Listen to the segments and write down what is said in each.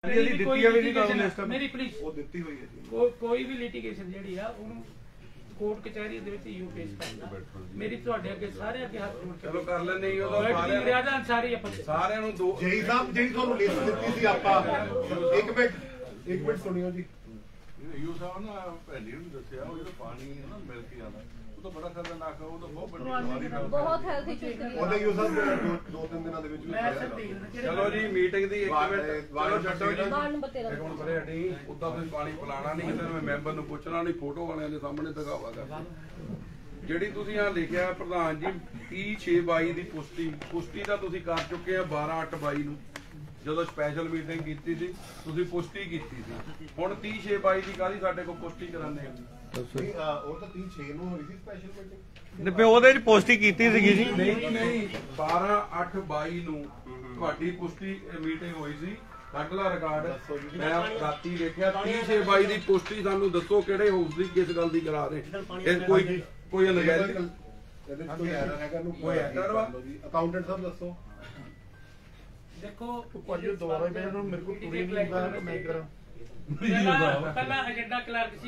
मेरी प्लीज कोई भी लिटिगेशन जी कोर्ट कचहरी यू पेश करना मेरी ਤੁਹਾਡੇ ਅੱਗੇ ਸਾਰੇ ਅੱਗੇ ਹੱਥ ਜੋੜ ਕੇ ਚਲੋ ਕਰ ਲੈਣੇ ਹੀ ਉਹਦਾ ਮਰਿਆਦਾ ਅਨਸਾਰੀ ਆਪਾਂ ਸਾਰਿਆਂ ਨੂੰ ਦੋ ਜੇਈ ਸਾਹਿਬ ਜਿਹੜੀ ਤੁਹਾਨੂੰ ਲਿਸਟ ਦਿੱਤੀ ਸੀ ਆਪਾਂ ਇੱਕ ਮਿੰਟ ਸੁਣਿਓ ਜੀ ਯੂ ਸਾਹਿਬ ਨਾ ਪਹਿਲੀ ਨੂੰ ਦੱਸਿਆ ਉਹ ਜਿਹੜਾ ਪਾਣੀ ਹੈ ਨਾ ਮਿਲ ਕੇ ਆਉਂਦਾ ਉਹ ਤਾਂ ਬੜਾ ਖਤਰਨਾਕ ਹੈ ਉਹ ਤਾਂ ਬਹੁਤ ਵੱਡੀ ਬਿਮਾਰੀ ਹੈ ਬਹੁਤ ਹੈਲਥ ਇਸ਼ੂਜ਼ ਦੀ ਉਹਦੇ ਯੂ ਸਾਹਿਬ 2-3 ਦਿਨਾਂ ਦੇ ਵਿੱਚ ਚਲੋ ਜੀ ਮੀਟਿੰਗ ਦੀ 1 ਮਿੰਟ ਚਲੋ ਛੱਡੋ ਜੀ ਇੱਕ ਹੁਣ ਕਰੇ ਹਟੀ ਉਦਾਂ ਤੁਸੀਂ ਪਾਣੀ ਪਿਲਾਣਾ ਨਹੀਂ ਤੇ ਮੈਂ ਮੈਂਬਰ ਨੂੰ ਪੁੱਛਣਾ ਨਹੀਂ ਫੋਟੋ ਵਾਲਿਆਂ ਦੇ ਸਾਹਮਣੇ ਦਿਖਾਵਾ ਕਰ ਜਿਹੜੀ ਤੁਸੀਂ ਆ ਲਿਖਿਆ ਪ੍ਰਧਾਨ ਜੀ 30/6/22 ਦੀ ਪੁਸ਼ਟੀ ਤਾਂ ਤੁਸੀਂ ਕਰ ਚੁੱਕੇ ਆ 12/8/22 ਨੂੰ ਜਦੋਂ ਸਪੈਸ਼ਲ ਮੀਟਿੰਗ ਕੀਤੀ ਸੀ ਤੁਸੀਂ ਪੁਸ਼ਟੀ ਕੀਤੀ ਸੀ ਹੁਣ 30/6/22 ਦੀ ਕਾਹਦੀ ਸਾਡੇ ਕੋਲ ਪੁਸ਼ਟੀ ਕਰਾਉਂਦੇ ਆ ਉਹ ਤਾਂ 30/6 ਨੂੰ ਹੋਈ ਸੀ ਸਪੈਸ਼ਲ ਮੀਟਿੰਗ ਉਹਦੇ ਚ ਪੁਸ਼ਟੀ ਕੀਤੀ ਸੀਗੀ ਜੀ ਨਹੀਂ 12/8/22 ਨੂੰ ਤੁਹਾਡੀ ਪੁਸ਼ਟੀ ਮੀਟਿੰਗ ਹੋਈ ਸੀ ਕੱਢ ਲਾ ਰਿਕਾਰਡ ਮੈਂ ਰਾਤੀ ਦੇਖਿਆ 30/6/22 ਦੀ ਪੁਸ਼ਟੀ ਸਾਨੂੰ ਦੱਸੋ ਕਿਹੜੇ ਹਾਊਸ ਦੀ ਕਿਸ ਗੱਲ ਦੀ ਕਰਾ ਰਹੇ ਇਹ ਕੋਈ ਨਜਾਇਜ਼ ਕੋਈ ਐਰਰ ਵਾ ਅਕਾਊਂਟੈਂਟ ਸਾਹਿਬ ਦੱਸੋ देखो दोबारा मेरे को पूरी नहीं मैं करा पहला एजेंडा क्लर्क सी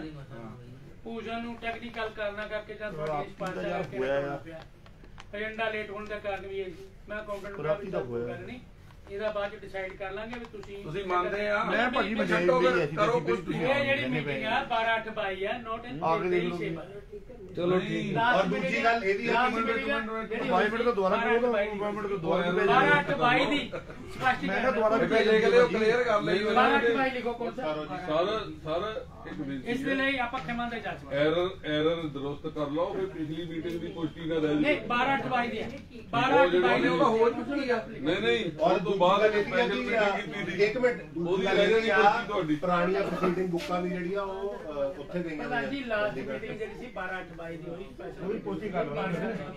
पूजा ਨੂੰ ਟੈਕਨੀਕਲ ਕਰਨਾ ਕਰਕੇ ਜਾਂ ਤੁਹਾਡੀ ਸਪਾਂਸਰ एजेंडा लेट होने ਦਾ ਕਾਰਨ ਵੀ ਹੈ ਮੈਂ ਅਕਾਊਂਟੈਂਟ ਨੂੰ ਕਰਨੀ ਇਹਦਾ ਬਾਅਦ ਚ ਡਿਸਾਈਡ ਕਰ ਲਾਂਗੇ ਵੀ ਤੁਸੀਂ ਮੰਨਦੇ ਆ ਮੈਂ ਭਾਜੀ ਕਰੋ ਕੁਝ ਇਹ ਜਿਹੜੀ ਮੀਟਿੰਗ ਆ 12/8/22 ਆ ਨੋਟ ਇਨ 23/6 ਚਲੋ ਠੀਕ ਔਰ ਦੂਜੀ ਗੱਲ ਇਹਦੀ 5 ਮਿੰਟ ਤੋਂ ਦੁਬਾਰਾ ਕਰੋ 5 ਮਿੰਟ ਤੋਂ ਦੁਬਾਰਾ 12/8/22 ਦੀ ਸਪਸ਼ਟੀਕਰਨ ਮੈਂ ਦੁਬਾਰਾ ਲਿਖ ਲਿਓ ਕਲੀਅਰ ਕਰ ਲਈ 12/8/22 ਲਿਖੋ ਕੌਣ ਸਰ ਇਸ ਵੇਲੇ ਆਪਾਂ ਖਿਮਾ ਦੇ ਜਾਂਚ ਐਰਰ ਦਰੁਸਤ ਕਰ ਲਓ ਫਿਰ ਪਿਛਲੀ ਮੀਟਿੰਗ ਦੀ ਪੁਸ਼ਟੀ ਕਰ ਨਹੀਂ 12/8/22 ਦੀ 12/8/22 ਉਹਦਾ ਹੋ ਚੁੱਕੀ ਆ ਨਹੀਂ ਔਰ ਤੋਂ ਬਾਅਦ ਸਪੈਸ਼ਲ ਮੀਟਿੰਗ ਕੀਤੀ ਸੀ 1 ਮਿੰਟ ਉਹਦੀ ਰਹਿ ਜਾਣੀ ਤੁਹਾਡੀ ਪੁਰਾਣੀਆਂ ਪ੍ਰੋਸੀਡਿੰਗ ਬੁੱਕਾਂ ਵੀ ਜਿਹੜੀਆਂ ਉਹ ਉੱਥੇ ਗਈਆਂ ਨੇ ਜੀ ਲਾਸਟ ਮੀਟਿੰਗ ਜਿਹੜੀ ਸੀ 12/8/22 ਦੀ ਹੋਈ ਸਪੈਸ਼ਲ ਉਹਦੀ ਪੁਸ਼ਟੀ ਕਰ ਲਓ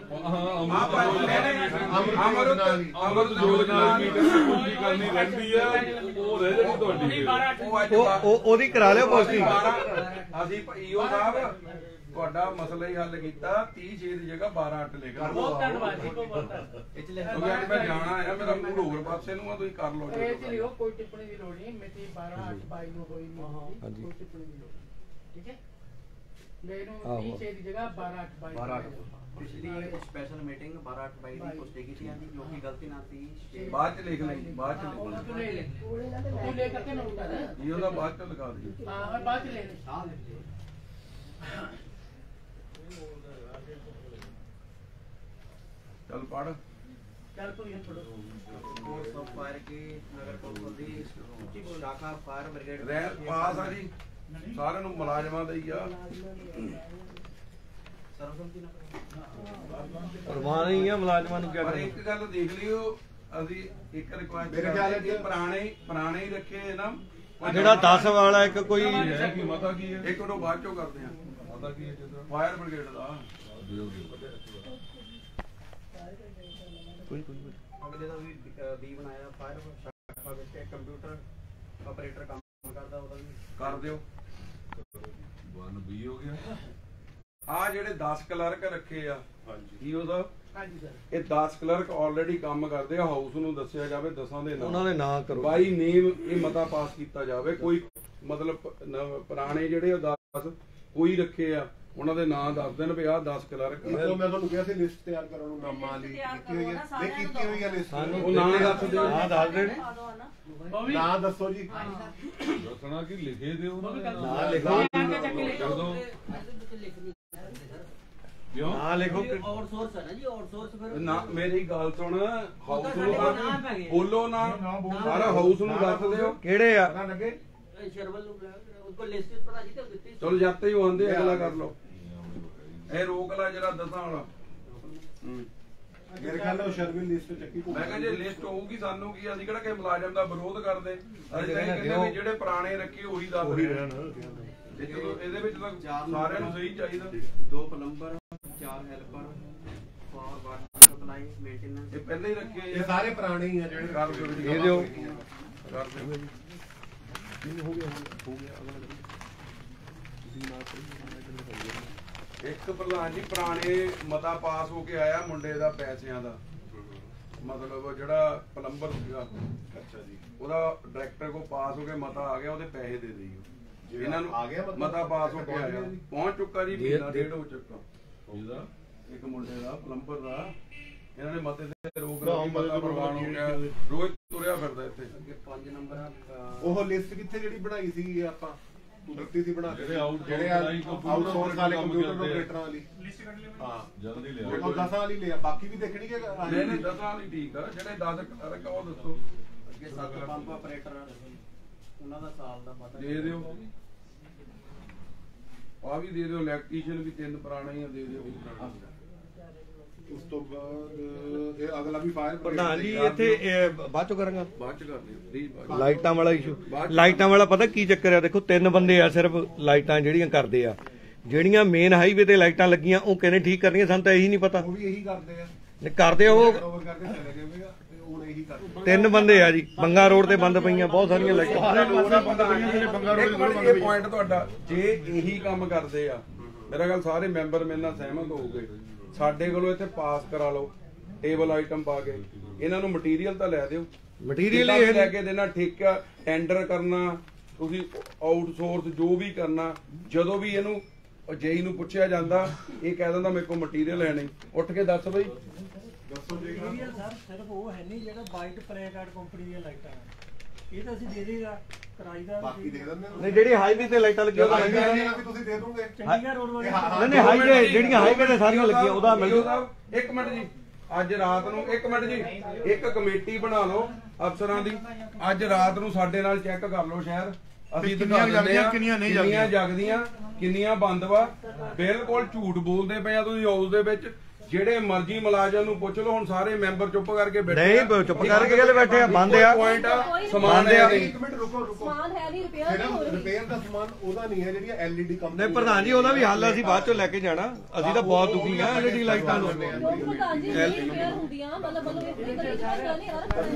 ਅਮਰ ਜੋਤ ਨਾਲ ਮੀਟਿੰਗ ਦੀ ਪੁਸ਼ਟੀ ਕਰਨੀ ਰਹਿੰਦੀ ਆ ਉਹ ਰਹਿ ਜਾਣੀ ਤੁਹਾਡੀ ਉਹਦੀ ਕਰਾ ਲਿਓ ਪੁਸ਼ਟੀ ਅਸੀਂ ਈਓ ਸਾਹਿਬ ਤੁਹਾਡਾ ਮਸਲਾ ਹੀ ਹੱਲ ਕੀਤਾ 30/6 ਦੀ ਜਗ੍ਹਾ 12/8 ਲਿਖ ਲਓ ਬਹੁਤ ਧੰਨਵਾਦ ਜੀ ਬਹੁਤ ਧੰਨਵਾਦ ਮੈਂ ਜਾਣਾ ਆ ਮੇਰਾ ਮੂਡ ਹੋਰ ਪਾਸੇ ਨੂੰ ਆ ਤੁਸੀਂ ਕਰ ਲਓ ਇਹ ਚ ਲਿਓ ਕੋਈ ਟਿੱਪਣੀ ਦੀ ਲੋੜ ਨਹੀਂ ਮਿਤੀ 12/8/22 ਨੂੰ ਹੋਈ ਨਹੀਂ ਕੋਈ ਟਿੱਪਣੀ ਦੀ ਲੋੜ ਠੀਕ ਹੈ ਮੈਨੂੰ 30/6 ਦੀ ਜਗ੍ਹਾ 12/8/22 ਪਿਛਲੀ ਸਪੈਸ਼ਲ ਮੀਟਿੰਗ 12/8/22 ਦੀ ਪੁਸ਼ਟੀ ਕੀਤੀ ਜਾਂਦੀ ਜੋ ਕਿ ਗਲਤੀ ਨਾਲ 30/6 ਬਾਅਦ ਚ ਲਿਖ ਲਈ ਬਾਅਦ ਚ ਲਿਖ ਤੂੰ ਲੈ ਕਰਕੇ ਨੋਟ ਕਰ ਇਹ ਉਹਦਾ ਬਾਅਦ ਚ ਲਿਖਾ ਦਿਓ ਹਾਂ ਬਾਅਦ ਚ ਲੈ ਲੈ चल पढ़ चल तो ये पढ़ो फोर्स ऑफ फायर की नगर कौंसिल दी शाखा फायर ब्रिगेड रैल पास आ जी सारे नु मुलाजमां दा ही आ ਸਰਵਸੰਮਤੀ ਨਾਲ ਪਰਵਾਹ ਨਹੀਂ ਆ ਮੁਲਾਜ਼ਮਾਂ ਨੂੰ ਕਿਆ ਪਰ ਇੱਕ ਗੱਲ ਦੇਖ ਲਿਓ ਅਸੀਂ ਇੱਕ ਰਿਕੁਐਸਟ ਮੇਰੇ ਖਿਆਲ ਹੈ ਪੁਰਾਣੇ ਹੀ ਰੱਖੇ ਨਾ ਜਿਹੜਾ 10 ਵਾਲਾ ਇੱਕ ਕੋਈ ਹੈ ਕਿ ਮਤਾ ਕੀ ਹੈ ਇੱਕ ਨੂੰ ਬਾਅਦ ਚੋਂ ਕਰਦੇ ਆ ਮਤਾ ਕੀ ਹੈ ਜਿੱਦਾਂ ਫਾਇਰ ਬ੍ਰਿਗੇਡ ਦਾ ਅਗਲੇ ਦਾ ਵੀ ਬਣਾਇਆ ਫਾਇਰ ਸ਼ਾਖਾ ਵਿੱਚ ਕੰਪਿਊਟਰ ਆਪਰੇਟਰ ਕੰਮ ਕਰਦਾ ਉਹਦਾ ਵੀ ਕਰ ਦਿਓ 1B ਹੋ ਗਿਆ ਆ ਜਿਹੜੇ 10 ਕਲਰਕ ਰੱਖੇ ਆ ਹਾਂਜੀ ਕੀ ਉਹਦਾ ਹਾਂਜੀ ਸਰ ਇਹ 10 ਕਲਰਕ ਆਲਰੇਡੀ ਕੰਮ ਕਰਦੇ ਆ ਹਾਊਸ ਨੂੰ ਦੱਸਿਆ ਜਾਵੇ 10 ਦੇ ਨਾਮ ਉਹਨਾਂ ਦੇ ਨਾਂ ਕਰੋ ਬਾਈ ਨੇਮ ਇਹ ਮਤਾ ਪਾਸ ਕੀਤਾ ਜਾਵੇ ਕੋਈ ਮਤਲਬ ਪੁਰਾਣੇ ਜਿਹੜੇ 10 ਕੋਈ ਰੱਖੇ ਆ ਉਹਨਾਂ ਦੇ ਨਾਂ ਦੱਸ ਦੇਣ ਵੀ ਆਹ 10 ਕਲਰਕ ਮੈਂ ਤੁਹਾਨੂੰ ਕਿਹਾ ਸੀ ਲਿਸਟ ਤਿਆਰ ਕਰਨ ਨੂੰ ਨਾਮਾਂ ਲਈ ਕੀਤੀ ਹੋਈ ਹੈ ਲਿਸਟ ਉਹ ਨਾਂ ਦੱਸ ਦਿਓ ਨਾਂ ਦੱਸ ਦੇਣ ਨਾਂ ਦੱਸੋ ਜੀ ਦੱਸਣਾ ਕਿ ਲਿਖੇ ਦਿਓ ਨਾਂ ਲਿਖੋ ਜਦੋਂ ਕਿਉਂ ਨਾਂ ਲਿਖੋ ਆਊਟਸੋਰਸ ਹੈ ਨਾ ਜੀ ਆਊਟਸੋਰਸ ਫਿਰ ਨਾ ਮੇਰੀ ਗੱਲ ਸੁਣ ਹਾਊਸ ਨੂੰ ਬੋਲੋ ਨਾ ਸਾਰਾ ਹਾਊਸ ਨੂੰ ਦੱਸ ਦਿਓ ਕਿਹੜੇ ਆ ਪਤਾ ਲੱਗੇ ਸ਼ਰਵਲ ਨੂੰ ਉनको ਲਿਸਟ ਪਤਾ ਜੀ ਤੇ ਦਿੱਤੀ ਚਲੋ ਜਦ ਹੀ ਆਉਂਦੇ ਅਗਲਾ ਕਰ ਲਓ ਇਹ ਰੋਕ ਲਾ ਜਿਹੜਾ 10 ਵਾਲਾ ਮੇਰੇ ਖਿਆਲ ਨਾਲ ਸ਼ਰਵਿਲ ਲਿਸਟ ਚੱਕੀ ਮੈਂ ਕਹਿੰਦਾ ਜੇ ਲਿਸਟ ਹੋਊਗੀ ਸਾਨੂੰ ਕੀ ਅਸੀਂ ਕਿਹੜਾ ਕਿ ਮੁਲਾਜ਼ਮ ਦਾ ਵਿਰੋਧ ਕਰਦੇ ਅਸੀਂ ਤਾਂ ਕਹਿੰਦੇ ਵੀ ਜਿਹੜੇ ਪੁਰਾਣੇ ਰੱਖੇ ਉਹੀ ਦੱਸ ਰਹੇ ਇਹਦੇ ਵਿੱਚ ਤਾਂ ਸਾਰਿਆਂ ਨੂੰ ਸਹੀ ਚਾਹੀਦਾ 2 plumber 4 helper for water supply maintenance ਇਹ ਪਹਿਲਾਂ ਹੀ ਰੱਖੇ ਇਹ ਸਾਰੇ ਪੁਰਾਣੇ ਹੀ ਆ ਜਿਹੜੇ ਕਰ ਦਿਓ ਇਹ ਦਿਓ ਕਰ ਦਿਓ ਹੋ ਗਿਆ ਅਗਲਾ ਇੱਕ ਪ੍ਰਧਾਨ ਜੀ ਪੁਰਾਣੇ ਮਤਾ ਪਾਸ ਹੋ ਕੇ ਆਇਆ ਮੁੰਡੇ ਦਾ ਪੈਸਿਆਂ ਦਾ ਮਤਲਬ ਜਿਹੜਾ ਪਲੰਬਰ ਸੀਗਾ ਅੱਛਾ ਜੀ, ਉਹਦਾ ਡਾਇਰੈਕਟਰ ਕੋ ਪਾਸ ਹੋ ਕੇ ਮਤਾ ਆ ਗਿਆ, ਉਹਦੇ ਪੈਸੇ ਦੇ ਦੇਈਓ ਇਹਨਾਂ ਨੂੰ। ਆ ਗਿਆ ਮਤਾ ਪਾਸ ਹੋ ਕੇ ਆਇਆ, ਪਹੁੰਚ ਚੁੱਕਾ ਜੀ, ਮਹੀਨਾ ਡੇਢ ਹੋ ਚੁੱਕਾ। ਇਹਦਾ ਇੱਕ ਮੁੰਡੇ ਦਾ ਪਲੰਬਰ ਦਾ ਇਹਨਾਂ ਨੇ ਮਤੇ ਤੇ ਰੋਕ ਲਾਈ, ਮਤਾ ਪ੍ਰਵਾਨ ਹੋ ਗਿਆ, ਰੋਜ਼ ਤੁਰਿਆ ਫਿਰਦਾ ਇੱਥੇ। ਅੱਗੇ 5 ਨੰਬਰ ਉਹ ਲਿਸਟ ਕਿੱਥੇ ਜਿਹੜੀ ਬਣਾਈ ਸੀ ਆਪਾਂ ਤੂੰ ਦਿੱਤੀ ਸੀ ਬਣਾ ਕੇ, ਜਿਹੜੇ ਜਿਹੜੇ ਆਊਟਸੋਰਸ ਵਾਲੇ ਕੰਪਿਊਟਰ ਆਪਰੇਟਰਾਂ ਵਾਲੀ ਹਾਂ ਜਲਦੀ ਲਿਆ ਉਹ 10 ਵਾਲੀ ਲਿਆ, ਬਾਕੀ ਵੀ ਦੇਖਣੀ ਕਿ ਨਹੀਂ ਨਹੀਂ 10 ਵਾਲੀ ਠੀਕ ਆ, ਜਿਹੜੇ 10 ਉਹ ਦੱਸੋ ਅੱਗੇ 7 ਪੰਪ ਆਪਰੇਟਰ ਉਹਨਾਂ ਦਾ ਸਾਲ ਦਾ ਪਤਾ ਦੇ ਦਿਓ। ਆ ਵੀ ਦੇ ਦਿਓ, ਇਲੈਕਟ੍ਰੀਸ਼ੀਅਨ ਵੀ 3 ਪੁਰਾਣੇ ਹੀ ਆ, ਦੇ ਦਿਓ। ਉਸ ਤੋਂ ਬਾਅਦ ਇਹ ਅਗਲਾ ਵੀ ਫਾਇਰ ਪ੍ਰਧਾਨ ਜੀ ਇੱਥੇ ਬਾਅਦ ਚੋਂ ਕਰਾਂਗਾ। ਬਾਅਦ ਚ ਕਰ ਦਿਓ ਪਲੀਜ਼, ਬਾਅਦ ਚ। ਲਾਈਟਾਂ ਵਾਲਾ ਇਸ਼ੂ, ਲਾਈਟਾਂ ਵਾਲਾ ਪਤਾ ਕੀ ਚੱਕਰ ਆ? ਦੇਖੋ 3 ਬੰਦੇ ਆ ਸਿਰਫ ਲਾਈਟਾਂ ਜਿਹੜੀਆਂ ਕਰਦੇ ਆ, ਜਿਹੜੀਆਂ ਮੇਨ ਹਾਈਵੇ ਤੇ ਲਾਈਟਾਂ ਲੱਗੀਆਂ ਉਹ ਕਹਿੰਦੇ ਠੀਕ ਕਰਨੀਆਂ, ਸਾਨੂੰ ਤਾਂ ਇਹੀ ਨਹੀਂ ਪਤਾ। ਉਹ ਵੀ ਇਹੀ ਕਰਦੇ ਆ, ਕਰਦੇ ਉਹ ਓਵਰ ਕਰਕੇ ਚਲੇ ਗਏ ਵੇ ਤੇ ਹੁਣ ਇਹੀ ਕਰਦੇ। 3 ਬੰਦੇ ਆ ਜੀ, ਬੰਗਾ ਰੋਡ ਤੇ ਬੰਦ ਪਈਆਂ ਬਹੁਤ ਸਾਰੀਆਂ ਲਾਈਟਾਂ। ਇਹ ਪੁਆਇੰਟ ਤੁਹਾਡਾ, ਜੇ ਇਹੀ ਕੰਮ ਕਰਦੇ ਆ, ਮੇਰਾ ਗੱਲ ਸਾਰੇ ਮੈਂਬਰ ਮੇਰੇ ਨਾਲ ਸਹਿਮਤ ਹੋਊਗੇ, ਸਾਡੇ ਕੋਲੋਂ ਇੱਥੇ ਪਾਸ ਕਰਾ ਲਓ ਟੇਬਲ ਆਈਟਮ ਪਾ ਕੇ, ਇਹਨਾਂ ਨੂੰ ਮਟੀਰੀਅਲ ਤਾਂ ਲੈ ਦਿਓ। ਮਟੀਰੀਅਲ ਹੀ ਲੈ ਕੇ ਦੇਣਾ, ਠੇਕਾ ਟੈਂਡਰ ਕਰਨਾ, ਤੁਸੀਂ ਆਊਟਸੋਰਸ ਜੋ ਵੀ ਕਰਨਾ, ਜਦੋਂ ਵੀ ਇਹਨੂੰ ਜੇਈ ਨੂੰ ਪੁੱਛਿਆ ਜਾਂਦਾ ਇਹ ਕਹਿ ਦਿੰਦਾ ਮੇਰੇ ਕੋਲ ਮਟੀਰੀਅਲ ਹੈ ਨਹੀਂ। ਉੱਠ ਕੇ ਦੱਸ ਬਈ, ਦੱਸੋ ਜੀ। ਮਟੀਰੀਅਲ ਸਰ ਸਿਰਫ ਉਹ ਹੈ ਨਹੀਂ ਜਿਹੜਾ ਵਾਈਟ ਪਲੇਕਾਰਡ ਕੰਪਨੀ ਦੀਆਂ ਲਾਈਟਾਂ ਇਹ ਤਾਂ ਅਸੀਂ ਦੇ ਦੇਗਾ ਕਿਰਾਏ ਦਾ ਬਾਕੀ ਦੇ ਦਿੰਦੇ ਨੇ ਨਹੀਂ ਜਿਹੜੀ ਹਾਈਵੇ ਤੇ ਲਾਈਟਾਂ ਲੱਗੀਆਂ ਉਹਦਾ ਵੀ ਨਹੀਂ ਤੁਸੀਂ ਦੇ ਦੋਗੇ। ਚੰਡੀਗੜ੍ਹ ਰੋਡ ਵਾਲੇ ਨਹੀਂ ਹਾਈਵੇ ਜਿਹੜੀਆਂ ਹਾਈਵੇ ਤੇ ਸਾਰੀਆਂ ਲੱਗੀਆਂ ਉਹਦਾ ਮਿਲ ਜੂ। ਇੱਕ ਮਿੰਟ ਜੀ, ਅੱਜ ਰਾਤ ਨੂੰ ਇੱਕ ਮਿੰਟ ਜੀ, ਇੱਕ ਕਮੇਟੀ ਬਣਾ ਲਓ ਅਫਸਰਾਂ ਦੀ, ਅੱਜ ਰਾਤ ਨੂੰ ਸਾਡੇ ਨਾਲ ਚੈੱਕ ਕਰ ਲਓ ਸ਼ਹਿਰ, ਅਸੀਂ ਦਿਖਾ ਦਿੰਦੇ ਆ ਕਿੰਨੀਆਂ ਜਗਦੀਆਂ ਕਿੰਨੀਆਂ ਬੰਦ ਵਾ। ਬਿਲਕੁਲ ਝੂਠ ਬੋਲਦੇ ਪਏ ਆ ਤੁਸੀਂ ਹਾਊਸ ਦੇ ਵਿੱਚ, ਜਿਹੜੇ ਮਰਜ਼ੀ ਮੁਲਾਜ਼ਮ ਨੂੰ ਪੁੱਛ ਲਓ, ਹੁਣ ਸਾਰੇ ਮੈਂਬਰ ਚੁੱਪ ਕਰਕੇ ਬੈਠੇ ਨਹੀਂ ਚੁੱਪ ਕਰਕੇ ਕਹਿੰਦੇ ਬੈਠੇ ਆ, ਬੰਦ ਆ ਪੁਆਇੰਟ ਆ, ਸਮਾਨ ਆ। ਇੱਕ ਮਿੰਟ ਰੁਕੋ ਸਮਾਨ ਹੈ ਨਹੀਂ, ਰਿਪੇਅਰ ਨਹੀਂ ਹੋ ਰਹੀ। ਰਿਪੇਅਰ ਦਾ ਸਮਾਨ ਉਹਦਾ ਨਹੀਂ ਹੈ, ਜਿਹੜੀਆਂ LED ਕੰਪਨੀ ਨਹੀਂ ਪ੍ਰਧਾਨ ਜੀ ਉਹਦਾ ਵੀ ਹੱਲ ਅਸੀਂ ਬਾਅਦ ਚੋਂ ਲੈ ਕੇ ਜਾਣਾ, ਅਸੀਂ ਤਾਂ ਬਹੁਤ ਦੁਖੀ ਆ LED ਲਾਈਟਾਂ ਨੂੰ। ਕਿਉਂਕਿ ਪ੍ਰਧਾਨ ਜੀ ਨਹੀਂ ਰਿਪੇਅਰ ਹੁੰਦੀਆਂ, ਮਤਲਬ ਇਹ ਪੂਰੀ ਤਰੀਕੇ ਨਾਲ ਨਹੀਂ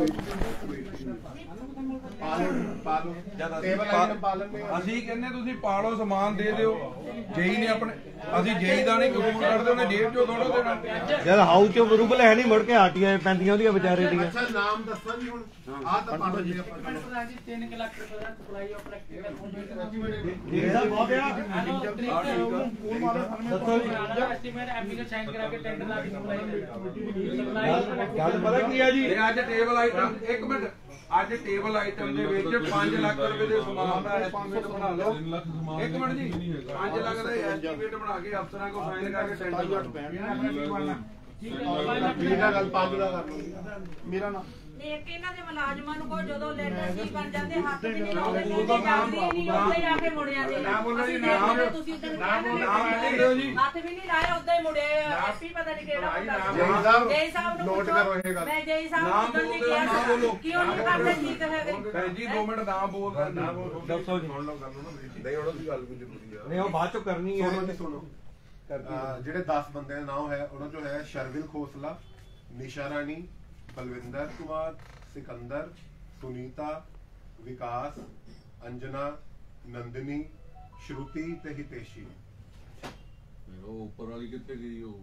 ਪਾਲੋ ਟੇਬਲ ਆਈਟਮ ਪਾਲਣ ਨੇ ਅਸੀਂ ਕਹਿੰਦੇ ਤੁਸੀਂ ਪਾ ਲਓ, ਸਮਾਨ ਦੇ ਦਿਓ। ਜੇਈ ਨੇ ਆਪਣੇ, ਅਸੀਂ ਜੇਈ ਦਾ ਨਹੀਂ ਕਬੂਲ ਕਰਦੇ, ਉਹਨੇ ਜੇਬ ਚੋਂ ਥੋੜਾ ਦੇਣਾ। ਜਦ ਹਾਊਸ ਚੋਂ ਰੂਬਲ ਹੈ ਨਹੀਂ, ਮੁੜ ਕੇ ਆਟੀਆਂ ਪੈਂਦੀਆਂ ਉਹਦੀਆਂ ਵਿਚਾਰੇ ਦੀਆਂ। ਅੱਛਾ ਨਾਮ ਦੱਸੋ ਜੀ ਹੁਣ, ਆਹ ਤਾਂ ਪਾ ਦਿੰਦੇ ਆਪਾਂ। ਪ੍ਰਧਾਨ ਜੀ 3 ਲੱਖ ਰੁਪਏ ਦਾ ਸਪਲਾਈ ਆਫ ਇਲੈਕਟ੍ਰੀਕਲ ਇਹਦਾ ਬਹੁਤ ਆ। ਦੱਸੋ ਜੀ ਐਸਟੀਮੇਟ ਐਪਲੀਕੇਸ਼ਨ ਸਾਈਨ ਕਰਾ ਕੇ ਟੈਂਡਰ ਲਾ ਕੇ ਸਪਲਾਈ ਗੱਲ ਪਤਾ ਕੀ ਆ ਜੀ, ਇਹ ਅੱਜ ਟੇਬਲ ਆਈਟਮ, ਇੱਕ ਮਿੰਟ, ਅੱਜ ਟੇਬਲ ਆਈਟਮ ਦੇ ਵਿੱਚ 5 ਲੱਖ ਰੁਪਏ ਦੇ ਸਮਾਨ ਦਾ ਐਸਟੀਮੇਟ ਬਣਾ ਲਓ। ਇੱਕ ਮਿੰਟ ਜੀ, 5 ਲੱਖ ਦਾ ਐਸਟੀਮੇਟ ਬਣਾ ਕੇ ਅਫਸਰਾਂ ਕੋਲ ਸਾਈਨ ਕਰਕੇ ਟੈਂਡਰ ਠੀਕ ਆ, ਗੱਲ 5 ਦਾ ਕਰ ਲਓ। ਮੇਰਾ ਨਾਮ ਦੇਖ ਕੇ ਇਹਨਾਂ ਦੇ ਮੁਲਾਜ਼ਮਾਂ ਨੂੰ ਕੋ ਜਦੋਂ ਲੈਟਰ ਸੀ ਬਣ ਜਾਂਦੇ ਹੱਥ ਵੀ ਨਹੀਂ ਲਾਉਂਦੇ, ਕਹਿੰਦੇ ਜਾਂਦੀ ਨਹੀਂ, ਉੱਥੇ ਜਾ ਕੇ ਮੁੜ ਜਾਂਦੇ ਨੇ। ਅਸੀਂ ਦੇਖਦੇ ਤੁਸੀਂ ਉਧਰ ਹੱਥ ਵੀ ਨਹੀਂ ਲਾਇਆ, ਉੱਦਾਂ ਹੀ ਮੁੜੇ। ਐਸਪੀ ਪਤਾ ਨਹੀਂ ਕਿਹੜਾ ਹੁੰਦਾ, ਜੈ ਸਾਹਿਬ ਨੂੰ ਨੋਟ ਕਰੋ ਇਹ ਗੱਲ। ਮੈਂ ਜੈ ਸਾਹਿਬ ਨੂੰ ਉਦੋਂ ਦੀ ਕਿਹਾ ਕਿਉਂ ਨਹੀਂ ਕਰਦੇ ਠੀਕ ਹੈਗੇ। ਭੈਣ ਜੀ 2 ਮਿੰਟ ਨਾ ਬੋਲ ਦੱਸੋ ਜੀ। ਨਹੀਂ ਉਹਨਾਂ ਦੀ ਗੱਲ ਵੀ ਜ਼ਰੂਰੀ ਆ। ਨਹੀਂ ਉਹ ਬਾਅਦ ਚੋਂ ਕਰਨੀ ਹੈ। ਸੁਣੋ ਜੀ ਸੁਣੋ, ਜਿਹੜੇ 10 ਬੰਦਿਆਂ ਦੇ ਨਾਮ ਹੈ ਉਹਨਾਂ ਚੋਂ ਹੈ ਸ਼ਰਵਿਲ ਖੋਸਲਾ, ਨਿਸ਼ਾ ਰਾਣੀ, ਬਲਵਿੰਦਰ ਕੁਮਾਰ, ਸਿਕੰਦਰ, ਸੁਨੀਤਾ, ਵਿਕਾਸ, ਅੰਜਨਾ, ਨੰਦਨੀ, ਸ਼ਰੂਤੀ ਤੇ ਹਿਤੇਸ਼ੀ। ਉਹ ਉੱਪਰ ਵਾਲੀ ਕਿੱਥੇ ਗਈ? ਉਹ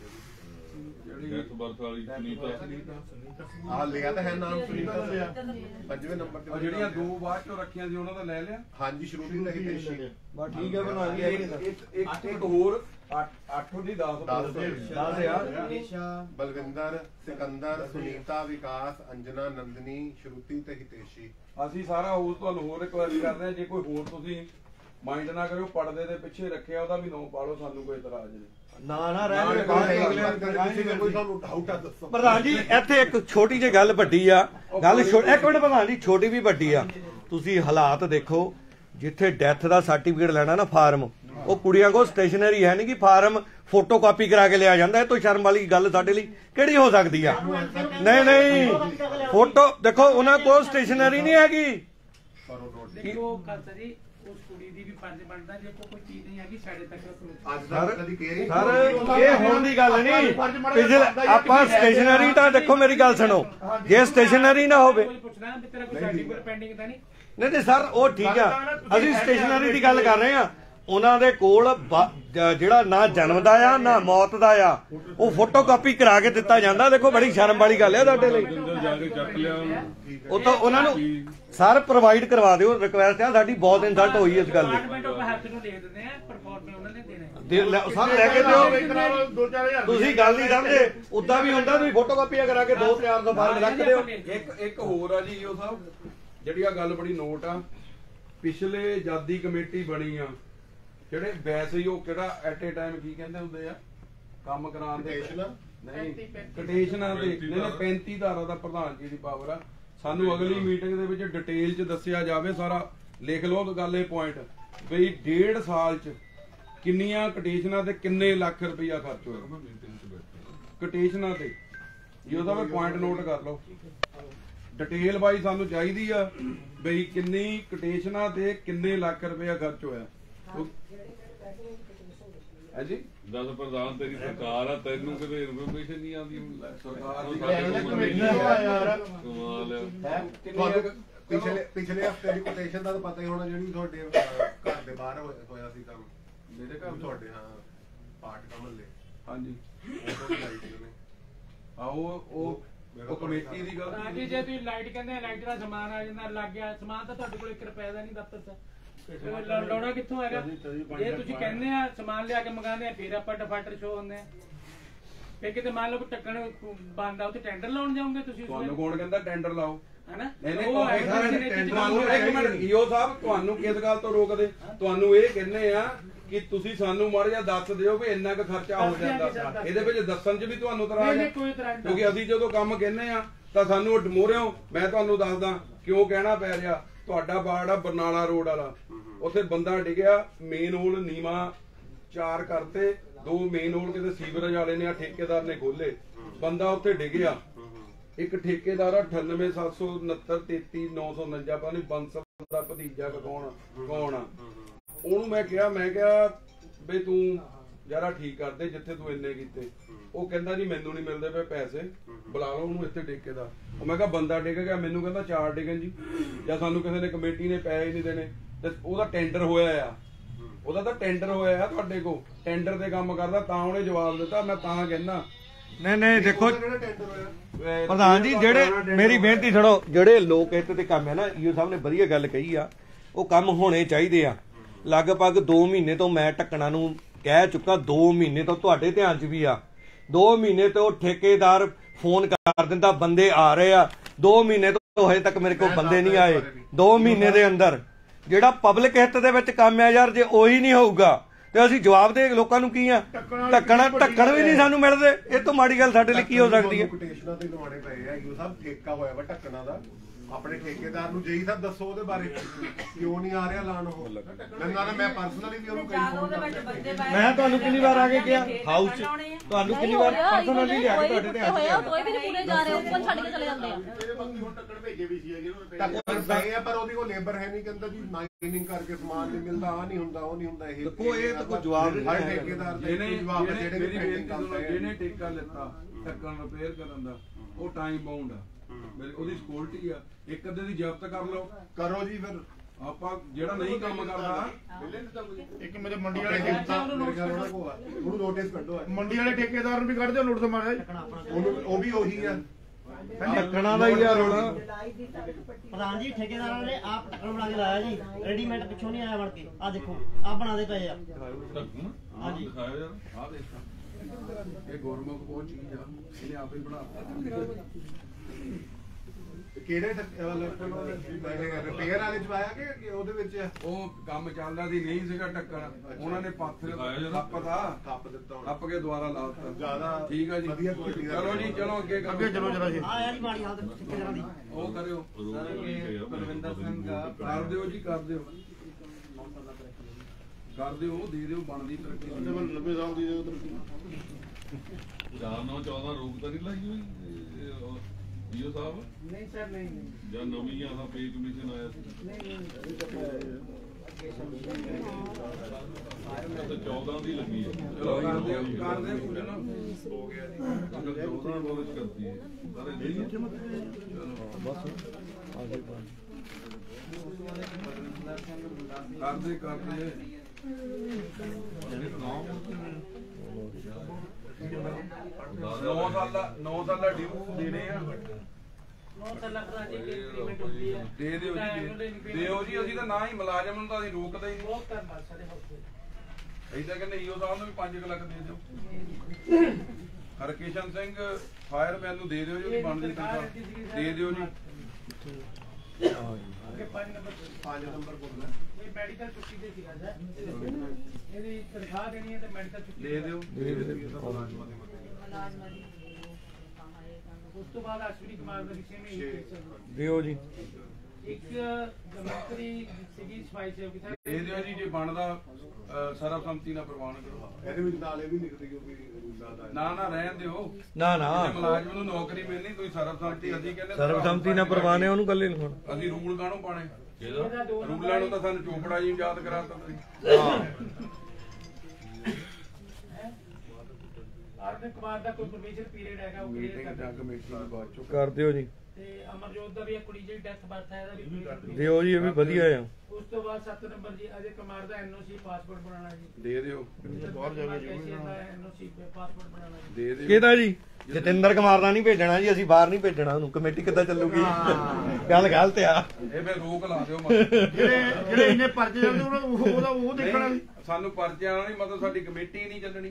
ਜਿਹੜੀ ਡੈਥ ਬਰਥ ਵਾਲੀ ਸੁਨੀਤਾ। ਆਹ ਲਿਆ ਤਾਂ ਹੈ ਨਾਮ ਸੁਨੀਤਾ ਲਿਆ 5ਵੇਂ ਨੰਬਰ ਤੇ। ਜਿਹੜੀਆਂ 2 ਬਾਅਦ ਚੋਂ ਰੱਖੀਆਂ ਸੀ ਉਹਨਾਂ ਦਾ ਲੈ ਲਿਆ। ਹਾਂਜੀ ਸ਼ਰੂਤੀ ਤੇ ਹਿਤੇਸ਼ੀ। ਬਸ ਠੀਕ ਹੈ ਬਣਾ ਲਈ। ਇੱਕ ਹੋਰ 8 ਦੀ 10 ਯਾਰ ਨਿਸ਼ਾ ਬਲਵਿੰਦਰ, ਸਿਕੰਦਰ, ਸੁਨੀਤਾ, ਵਿਕਾਸ, ਅੰਜਨਾ, ਨੰਦਨੀ, ਸ਼ਰੂਤੀ ਤੇ ਹਿਤੇਸ਼ੀ। ਅਸੀਂ ਸਾਰਾ ਹਾਊਸ ਤੁਹਾਨੂੰ ਹੋਰ ਰਿਕੁਐਸਟ ਕਰਦੇ ਹਾਂ, ਜੇ ਕੋਈ ਹੋਰ ਤੁਸੀਂ ਮਾਈਂਡ ਨਾ ਕਰਿਓ, ਪਰਦੇ ਦੇ ਪਿੱਛੇ ਰੱਖਿਆ ਉਹਦਾ ਵੀ ਨਾਮ ਪਾ ਲਓ, ਸਾਨੂੰ ਕੋਈ ਇਤਰਾਜ਼ ਨਹੀਂ। ਨਾ ਰਹਿ ਕੋਈ ਤੁਹਾਨੂੰ ਡਾਊਟ ਆ ਦੱਸੋ। ਪ੍ਰਧਾਨ ਜੀ ਇੱਥੇ ਇੱਕ ਛੋਟੀ ਜਿਹੀ ਗੱਲ ਵੱਡੀ ਆ, ਗੱਲ ਇੱਕ ਮਿੰਟ ਪ੍ਰਧਾਨ ਜੀ, ਛੋਟੀ ਵੀ ਵੱਡੀ ਆ। ਤੁਸੀਂ ਹਾਲਾਤ ਦੇਖੋ, ਜਿੱਥੇ ਡੈਥ ਦਾ ਸਰਟੀਫਿਕੇਟ ਲੈਣਾ ਨਾ ਫਾਰਮ, ਉਹ ਕੁੜੀਆਂ ਕੋਲ ਸਟੇਸ਼ਨਰੀ ਹੈ ਨਹੀਂ ਕਿ ਫਾਰਮ ਫੋਟੋ ਕਾਪੀ ਕਰਾ ਕੇ ਲਿਆ ਜਾਂਦਾ। ਇਹ ਤੋਂ ਸ਼ਰਮ ਵਾਲੀ ਗੱਲ ਸਾਡੇ ਲਈ ਕਿਹੜੀ ਹੋ ਸਕਦੀ ਆ? ਨਹੀਂ ਫੋਟੋ ਦੇਖੋ, ਉਹਨਾਂ ਕੋਲ ਸਟੇਸ਼ਨਰੀ ਨਹੀਂ ਹੈਗੀ। ਦੇਖੋ ਖਾਲਸਾ ਜੀ ਉਸ ਕੁੜੀ ਦੀ ਵੀ ਫਰਜ਼ ਬਣਦਾ, ਜੇ ਕੋਈ ਚੀਜ਼ ਨਹੀਂ ਹੈਗੀ ਸਾਡੇ ਤੱਕ ਅੱਜ ਤੱਕ ਕਦੀ ਕੇਅਰ ਸਰ ਇਹ ਹੋਣ ਦੀ ਗੱਲ ਨਹੀਂ। ਪਿਛਲੇ ਆਪਾਂ ਸਟੇਸ਼ਨਰੀ ਤਾਂ ਦੇਖੋ, ਮੇਰੀ ਗੱਲ ਸੁਣੋ, ਜੇ ਸਟੇਸ਼ਨਰੀ ਨਾ ਹੋਵੇ, ਕੋਈ ਪੁੱਛਣਾ ਨਾ ਤੇਰਾ ਕੋਈ ਸਰਟੀਫਿਕੇਟ ਪੈਂਡਿੰਗ ਤਾਂ ਨਹੀਂ। ਨਹੀਂ ਸਰ ਉਹ ਠੀਕ ਆ, ਅਸੀਂ ਸਟੇਸ਼ਨਰੀ ਦੀ ਗੱਲ ਕਰ ਰਹੇ ਆ। ਉਹਨਾਂ ਦੇ ਕੋਲ ਜਿਹੜਾ ਨਾ ਜਨਮ ਦਾ ਆ ਨਾ ਮੌਤ ਦਾ ਆ, ਉਹ ਫੋਟੋ ਕਾਪੀ ਕਰਾ ਕੇ ਦਿੱਤਾ ਜਾਂਦਾ। ਦੇਖੋ ਬੜੀ ਸ਼ਰਮ ਵਾਲੀ ਗੱਲ ਹੈ ਤੁਹਾਡੇ ਲਈ। ਜਾ ਕੇ ਚੱਕ ਲਿਆ ਉਹ ਤਾਂ ਉਹਨਾਂ ਨੂੰ ਸਰ ਪ੍ਰੋਵਾਈਡ ਕਰਵਾ ਦਿਓ, ਰਿਕੁਐਸਟ ਆ ਸਾਡੀ, ਬਹੁਤ ਇਨਸਲਟ ਹੋਈ ਇਸ ਗੱਲ ਦੀ। ਸਰ ਲੈ ਕੇ ਦਿਓ, ਤੁਸੀਂ ਗੱਲ ਨਹੀਂ ਸਮਝੇ। ਉਦਾਂ ਵੀ ਹੁੰਦਾ, ਤੁਸੀਂ ਫੋਟੋ ਕਾਪੀਆਂ ਕਰਾ ਕੇ 2-400 ਫਾਰਮ ਰੱਖ ਦਿਓ। ਇੱਕ ਹੋਰ ਆ ਜੀ ਈਓ ਸਾਹਿਬ, ਜਿਹੜੀ ਆ ਗੱਲ ਬੜੀ ਨੋਟ ਆ, ਪਿਛਲੇ ਆਜ਼ਾਦੀ ਕਮੇਟੀ ਬਣੀ ਆ, ਜਿਹੜੇ ਵੈਸੇ ਹੀ ਉਹ ਕਿਹੜਾ ਐਟ ਏ ਟਾਈਮ ਕੀ ਕਹਿੰਦੇ ਹੁੰਦੇ ਆ ਕੰਮ ਕਰਾਉਣ ਦੇ, ਨਹੀਂ ਕਟੇਸ਼ਨਾਂ ਦੇ, ਨਹੀਂ 35 ਧਾਰਾ ਦਾ ਪ੍ਰਧਾਨ ਜੀ ਦੀ ਪਾਵਰ ਆ। ਸਾਨੂੰ ਅਗਲੀ ਮੀਟਿੰਗ ਦੇ ਵਿੱਚ ਡਿਟੇਲ ਚ ਦੱਸਿਆ ਜਾਵੇ, ਸਾਰਾ ਲਿਖ ਲਓ ਗੱਲ ਇਹ ਪੁਆਇੰਟ, ਬਈ 1.5 ਸਾਲ ਚ ਕਿੰਨੀਆਂ ਕਟੇਸ਼ਨਾਂ ਤੇ ਕਿੰਨੇ ਲੱਖ ਰੁਪਇਆ ਖਰਚ ਹੋਇਆ ਕਟੇਸ਼ਨਾਂ ਤੇ, ਜੀ ਉਹਦਾ ਵੀ ਪੁਆਇੰਟ ਨੋਟ ਕਰ ਲਓ। ਡਿਟੇਲ ਬਾਈ ਸਾਨੂੰ ਚਾਹੀਦੀ ਆ ਬਈ ਕਿੰਨੀ ਕਟੇਸ਼ਨਾਂ ਤੇ ਕਿੰਨੇ ਲੱਖ ਰੁਪਇਆ ਖਰਚ ਹੋਇਆ। ਹੈ ਜੀ ਦੱਸ ਪ੍ਰਧਾਨ, ਤੇਰੀ ਸਰਕਾਰ ਆ, ਤੈਨੂੰ ਕਿਤੇ ਇਨਫੋਰਮੇਸ਼ਨ ਨਹੀਂ ਆਉਂਦੀ? ਸਰਕਾਰ ਦੀ ਕਮਾਲ ਪਿਛਲੇ ਹਫਤੇ ਦੀ ਕੋਟੇਸ਼ਨ ਦਾ ਤਾਂ ਪਤਾ ਹੀ ਹੋਣਾ, ਜਿਹੜੀ ਤੁਹਾਡੇ ਘਰ ਦੇ ਬਾਹਰ ਹੋਇਆ ਸੀ ਕੰਮ, ਮੇਰੇ ਘਰ ਤੁਹਾਡੇ ਹਾਂ ਪਾਠ ਕਮਲ ਲੈ, ਹਾਂਜੀ ਉਹ ਤੋਂ ਲਾਈ ਸੀ ਉਹਨੇ। ਉਹ ਕਮੇਟੀ ਦੀ ਗੱਲ ਤਾਂ ਕਿ ਜੇ ਤੁਸੀਂ ਲਾਈਟ ਕਹਿੰਦੇ ਲਾਈਟ ਦਾ ਸਮਾਨ ਆ ਜਾਂਦਾ, ਲੱਗ ਗਿਆ ਸਮਾਨ, ਤਾਂ ਤੁਹਾਡੇ ਕੋਲ 1 ਰੁਪਏ ਦਾ ਨਹੀਂ ਦਫ਼ਤਰ 'ਚ ਲਾਉਣਾ ਕਿੱਥੋਂ ਹੈਗਾ? ਜੇ ਤੁਸੀਂ ਕਹਿੰਦੇ ਆ ਸਮਾਨ ਲਿਆ ਕੇ ਮੰਗਾਉਂਦੇ ਆ, ਫਿਰ ਆਪਾਂ ਡਿਫਾਲਟਰ ਸ਼ੋ ਹੁੰਦੇ ਆ। ਫਿਰ ਕਿਤੇ ਮੰਨ ਲਓ ਟੱਕਣ ਬੰਦ ਆ, ਉੱਥੇ ਟੈਂਡਰ ਲਾਉਣ ਜਾਓਗੇ ਤੁਸੀਂ? ਤੁਹਾਨੂੰ ਕੌਣ ਕਹਿੰਦਾ ਟੈਂਡਰ ਲਾਓ? ਹੈਨਾ ਤੁਹਾਨੂੰ ਇੱਕ ਮਿੰਟ ਈਓ ਸਾਹਿਬ, ਤੁਹਾਨੂੰ ਕਿਸ ਗੱਲ ਤੋਂ ਰੋਕਦੇ? ਤੁਹਾਨੂੰ ਇਹ ਕਹਿੰਦੇ ਆ ਕਿ ਤੁਸੀਂ ਸਾਨੂੰ ਮਾੜਾ ਜਿਹਾ ਦੱਸ ਦਿਓ ਵੀ ਇੰਨਾ ਕੁ ਖਰਚਾ ਹੋ ਜਾਂਦਾ, ਇਹਦੇ ਵਿੱਚ ਦੱਸਣ 'ਚ ਵੀ ਤੁਹਾਨੂੰ ਇਤਰਾਜ਼ ਹੈ? ਕਿਉਂਕਿ ਅਸੀਂ ਜਦੋਂ ਕੰਮ ਕਹਿੰਦੇ ਆ ਤਾਂ ਸਾਨੂੰ ਡਮੋਰਿਓ, ਮੈਂ ਤੁਹਾਨੂੰ ਦੱਸਦਾ ਕਿਉਂ ਕਹਿਣਾ ਪੈ ਰਿਹਾ। ਤੁਹਾਡਾ ਵਾਰਡ ਆ ਬਰਨਾਲਾ ਰੋਡ ਵਾਲਾ, ਉੱਥੇ ਬੰਦਾ ਡਿੱਗਿਆ, ਮੇਨ ਹੋਲ ਨੀਵਾ 4 ਕਰਤੇ, 2 ਮੇਨ ਹੋਲ ਕਿਤੇ ਸੀਵਰੇਜ ਵਾਲੇ ਨੇ, ਠੇਕੇਦਾਰ ਨੇ ਖੋਲੇ, ਬੰਦਾ ਉੱਥੇ ਡਿੱਗਿਆ। ਇੱਕ ਠੇਕੇਦਾਰ ਆ 9876633949, ਪਤਾ ਨਹੀਂ ਬੰਸਲ ਦਾ ਭਤੀਜਾ ਕੌਣ ਆ, ਉਹਨੂੰ ਮੈਂ ਕਿਹਾ ਬਈ ਤੂੰ ਜਰਾ ਠੀਕ ਕਰ ਦੇ ਜਿੱਥੇ ਤੂੰ ਇੰਨੇ ਕੀਤੇ। ਉਹ ਕਹਿੰਦਾ ਜੀ ਮੈਨੂੰ ਨਹੀਂ ਮਿਲਦੇ ਪਏ ਪੈਸੇ, ਬੁਲਾ ਲਓ ਉਹਨੂੰ ਇੱਥੇ ਠੇਕੇਦਾਰ। ਉਹ ਮੈਂ ਕਿਹਾ ਬੰਦਾ ਡਿੱਗ ਗਿਆ, ਮੈਨੂੰ ਕਹਿੰਦਾ 4 ਡਿੱਗਣ ਜੀ, ਜਾਂ ਸਾਨੂੰ ਕਿਸੇ ਨੇ ਕਮੇਟੀ ਨੇ ਪੈਸੇ ਨਹੀਂ ਦੇਣੇ। ਤੇ ਉਹਦਾ ਟੈਂਡਰ ਹੋਇਆ ਆ, ਉਹਦਾ ਤਾਂ ਟੈਂਡਰ ਹੋਇਆ ਆ, ਤੁਹਾਡੇ ਕੋਲ ਟੈਂਡਰ ਤੇ ਕੰਮ ਕਰਦਾ, ਤਾਂ ਉਹਨੇ ਜਵਾਬ ਦਿੱਤਾ। ਮੈਂ ਤਾਂ ਕਹਿੰਦਾ ਨਹੀਂ ਦੇਖੋ ਪ੍ਰਧਾਨ ਜੀ, ਜਿਹੜੇ ਮੇਰੀ ਬੇਨਤੀ ਸੁਣੋ, ਜਿਹੜੇ ਲੋਕ ਹਿੱਤ ਤੇ ਕੰਮ ਹੈ ਨਾ, ਈਓ ਸਾਹਿਬ ਨੇ ਵਧੀਆ ਗੱਲ ਕਹੀ ਆ, ਉਹ ਕੰਮ ਹੋਣੇ ਚਾਹੀਦੇ ਆ। ਲਗਭਗ 2 ਮਹੀਨੇ ਤੋਂ ਮੈਂ ਢੱਕਣਾ ਨੂੰ ਕਹਿ ਚੁੱਕਾ, 2 ਮਹੀਨੇ ਤੋਂ ਤੁਹਾਡੇ ਧਿਆਨ 'ਚ ਵੀ ਆ। 2 ਮਹੀਨੇ ਤੋਂ ਠੇਕੇਦਾਰ ਫੋਨ ਕਰ ਦਿੰਦਾ ਬੰਦੇ ਆ ਰਹੇ ਆ, 2 ਮਹੀਨੇ ਤੋਂ ਹਜੇ ਤੱਕ ਮੇਰੇ ਕੋਲ ਬੰਦੇ ਨਹੀਂ ਆਏ। 2 ਮਹੀਨੇ ਦੇ ਅੰਦਰ ਜਿਹੜਾ ਪਬਲਿਕ ਹਿੱਤ ਦੇ ਵਿੱਚ ਕੰਮ ਆ ਯਾਰ, ਜੇ ਉਹੀ ਨਹੀਂ ਹੋਊਗਾ ਤੇ ਅਸੀਂ ਜਵਾਬ ਦੇ ਲੋਕਾਂ ਨੂੰ ਕੀ ਆ? ਢੱਕਣ ਵੀ ਨਹੀਂ ਸਾਨੂੰ ਮਿਲਦੇ, ਇਹ ਤੋਂ ਮਾੜੀ ਗੱਲ ਸਾਡੇ ਲਈ ਕੀ ਹੋ ਸਕਦੀ ਹੈ? ਕੋਟੇਸ਼ਨਾਂ ਤੇ ਲਵਾਉਣੇ ਪਏ ਆ, ਇਹ ਸਭ ਠੇਕਾ ਹੋਇਆ ਵਾ ਢੱਕਣਾ ਦਾ। ਆਪਣੇ ਠੇਕੇਦਾਰ ਨੂੰ ਜੇਈ ਸਾਹਿਬ ਦੱਸੋ ਉਹਦੇ ਬਾਰੇ, ਕਿਉਂ ਨਹੀਂ ਆ ਰਿਹਾ ਐਲਾਨ? ਉਹ ਮੈਨੂੰ ਮੈਂ ਪਰਸਨਲੀ ਵੀ ਉਹਨੂੰ ਮੈਂ ਤੁਹਾਨੂੰ ਕਿੰਨੀ ਵਾਰ ਆ ਕੇ ਕਿਹਾ ਹਾਊਸ 'ਚ, ਤੁਹਾਨੂੰ ਕਿੰਨੀ ਵਾਰ ਪਰਸਨਲੀ ਲਿਆ ਕੇ ਤੁਹਾਡੇ ਤੇ ਹੋਇਆ, ਕੋਈ ਵੀ ਨਹੀਂ ਪੂਰੇ ਜਾ ਰਹੇ, ਉੱਪਰ ਛੱਡ ਕੇ ਚਲੇ ਜਾਂਦੇ ਆ। ਢੱਕਣ ਭੇਜੇ ਵੀ ਸੀ ਢੱਕਣ ਪਏ ਆ, ਪਰ ਉਹਦੀ ਕੋਲ ਲੇਬਰ ਹੈ ਨਹੀਂ, ਕਹਿੰਦਾ ਜੀ ਮਾਈਨਿੰਗ ਕਰਕੇ ਸਮਾਨ ਨਹੀਂ ਮਿਲਦਾ, ਆ ਨਹੀਂ ਹੁੰਦਾ, ਉਹ ਨਹੀਂ ਹੁੰਦਾ। ਇਹ ਦੇਖੋ ਇਹ ਤਾਂ ਕੋਈ ਜਵਾਬ ਨਹੀਂ ਹਰ ਠੇਕੇਦਾਰ ਦੇ ਜਵਾਬ ਜਿਹਨੇ ਠੇਕਾ ਲਿੱਤਾ ਢੱਕਣ ਰਿਪੇਅਰ ਕਰਨ ਦਾ, ਉਹ ਟਾਈਮ ਬਾਉਂਡ ਆ, ਉਹਦੀ ਸਿਕਿਉਰਿਟੀ ਆ। ਇੱਕ ਅੱਧੇ ਦੀ ਜ਼ਬਤ ਕਰ ਲਓ, ਕਰੋ ਜੀ। ਫਿਰ ਆਪਾਂ ਜਿਹੜਾ ਨਹੀਂ ਕੰਮ ਕਰਦਾ, ਇੱਕ ਮੇਰੇ ਮੰਡੀ ਵਾਲੇ ਠੇਕੇਦਾਰ ਉਹਨੂੰ ਨੋਟਿਸ ਕੱਢੋ, ਮੰਡੀ ਵਾਲੇ ਠੇਕੇਦਾਰ ਨੂੰ ਵੀ ਕੱਢ ਦਿਓ ਨੋਟਿਸ ਮਾਰਿਆ ਉਹਨੂੰ, ਉਹ ਵੀ ਉਹੀ ਆ, ਢੱਕਣਾ ਦਾ ਹੀ ਆ ਰੋਣਾ। ਪ੍ਰਧਾਨ ਜੀ ਠੇਕੇਦਾਰਾਂ ਨੇ ਆਪ ਢੱਕਣ ਬਣਾ ਕੇ ਲਾਇਆ ਜੀ, ਰੈਡੀਮੇਡ ਪਿੱਛੋਂ ਨਹੀਂ ਆਇਆ ਬਣ ਕੇ। ਆ ਦੇਖੋ ਆ ਬਣਾਦੇ ਪਏ ਆ। ਹਾਂਜੀ ਦਿਖਾਓ ਯਾਰ, ਆਹ ਦੇਖ, ਇਹ ਗੁਰਮੁਖ ਬਹੁਤ ਚੀਜ਼ ਆ, ਇਹਨੇ ਆਪ ਹੀ ਬਣਾਤਾ। ਕਿਹੜੇ ਰਿਪੇਅਰ ਵਾਲੇ ਚ ਆਇਆ ਕਿ ਉਹਦੇ ਵਿੱਚ ਉਹ ਕੰਮ ਚੱਲਦਾ ਸੀ, ਨਹੀਂ ਸੀਗਾ ਢੱਕਣ, ਉਹਨਾਂ ਨੇ ਪਾਥਰ ਕੱਪ ਦਿੱਤਾ, ਕੱਪ ਕੇ ਦੁਬਾਰਾ ਲਾ ਦਿੱਤਾ। ਜ਼ਿਆਦਾ ਠੀਕ ਆ ਜੀ, ਵਧੀਆ ਕੁਆਲਿਟੀ ਦਾ। ਚਲੋ ਜੀ, ਚਲੋ ਅੱਗੇ ਚਲੋ ਜਰਾ ਜੀ। ਆ ਯਾਰ ਮਾੜੀ ਹਾਲਤ ਠੇਕੇਦਾਰਾਂ ਦੀ, ਉਹ ਕਰਿਓ, ਕੁਲਵਿੰਦਰ ਸਿੰਘ ਕਰ ਦਿਓ ਜੀ, ਕਰ ਦਿਓ, ਕਰ ਦਿਓ, ਦੇ ਦਿਓ ਬਣਦੀ ਤਰੱਕੀ। 90 ਸਾਲ ਦੀ 4-9-14 ਰੋਕ ਤਾਂ ਨਹੀਂ ਲਾਈ ਹੋਈ ਈਓ ਸਾਹਿਬ? ਨਹੀਂ ਸਰ, ਨਹੀਂ ਜਾਂ ਨਵੀਂ ਆ ਪੇ ਕਮਿਸ਼ਨ ਆਇਆ ਸੀ? ਤਾਂ 14 ਦੀ ਲੱਗੀ ਹੈ। ਚਲੋ ਕਰਦੇ ਪੂਜਨ ਹੋ ਗਿਆ ਜੀ, 14 ਬੋਲਸ ਕਰਤੀ ਹੈ ਸਾਰੇ ਜੀ। ਕਰਦੇ ਨੌ ਸਾਲਾ ਡਿਊ ਦੇਣੇ ਆ। 9 ਸਾਲਾਂ ਪ੍ਰਧਾਨ ਜੀ ਐਗਰੀਮੈਂਟ ਹੁੰਦੀ ਹੈ। ਦੇ ਦਿਓ ਜੀ, ਦਿਓ ਜੀ। ਅਸੀਂ ਤਾਂ ਨਾ ਹੀ ਮੁਲਾਜ਼ਮ ਨੂੰ ਤਾਂ ਅਸੀਂ ਰੋਕਦੇ ਹੀ ਨਹੀਂ। ਬਹੁਤ ਧੰਨਵਾਦ ਸਾਡੇ ਹੌਸਲੇ। ਅਸੀਂ ਤਾਂ ਕਹਿੰਦੇ ਈਓ ਸਾਹਿਬ ਨੂੰ ਵੀ 5 ਲੱਖ ਦੇ ਦਿਓ। ਹਰਕਿਸ਼ਨ ਸਿੰਘ ਫਾਇਰਮੈਨ ਨੂੰ ਦੇ ਦਿਓ ਜੀ, ਉਹਦੀ ਬਣਦੀ ਤਨਖਾਹ ਦੇ ਦਿਓ ਜੀ। 5 ਨੰਬਰ ਬੋਲਣਾ ਇਹ ਮੈਡੀਕਲ ਛੁੱਟੀ ਦੇ ਸੀਗਾ ਸਰ, ਇਹਦੀ ਤਨਖਾਹ ਦੇਣੀ ਹੈ ਤੇ ਮੈਡੀਕਲ ਛੁੱਟੀ ਦੇ ਦਿਓ। ਉਸ ਤੋਂ ਬਾਅਦ ਅਸ਼ਵਨੀ ਕੁਮਾਰ ਦੇ ਵਿਸ਼ੇ ਵਿੱਚ ਦਿਓ ਜੀ। ਇੱਕ ਮੰਤਰੀ ਸੀਗੀ ਸਫਾਈ ਸੇਵਕ ਸਰ ਦੇ ਦਿਓ ਜੀ, ਜੇ ਬਣਦਾ ਸਰਬਸੰਮਤੀ ਨਾਲ ਪ੍ਰਵਾਨ ਕਰੋ। ਇਹਦੇ ਵਿੱਚ ਨਾਲੇ ਵੀ ਲਿਖ ਦਿਓ ਵੀ ਨਾ ਰਹਿਣ ਦਿਓ। ਨਾ ਜੇ ਮੁਲਾਜ਼ਮ ਨੂੰ ਨੌਕਰੀ ਮਿਲਣੀ ਤੁਸੀਂ ਸਰਬਸੰਮਤੀ, ਅਸੀਂ ਕਹਿੰਦੇ ਸਰਬਸੰਮਤੀ ਨਾਲ ਪ੍ਰਵਾਨ ਹੈ ਉਹਨੂੰ ਕੱਲੇ ਨੂੰ। ਅਸੀਂ ਰੂਲ ਕਾਹਨੂੰ ਪਾਣੇ? ਰੂਲਾਂ ਨੂੰ ਤਾਂ ਸਾਨੂੰ ਚੋਪੜਾ ਜੀ ਯਾਦ ਕਰਾਤਾ ਤੁਸੀਂ। ਅਰਵਿੰਦ ਕੁਮਾਰ ਦਾ ਕੋਈ ਪ੍ਰੋਬੇਸ਼ਨ ਪੀਰੀਅਡ ਹੈਗਾ ਉਹ ਕਲੀਅਰ ਕਰ ਕਮੇਟੀ ਨੂੰ ਬਾਅਦ ਚੋਂ ਕਰ ਦਿਓ ਜੀ। ਤੇ ਅਮਰਜੋਤ ਦਾ ਵੀ ਇੱਕ ਕੁੜੀ ਜਿਹੜੀ ਡੈਥ ਬਰਥ ਹੈ ਇਹਦਾ ਵੀ ਦਿਓ ਜੀ, ਇਹ ਵੀ ਵਧੀਆ ਆ। ਉਸ ਤੋਂ ਬਾਅਦ 7 ਨੰਬਰ ਜੀ ਅਜੇ ਕੁਮਾਰ ਦਾ ਐਨਓਸੀ ਪਾਸਪੋਰਟ ਬਣਾਉਣਾ ਜੀ। ਦੇ ਦਿਓ। ਬਾਹਰ ਜਾ ਕੇ ਐਨਓਸੀ ਪਾਸਪੋਰਟ ਬਣਾਉਣਾ ਜੀ। ਦੇ ਦਿਓ। ਕਿਹਦਾ ਜੀ? ਜਤਿੰਦਰ ਕੁਮਾਰ ਦਾ ਨਹੀਂ ਭੇਜਣਾ ਜੀ, ਅਸੀਂ ਬਾਹਰ ਨਹੀਂ ਭੇਜਣਾ ਉਹਨੂੰ। ਕਮੇਟੀ ਕਿੱਦਾਂ ਚੱਲੂਗੀ? ਗੱਲ ਗਲਤ ਆ। ਇਹ ਫਿਰ ਰੋਕ ਲਾ ਦਿਓ। ਜਿਹੜੇ ਇੰਨੇ ਪਰਚੇ ਜਾਂਦੇ ਉਹਦਾ ਉਹ ਦੇਖਣਾ ਨਹੀਂ, ਸਾਨੂੰ ਪਰਚਿਆਂ ਨਾਲ ਨਹੀਂ ਮਤਲਬ, ਸਾਡੀ ਕਮੇਟੀ ਨਹੀਂ ਚੱਲਣੀ।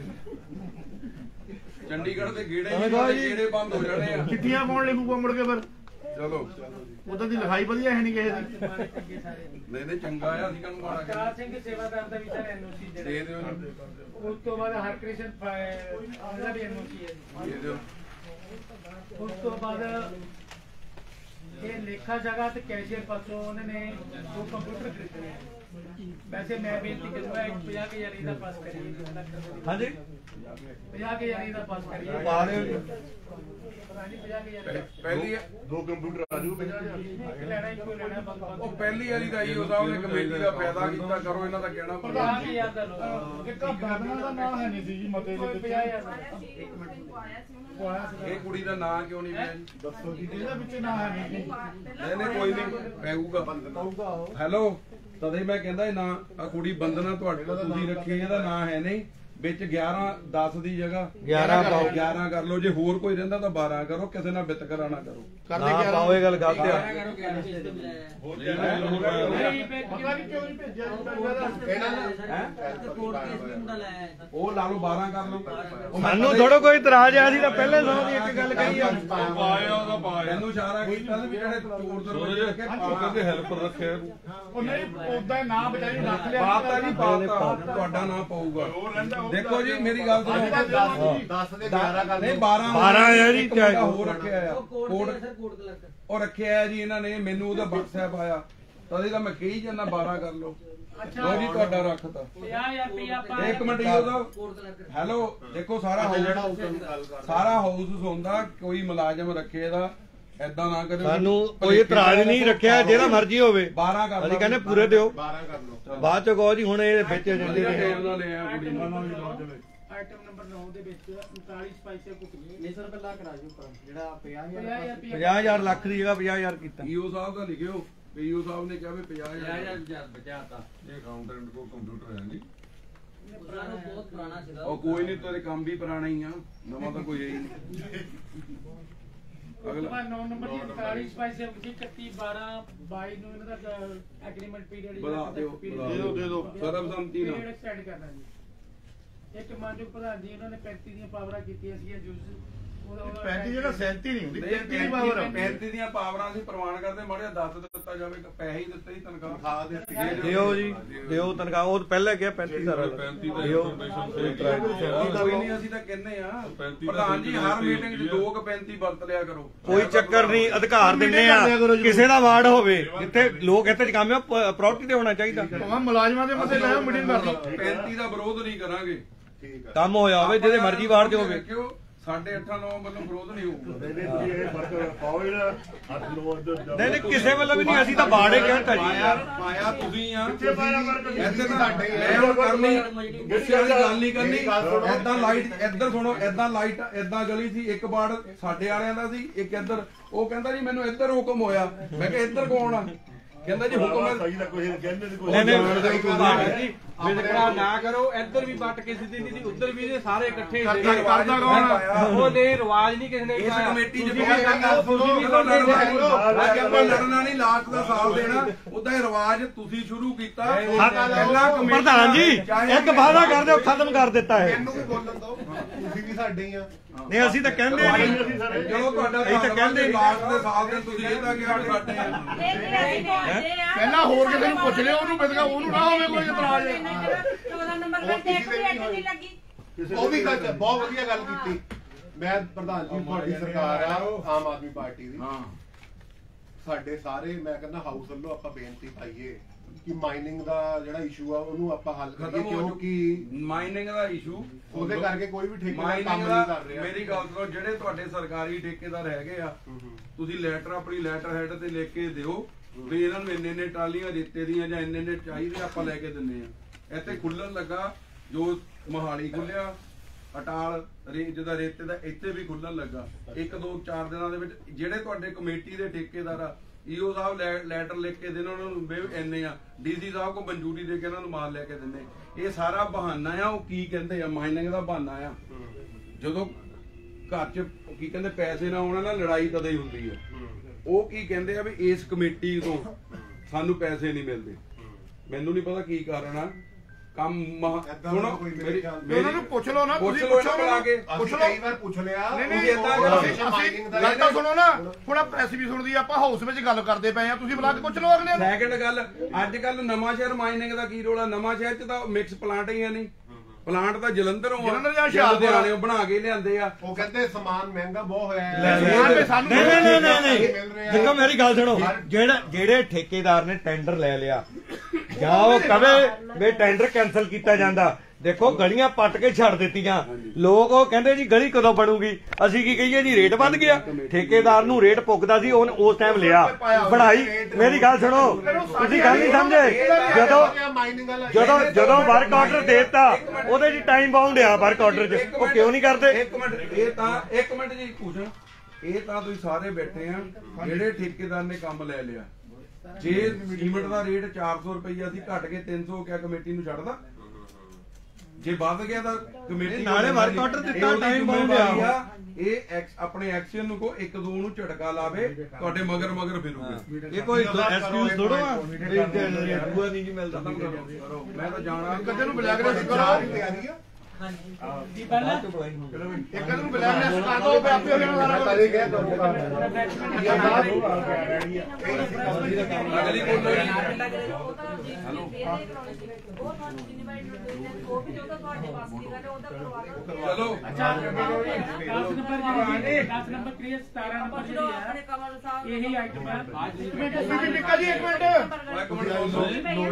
ਚੰਡੀਗੜ੍ਹ ਦੇ ਗੇੜੇ ਬੰਦ ਹੋ ਜਾਣੇ ਆ। ਚਿੱਠੀਆਂ ਕੌਣ ਲਿਖੂਗਾ ਮੁੜ ਕੇ ਫਿਰ? ਚਲੋ ਉਦੋਂ ਦੀ ਲਿਖਾਈ ਵਧੀਆ ਹੈ ਨਹੀਂ ਕਿਸੇ ਦੀ। ਨਹੀਂ ਚੰਗਾ ਆ, ਅਸੀਂ ਕਾਹਨੂੰ ਮਾੜਾ ਅਵਤਾਰ ਸਿੰਘ ਸੇਵਾਦਾਰ ਦਾ ਵੀ ਸਰ ਐਨਓਸੀ ਦੇ ਦਿਓ ਜੀ। ਉਸ ਤੋਂ ਬਾਅਦ ਹਰਕ੍ਰਿਸ਼ਨ ਉਹਦਾ ਵੀ ਐਨਓਸੀ ਹੈ ਦੇ ਦਿਓ। ਉਸ ਤੋਂ ਬਾਅਦ ਇਹ ਲੇਖਾ ਜਗ੍ਹਾ ਤੇ ਕੈਸ਼ੀਅਰ ਪਾਸੋਂ ਉਹਨਾਂ ਨੇ 2 ਕੰਪਿਊਟਰ ਖਰੀਦਣੇ ਆ। ਵੈਸੇ ਮੈਂ ਬੇਨਤੀ ਕਰੂੰਗਾ 50,000 ਇਹਦਾ ਪਾਸ ਕਰੀਏ। ਹਾਂਜੀ 50,000 ਦਾ ਪਾਸ ਕਰੀਏ। ਪਾ ਦਿਓ ਜੀ। ਹਾਂਜੀ 50,000 ਪਹਿਲੀ 2 ਕੰਪਿਊਟਰ ਆ ਜੂ 50,000। ਇੱਕ ਲੈਣਾ ਇੱਕੋ ਲੈਣਾ ਬੰਦ ਉਹ ਪਹਿਲੀ ਵਾਲੀ ਦਾ ਈਓ ਸਾਹਿਬ ਨੇ ਕਮੇਟੀ ਦਾ ਫਾਇਦਾ ਕੀਤਾ। ਕਰੋ ਇਹਨਾਂ ਦਾ ਕਹਿਣਾ। 50,000 ਦਾ ਲੋ ਇੱਕ ਬਾਦਲਾਂ ਦਾ ਨਾਮ ਹੈ ਨਹੀਂ ਸੀ ਜੀ ਮਤੇ ਦੇ ਵਿੱਚ। 50,000 ਦਾ ਇਹ ਕੁੜੀ ਦਾ ਨਾਂ ਕਿਉਂ ਨਹੀਂ ਪਿਆ ਜੀ? ਦੱਸੋ ਜੀ ਇਹਦੇ ਵਿੱਚ ਨਾਮ ਹੈ ਨਹੀਂ ਜੀ। ਨਹੀਂ ਕੋਈ ਨਹੀਂ ਪੈਊਗਾ। ਹੈਲੋ, ਤਦੇ ਮੈਂ ਕਹਿੰਦਾ ਇਹ ਨਾਂ ਆ ਕੁੜੀ ਬੰਦਨਾ ਤੁਹਾਡੇ ਤੁਸੀਂ ਰੱਖੀ, ਇਹਦਾ ਨਾਂ ਹੈ ਨਹੀਂ ਵਿੱਚ। 11-10 ਦੀ ਜਗ੍ਹਾ 11 ਪਾਓ। 11 ਕਰ ਲਓ। ਜੇ ਹੋਰ ਕੋਈ ਰਹਿੰਦਾ ਤਾਂ 12 ਕਰੋ। ਕਿਸੇ ਨਾਲ ਵਿਤਕਰਾ ਨਾ ਕਰੋ। ਨਾ ਪਾਓ, ਇਹ ਗੱਲ ਗਲਤ ਆ। ਪਤਾ ਨਹੀਂ ਕਿਉਂ ਨਹੀਂ ਭੇਜਿਆ ਉਹ ਲਾ ਲਓ 12 ਕਰ ਲਓ। ਸਾਨੂੰ ਥੋੜਾ ਕੋਈ ਇਤਰਾਜ਼ ਆ। ਅਸੀਂ ਤਾਂ ਪਹਿਲੇ ਸਮੇਂ ਦੀ ਇੱਕ ਗੱਲ ਕਹੀ ਆ। ਪਾਇਆ ਉਹਦਾ ਪਾਇਆ। ਇਹਨੂੰ ਇਸ਼ਾਰਾ ਕੀਤਾ ਵੀ ਜਿਹੜੇ ਚੋਰ ਦਰਵਾਜ਼ੇ ਰੱਖੇ ਕਹਿੰਦੇ ਹੈਲਪਰ ਰੱਖਿਆ ਇਹਨੂੰ। ਉਹ ਨਹੀਂ ਉਦਾਂ ਨਾਮ ਬਚਾਰੀ ਰੱਖ ਲਿਆ। ਬਾਤ ਨਹੀਂ ਪਾਤਾ, ਤੁਹਾਡਾ ਨਾਂ ਪਾਊਗਾ। ਦੇਖੋ ਜੀ ਮੇਰੀ ਗੱਲ ਸੁਣੋ। 10 ਦੇ 11 ਕਰ ਨਹੀਂ 12 ਆ ਜੀ। ਇੱਕ ਮੁੰਡਾ ਹੋਰ ਰੱਖਿਆ ਆ ਕੋਡ ਉਹ ਰੱਖਿਆ ਆ ਜੀ ਇਹਨਾਂ ਨੇ। ਮੈਨੂੰ ਉਹਦਾ WhatsApp ਆਇਆ ਤਦੇ ਤਾਂ ਮੈਂ ਕਹੀ ਜਾਂਦਾ 12 ਕਰ ਲਓ। ਲੋ ਜੀ ਤੁਹਾਡਾ ਰੱਖਤਾ। 50,000 ਰੁਪਇਆ ਆਪਾਂ ਇੱਕ ਮਿੰਟ ਈਓ ਸਾਹਿਬ। ਹੈਲੋ, ਦੇਖੋ ਸਾਰਾ ਹਾਊਸ ਹੁੰਦਾ। ਕੋਈ ਮੁਲਾਜ਼ਮ ਰੱਖੇ ਦਾ ਏਦਾਂ ਨਾ ਕਰਿਓ। ਸਾਨੂੰ ਕੋਈ ਇਤਰਾਜ਼ ਨਹੀਂ ਰੱਖਿਆ, ਜਿਹੜਾ ਮਰਜ਼ੀ ਹੋਵੇ। 12 ਕਰ ਲਓ। ਅਸੀਂ ਕਹਿੰਦੇ ਪੂਰੇ ਦਿਓ। 12 ਕਰ ਲਓ। ਬਾਅਦ ਚ ਕਹੋ ਜੀ ਹੁਣ ਇਹ ਵਿੱਚ ਜਾਂਦੇ ਨੇ। ਟਾਈਮ ਨਾਲ ਲਿਆ ਕੁੜੀ ਨੂੰ। ਆਈਟਮ ਨੰਬਰ 9 ਦੇ ਵਿੱਚ 39 ਸਪਾਈਸਰ ਕੁਝ ਨਹੀਂ ਸਰ ਪਹਿਲਾਂ ਕਰਾ ਜੋ ਜਿਹੜਾ 50,000 50,000 ਲੱਖ ਦੀ ਜਗ੍ਹਾ 50,000 ਕੀਤਾ। ਈਓ ਸਾਹਿਬ ਦਾ ਲਿਖਿਓ। ਈਓ ਸਾਹਿਬ ਨੇ ਕਿਹਾ ਵੀ 50,000 ਬਚਾਤਾ। ਇਹ ਅਕਾਊਂਟੈਂਟ ਕੋਲ ਕੰਪਿਊਟਰ ਹੈ ਨਹੀਂ। ਬਹੁਤ ਪੁਰਾਣਾ ਸੀਗਾ ਉਹ ਕੋਈ ਨਹੀਂ, ਤੇਰੇ ਕੰਮ ਵੀ ਪੁਰਾਣਾ ਹੀ ਆ, ਨਵਾਂ ਤਾਂ ਕੋਈ ਹੈ ਹੀ ਨਹੀਂ। ਅਗਲਾ 9 ਨੰਬਰ ਦੀ 39 ਸਪਾਈਸਰ ਕੁਝ 31/12/22 ਨੂੰ ਇਹਨਾਂ ਦਾ ਐਗਰੀਮੈਂਟ ਪੀਰੀਅਡ ਵਧਾ ਦਿਓ। ਦੇ ਦਿਓ। ਸਰਬਸੰਮਤੀ ਨਾਲ ਪੀਰੀਅਡ ਐਕਸਟੈਂਡ ਕਰਨਾ ਜੀ। ਇੱਕ ਮਾਨਯੋਗ ਪ੍ਰਧਾਨ ਜੀ ਉਹਨਾਂ ਨੇ 35 ਦੀਆਂ ਪਾਵਰਾਂ ਕੀਤੀਆਂ ਸੀ ਜੂਸ 35 ਜਿਹੜਾ 37 ਨਹੀਂ ਹੁੰਦੀ। 33 ਦੀ 35 ਦੀਆਂ ਪਾਵਰਾਂ ਅਸੀਂ ਪ੍ਰਵਾਨ ਕਰਦੇ। ਮਾੜਿਆ 10 ਦਿੱਤਾ ਜਾਵੇ। ਪੈਸੇ ਹੀ ਦਿੱਤੇ ਹੀ ਤਨਖਾਹ ਦਿਓ ਜੀ, ਦਿਓ ਤਨਖਾਹ। ਉਹ ਪਹਿਲਾਂ ਕਿਹਾ 35 ਸਾਰਾ ਦਿਓ। ਕੋਈ ਨਹੀਂ, ਅਸੀਂ ਤਾਂ ਕਹਿੰਦੇ ਆ ਪ੍ਰਧਾਨ ਜੀ ਹਰ ਮੀਟਿੰਗ 'ਚ 2 ਕ 35 ਵਰਤ ਲਿਆ ਕਰੋ। ਕੋਈ ਚੱਕਰ ਨਹੀਂ, ਅਧਿਕਾਰ ਦਿੰਦੇ ਆ। ਕਿਸੇ ਦਾ ਵਾਰਡ ਹੋਵੇ ਜਿੱਥੇ ਲੋਕ ਇੱਥੇ ਚ ਕੰਮ ਆ, ਪ੍ਰਾਪਰਟੀ ਤੇ ਹੋਣਾ ਚਾਹੀਦਾ। ਭਾਵੇਂ ਮੁਲਾਜ਼ਮਾਂ ਦੇ ਮਤੇ ਲੈ ਮੀਟਿੰਗ ਕਰ ਲਓ। 35 ਦਾ ਵਿਰੋਧ ਨਹੀਂ ਕਰਾਂਗੇ। ਕੰਮ ਹੋਇਆ ਹੋਵੇ ਜਿਹਦੇ ਮਰਜ਼ੀ ਵਾਰਡ ਤੇ ਹੋਵੇ। ਦੇਖਿਓ 8.5-9 ਵੱਲੋਂ ਵਿਰੋਧ ਨਹੀਂ ਹੋਊਗਾ। ਨਹੀਂ ਕਿਸੇ ਵੱਲੋਂ ਵੀ ਨਹੀਂ। ਅਸੀਂ ਤਾਂ ਵਾਰਡ ਹੀ ਕਹਿਤਾ ਜੀ। ਪਾਇਆ ਤੁਸੀਂ ਆ। ਇੱਥੇ ਤਾਂ ਮੈਂ ਹੁਣ ਕਰਨੀ ਗੁੱਸੇ ਵਾਲੀ ਗੱਲ ਨਹੀਂ ਕਰਨੀ। ਏਦਾਂ ਲਾਈਟ ਇੱਧਰ ਸੁਣੋ। ਏਦਾਂ ਲਾਈਟ ਏਦਾਂ ਗਲੀ ਸੀ। ਇੱਕ ਵਾਰਡ ਸਾਡੇ ਵਾਲਿਆਂ ਦਾ ਸੀ, ਇੱਕ ਇੱਧਰ। ਉਹ ਕਹਿੰਦਾ ਜੀ ਮੈਨੂੰ ਇੱਧਰ ਹੁਕਮ ਹੋਇਆ। ਮੈਂ ਕਿਹਾ ਇੱਧਰ ਕੌਣ ਆ? ਕਹਿੰਦਾ ਜੀ ਹੁਕਮ ਵਿਤਕਰਾ ਨਾ ਕਰੋ। ਇੱਧਰ ਵੀ ਵੱਟ ਕੇ ਸਿੱਧੀ ਨਹੀਂ ਸੀ, ਉੱਧਰ ਵੀ ਨੇ ਸਾਰੇ ਇਕੱਠੇ ਕਰਦਾ ਕੌਣ? ਉਹ ਦੇ ਰਿਵਾਜ ਨਹੀਂ ਕਿਸੇ ਨੇ ਇਸ ਪਾਇਆ। ਕਮੇਟੀ 'ਚ ਤੁਸੀਂ ਬਹੁਤ ਵੀ ਚੰਗਾ ਤੁਸੀਂ ਵੀ ਲੜਦੇ ਅੱਜ ਆਪਾਂ ਲੜਨਾ ਨਹੀਂ, ਲਾਸਟ ਦਾ ਸਾਥ ਦੇਣਾ। ਉਹਦਾ ਇਹ ਰਿਵਾਜ ਤੁਸੀਂ ਸ਼ੁਰੂ ਕੀਤਾ। ਪਹਿਲਾਂ ਕਮੇਟੀ ਪ੍ਰਧਾਨ ਜੀ ਇੱਕ ਵਾਅਦਾ ਕਰ ਦਿਓ, ਖਤਮ ਕਰ ਦਿੱਤਾ ਹੈ। ਮੈਨੂੰ ਵੀ ਬੋਲਣ ਦਿਓ, ਤੁਸੀਂ ਵੀ ਸਾਡੇ ਹੀ ਆ। ਨਹੀਂ ਅਸੀਂ ਤਾਂ ਕਹਿੰਦੇ ਨਹੀਂ। ਚਲੋ ਤੁਹਾਡਾ ਅਸੀਂ ਤਾਂ ਕਹਿੰਦੇ ਲਾਸਟ ਦੇ ਸਾਥ ਦੇ ਤੁਸੀਂ ਇਹ ਤਾਂ ਕਿਹਾ ਵੀ ਸਾਡੇ ਆ। ਪਹਿਲਾਂ ਹੋਰ ਕਿਸੇ ਨੂੰ ਪੁੱਛ ਲਿਓ, ਉਹਨੂੰ ਬਿਦਗਾ ਉਹਨੂੰ ਨਾ ਹੋਵੇ ਕੋਈ ਇਤਰਾਜ਼। 14 ਨੰਬਰ ਤੇ ਟੈਕ ਵੀ ਐਡ ਨਹੀਂ ਲੱਗੀ। ਉਹ ਵੀ ਗੱਲ ਬਹੁਤ ਵਧੀਆ ਗੱਲ ਕੀਤੀ। ਮੈਂ ਪ੍ਰਧਾਨ ਜੀ ਤੁਹਾਡੀ ਸਰਕਾਰ ਆ ਆਮ ਆਦਮੀ ਪਾਰਟੀ ਦੀ। ਹਾਂ ਸਾਡੇ ਸਾਰੇ ਮੈਂ ਕਹਿੰਦਾ ਹਾਊਸ ਵੱਲੋਂ ਆਪਾਂ ਬੇਨਤੀ ਪਾਈਏ ਕਿ ਮਾਈਨਿੰਗ ਦਾ ਜਿਹੜਾ ਇਸ਼ੂ ਆ ਉਹਨੂੰ ਆਪਾਂ ਹੱਲ ਕਰੀਏ, ਕਿਉਂਕਿ ਮਾਈਨਿੰਗ ਦਾ ਇਸ਼ੂ ਉਹਦੇ ਕਰਕੇ ਕੋਈ ਵੀ ਠੇਕੇਦਾਰ ਕੰਮ ਮਾਈਨਿੰਗ ਨਹੀਂ ਕਰ ਰਿਹਾ। ਮੇਰੀ ਗੱਲ ਸੁਣੋ, ਜਿਹੜੇ ਤੁਹਾਡੇ ਸਰਕਾਰੀ ਠੇਕੇਦਾਰ ਹੈਗੇ ਆ, ਤੁਸੀਂ ਲੈਟਰ ਆਪਣੀ ਲੈਟਰ ਹੈਡ ਤੇ ਲਿਖ ਕੇ ਦਿਓ ਵੀ ਇਹਨਾਂ ਨੂੰ ਇੰਨੇ ਟਾਲੀਆਂ ਰੇਤੇ ਦੀਆਂ ਜਾਂ ਇੰਨੇ ਚਾਹੀਦੇ ਆਪਾਂ ਲੈ ਕੇ ਦਿੰਨੇ ਆ। ਇੱਥੇ ਖੁੱਲਣ ਲੱਗਾ ਜੋ ਮੋਹਾਲੀ ਖੁੱਲਿਆ, ਅਟਾਲ ਜਿਹਦਾ ਰੇਤੇ ਦਾ ਇੱਥੇ ਵੀ ਖੁੱਲਣ ਲੱਗਾ। 1-2-4 ਦਿਨਾਂ ਦੇ ਵਿੱਚ ਜਿਹੜੇ ਤੁਹਾਡੇ ਕਮੇਟੀ ਦੇ ਠੇਕੇਦਾਰ ਆ, ਈਓ ਸਾਹਿਬ ਲੈਟਰ ਲਿਖ ਕੇ ਦੇਣਾ ਉਹਨਾਂ ਨੂੰ ਇੰਨੇ ਆ, ਡੀਸੀ ਸਾਹਿਬ ਕੋ ਮਨਜ਼ੂਰੀ ਦੇ ਕੇ ਇਹਨਾਂ ਨੂੰ ਮਾਲ ਲੈ ਕੇ ਦਿੰਨੇ। ਇਹ ਸਾਰਾ ਬਹਾਨਾ ਆ। ਉਹ ਕੀ ਕਹਿੰਦੇ ਆ, ਮਾਈਨਿੰਗ ਦਾ ਬਹਾਨਾ ਆ। ਜਦੋਂ ਘਰ 'ਚ ਕੀ ਕਹਿੰਦੇ ਪੈਸੇ ਨਾ ਆਉਣਾ ਨਾ, ਲੜਾਈ ਤਦੇ ਹੀ ਹੁੰਦੀ ਆ। ਉਹ ਕੀ ਕਹਿੰਦੇ ਆ ਵੀ ਇਸ ਕਮੇਟੀ ਤੋਂ ਸਾਨੂੰ ਪੈਸੇ ਨਹੀਂ ਮਿਲਦੇ। ਮੈਨੂੰ ਨਹੀਂ ਪਤਾ ਕੀ ਕਾਰਨ ਆ। ਕੰਮ ਸੁਣੋ ਮੇਰੀ ਉਹਨਾਂ ਨੂੰ ਪੁੱਛ ਲਓ ਨਾ, ਤੁਸੀਂ ਪੁੱਛੋ ਬੁਲਾ ਕੇ। ਪੁੱਛ ਲਓ, ਕਈ ਵਾਰ ਪੁੱਛ ਲਿਆ। ਨਹੀਂ ਗੱਲ ਤਾਂ ਸੁਣੋ ਨਾ, ਹੁਣ ਪ੍ਰੈਸ ਵੀ ਸੁਣਦੀ ਆ, ਆਪਾਂ ਹਾਊਸ ਵਿੱਚ ਗੱਲ ਕਰਦੇ ਪਏ ਆ, ਤੁਸੀਂ ਬੁਲਾ ਕੇ ਪੁੱਛ ਲਓ ਅਗਲੇ ਨੂੰ। ਸੈਕਿੰਡ ਗੱਲ, ਅੱਜ ਕੱਲ ਨਵਾਂ ਸ਼ਹਿਰ ਮਾਈਨਿੰਗ ਦਾ ਕੀ ਰੋਲਾ? ਨਵਾਂ ਸ਼ਹਿਰ 'ਚ ਤਾਂ ਮਿਕਸ ਪਲਾਂਟ ਹੀ ਆ। ਨਹੀਂ ਪਲਾਂਟ ਤਾਂ ਜਲੰਧਰੋਂ ਲੁਧਿਆਣਿਓਂ ਬਣਾ ਕੇ ਲਿਆਂਦੇ ਆ। ਉਹ ਕਹਿੰਦੇ ਸਮਾਨ ਮਹਿੰਗਾ ਬਹੁਤ ਹੋਇਆ ਨਹੀਂ ਦੇਖੋ ਮੇਰੀ ਗੱਲ ਸੁਣੋ, ਜਿਹੜੇ ਠੇਕੇਦਾਰ ਨੇ ਟੈਂਡਰ ਲੈ ਲਿਆ ਜਾਂ ਉਹ ਕਵੇ ਵੀ ਟੈਂਡਰ ਕੈਨਸਲ ਕੀਤਾ ਜਾਂਦਾ। ਦੇਖੋ ਗਲੀਆਂ ਪੱਟ ਕੇ ਛੱਡ ਦਿੱਤੀਆਂ, ਲੋਕ ਉਹ ਕਹਿੰਦੇ ਜੀ ਗਲੀ ਕਦੋਂ ਬਣੂਗੀ, ਅਸੀਂ ਕੀ ਕਹੀਏ ਜੀ ਰੇਟ ਵੱਧ ਗਿਆ। ਠੇਕੇਦਾਰ ਨੂੰ ਰੇਟ ਪੁੱਗਦਾ ਸੀ, ਉਹਨੇ ਉਸ ਟਾਈਮ ਲਿਆ ਬਣਾਈ। ਮੇਰੀ ਗੱਲ ਸੁਣੋ, ਤੁਸੀਂ ਗੱਲ ਨਹੀਂ ਸਮਝੇ। ਜਦੋਂ ਵਰਕ ਆਰਡਰ ਦੇਤਾ ਉਹਦੇ 'ਚ ਟਾਈਮ ਬਾਉਂਡ ਆ ਵਰਕ ਆਰਡਰ 'ਚ, ਉਹ ਕਿਉਂ ਨਹੀਂ ਕਰਦੇ? ਇੱਕ ਮਿੰਟ ਜੀ ਪੁੱਛਣ, ਇਹ ਤਾਂ ਤੁਸੀਂ ਸਾਰੇ ਬੈਠੇ ਆ ਜਿਹੜੇ ਠੇਕੇਦਾਰ ਨੇ ਕੰਮ ਲੈ ਲਿਆ। ਜੇ ਸੀਮੈਂਟ ਦਾ ਰੇਟ 400 ਰੁਪਈਆ ਸੀ, ਘਟ ਕੇ 300 ਹੋ ਗਿਆ, ਕਮੇਟੀ ਨੂੰ ਛੱਡਦਾ? ਜੇ ਵੱਧ ਗਿਆ ਤਾਂ ਕਮੇਟੀ ਨਾਲੇ ਵਰਕ ਆਰਡਰ ਦਿੱਤਾ, ਟਾਈਮ ਬਾਉਂਡ ਆ। ਇਹ ਆਪਣੇ ਐਕਸ਼ਨ ਨੂੰ ਕੋ 1-2 ਨੂੰ ਝਟਕਾ ਲਾਵੇ, ਤੁਹਾਡੇ ਮਗਰ ਫਿਰੂਗੇ। ਇਹ ਕੋਈ ਐਕਸਕਿਊਜ਼ ਥੋੜੋ ਆ ਦੂਆ ਨਹੀਂ ਜੀ ਮਿਲਦਾ। ਮੈਂ ਤਾਂ ਜਾਣਾ ਕਿਤੇ ਨੂੰ ਬੁਲਾ ਕੇ ਕਰੋ ਤਿਆਰੀ ਆ। ਕੀ ਪਹਿਲਾਂ ਇੱਕ ਨੂੰ ਬੁਲਾ ਕੇ ਸਟਾਰਟ ਹੋ ਪਿਆ ਆਪੇ ਹੋ ਜਾਣਾ ਸਾਰਾ ਅਗਲੀ ਚਲੋ 10 ਨੰਬਰ ਕ੍ਰੀਏਟ 17 ਨੰਬਰ ਜਿਹੜੀ ਆਪਣੇ ਕਮਲ ਸਾਹਿਬ ਇਹੀ ਆਈਟਮ ਹੈ। ਨਿੱਕਾ ਜੀ ਇੱਕ ਮਿੰਟ ਇੱਕ ਮਿੰਟ ਬੋਲੋ।